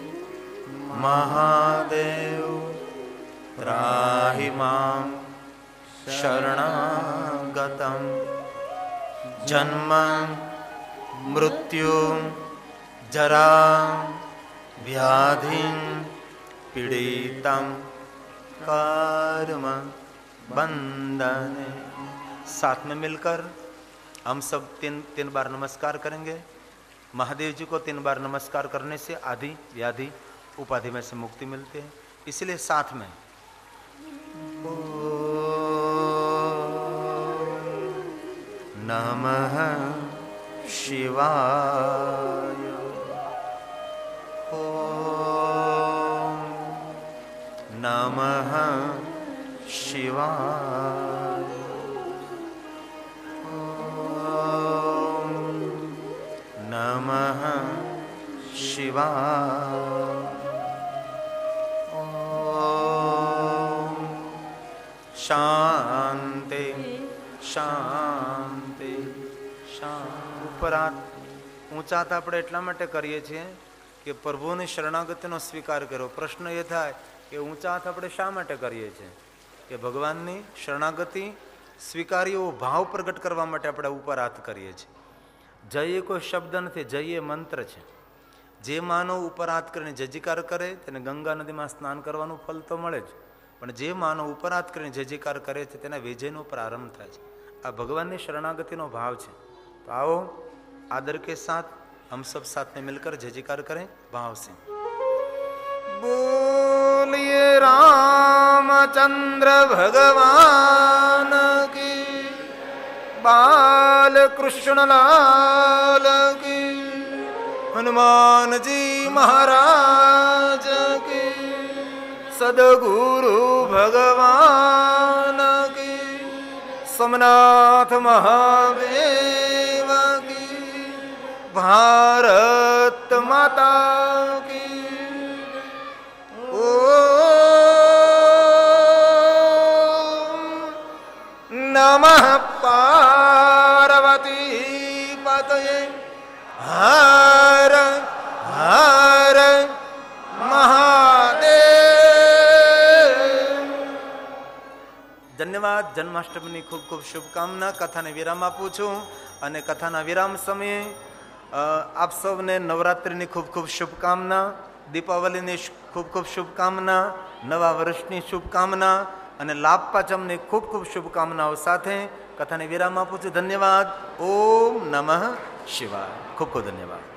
महादेव त्राहि मां शरणागतं जन्म मृत्यु जरा व्याधि पीड़ितं कर्म बंधने। साथ में मिलकर हम सब तीन तीन बार नमस्कार करेंगे। महादेव जी को तीन बार नमस्कार करने से आदि व्याधि उपाधि में से मुक्ति मिलती है, इसलिए साथ में नमः शिवाय ओम नमः शिवाय ओम नमः शिवाय ओम शांति शांति शांति। उपरात ऊंचा हाथ આપણે એટલા માટે કરીએ છીએ કે પ્રભુની શરણાગતિનો સ્વીકાર કર્યો। પ્રશ્ન એ થાય કે ઊંચા હાથ આપણે શા માટે કરીએ છીએ? કે ભગવાનની શરણાગતિ સ્વીકારી એવો ભાવ પ્રગટ કરવા માટે આપણે ઉપર હાથ કરીએ છીએ। જય એ કોઈ શબ્દ નથી, જય એ મંત્ર છે। જે માનવ ઉપર હાથ કરીને જયજયકાર કરે તેને ગંગા નદીમાં સ્નાન કરવાનું ફલ તો મળે જ, પણ જે માનવ ઉપર હાથ કરીને જયજયકાર કરે છે તેના વિજયનો પ્રારંભ થાય છે। આ ભગવાનની શરણાગતિનો ભાવ છે। तो आओ आदर के साथ हम सब साथ में मिलकर जयजयकार करें भाव से। बोलिए रामचंद्र भगवान की, बाल कृष्ण लाल की, हनुमान जी महाराज की, सदगुरु भगवान की, सोमनाथ महादेव की, भारत माता की। ओम नमः पार्वती पतये हर हर महादेव। धन्यवाद। जन्माष्टमी खूब खूब शुभकामना। कथा ने विराम आपू छूं અને કથાના વિરામ સમયે આપ સૌને નવરાત્રિની ખૂબ ખૂબ શુભકામના, દીપાવલીની ખૂબ ખૂબ શુભકામના, નવા વર્ષની શુભકામના અને લાભ પાંચમની ખૂબ ખૂબ શુભકામનાઓ સાથે કથાને વિરામ આપું છું। ધન્યવાદ। ઓમ નમઃ શિવાય। ખૂબ ખૂબ ધન્યવાદ।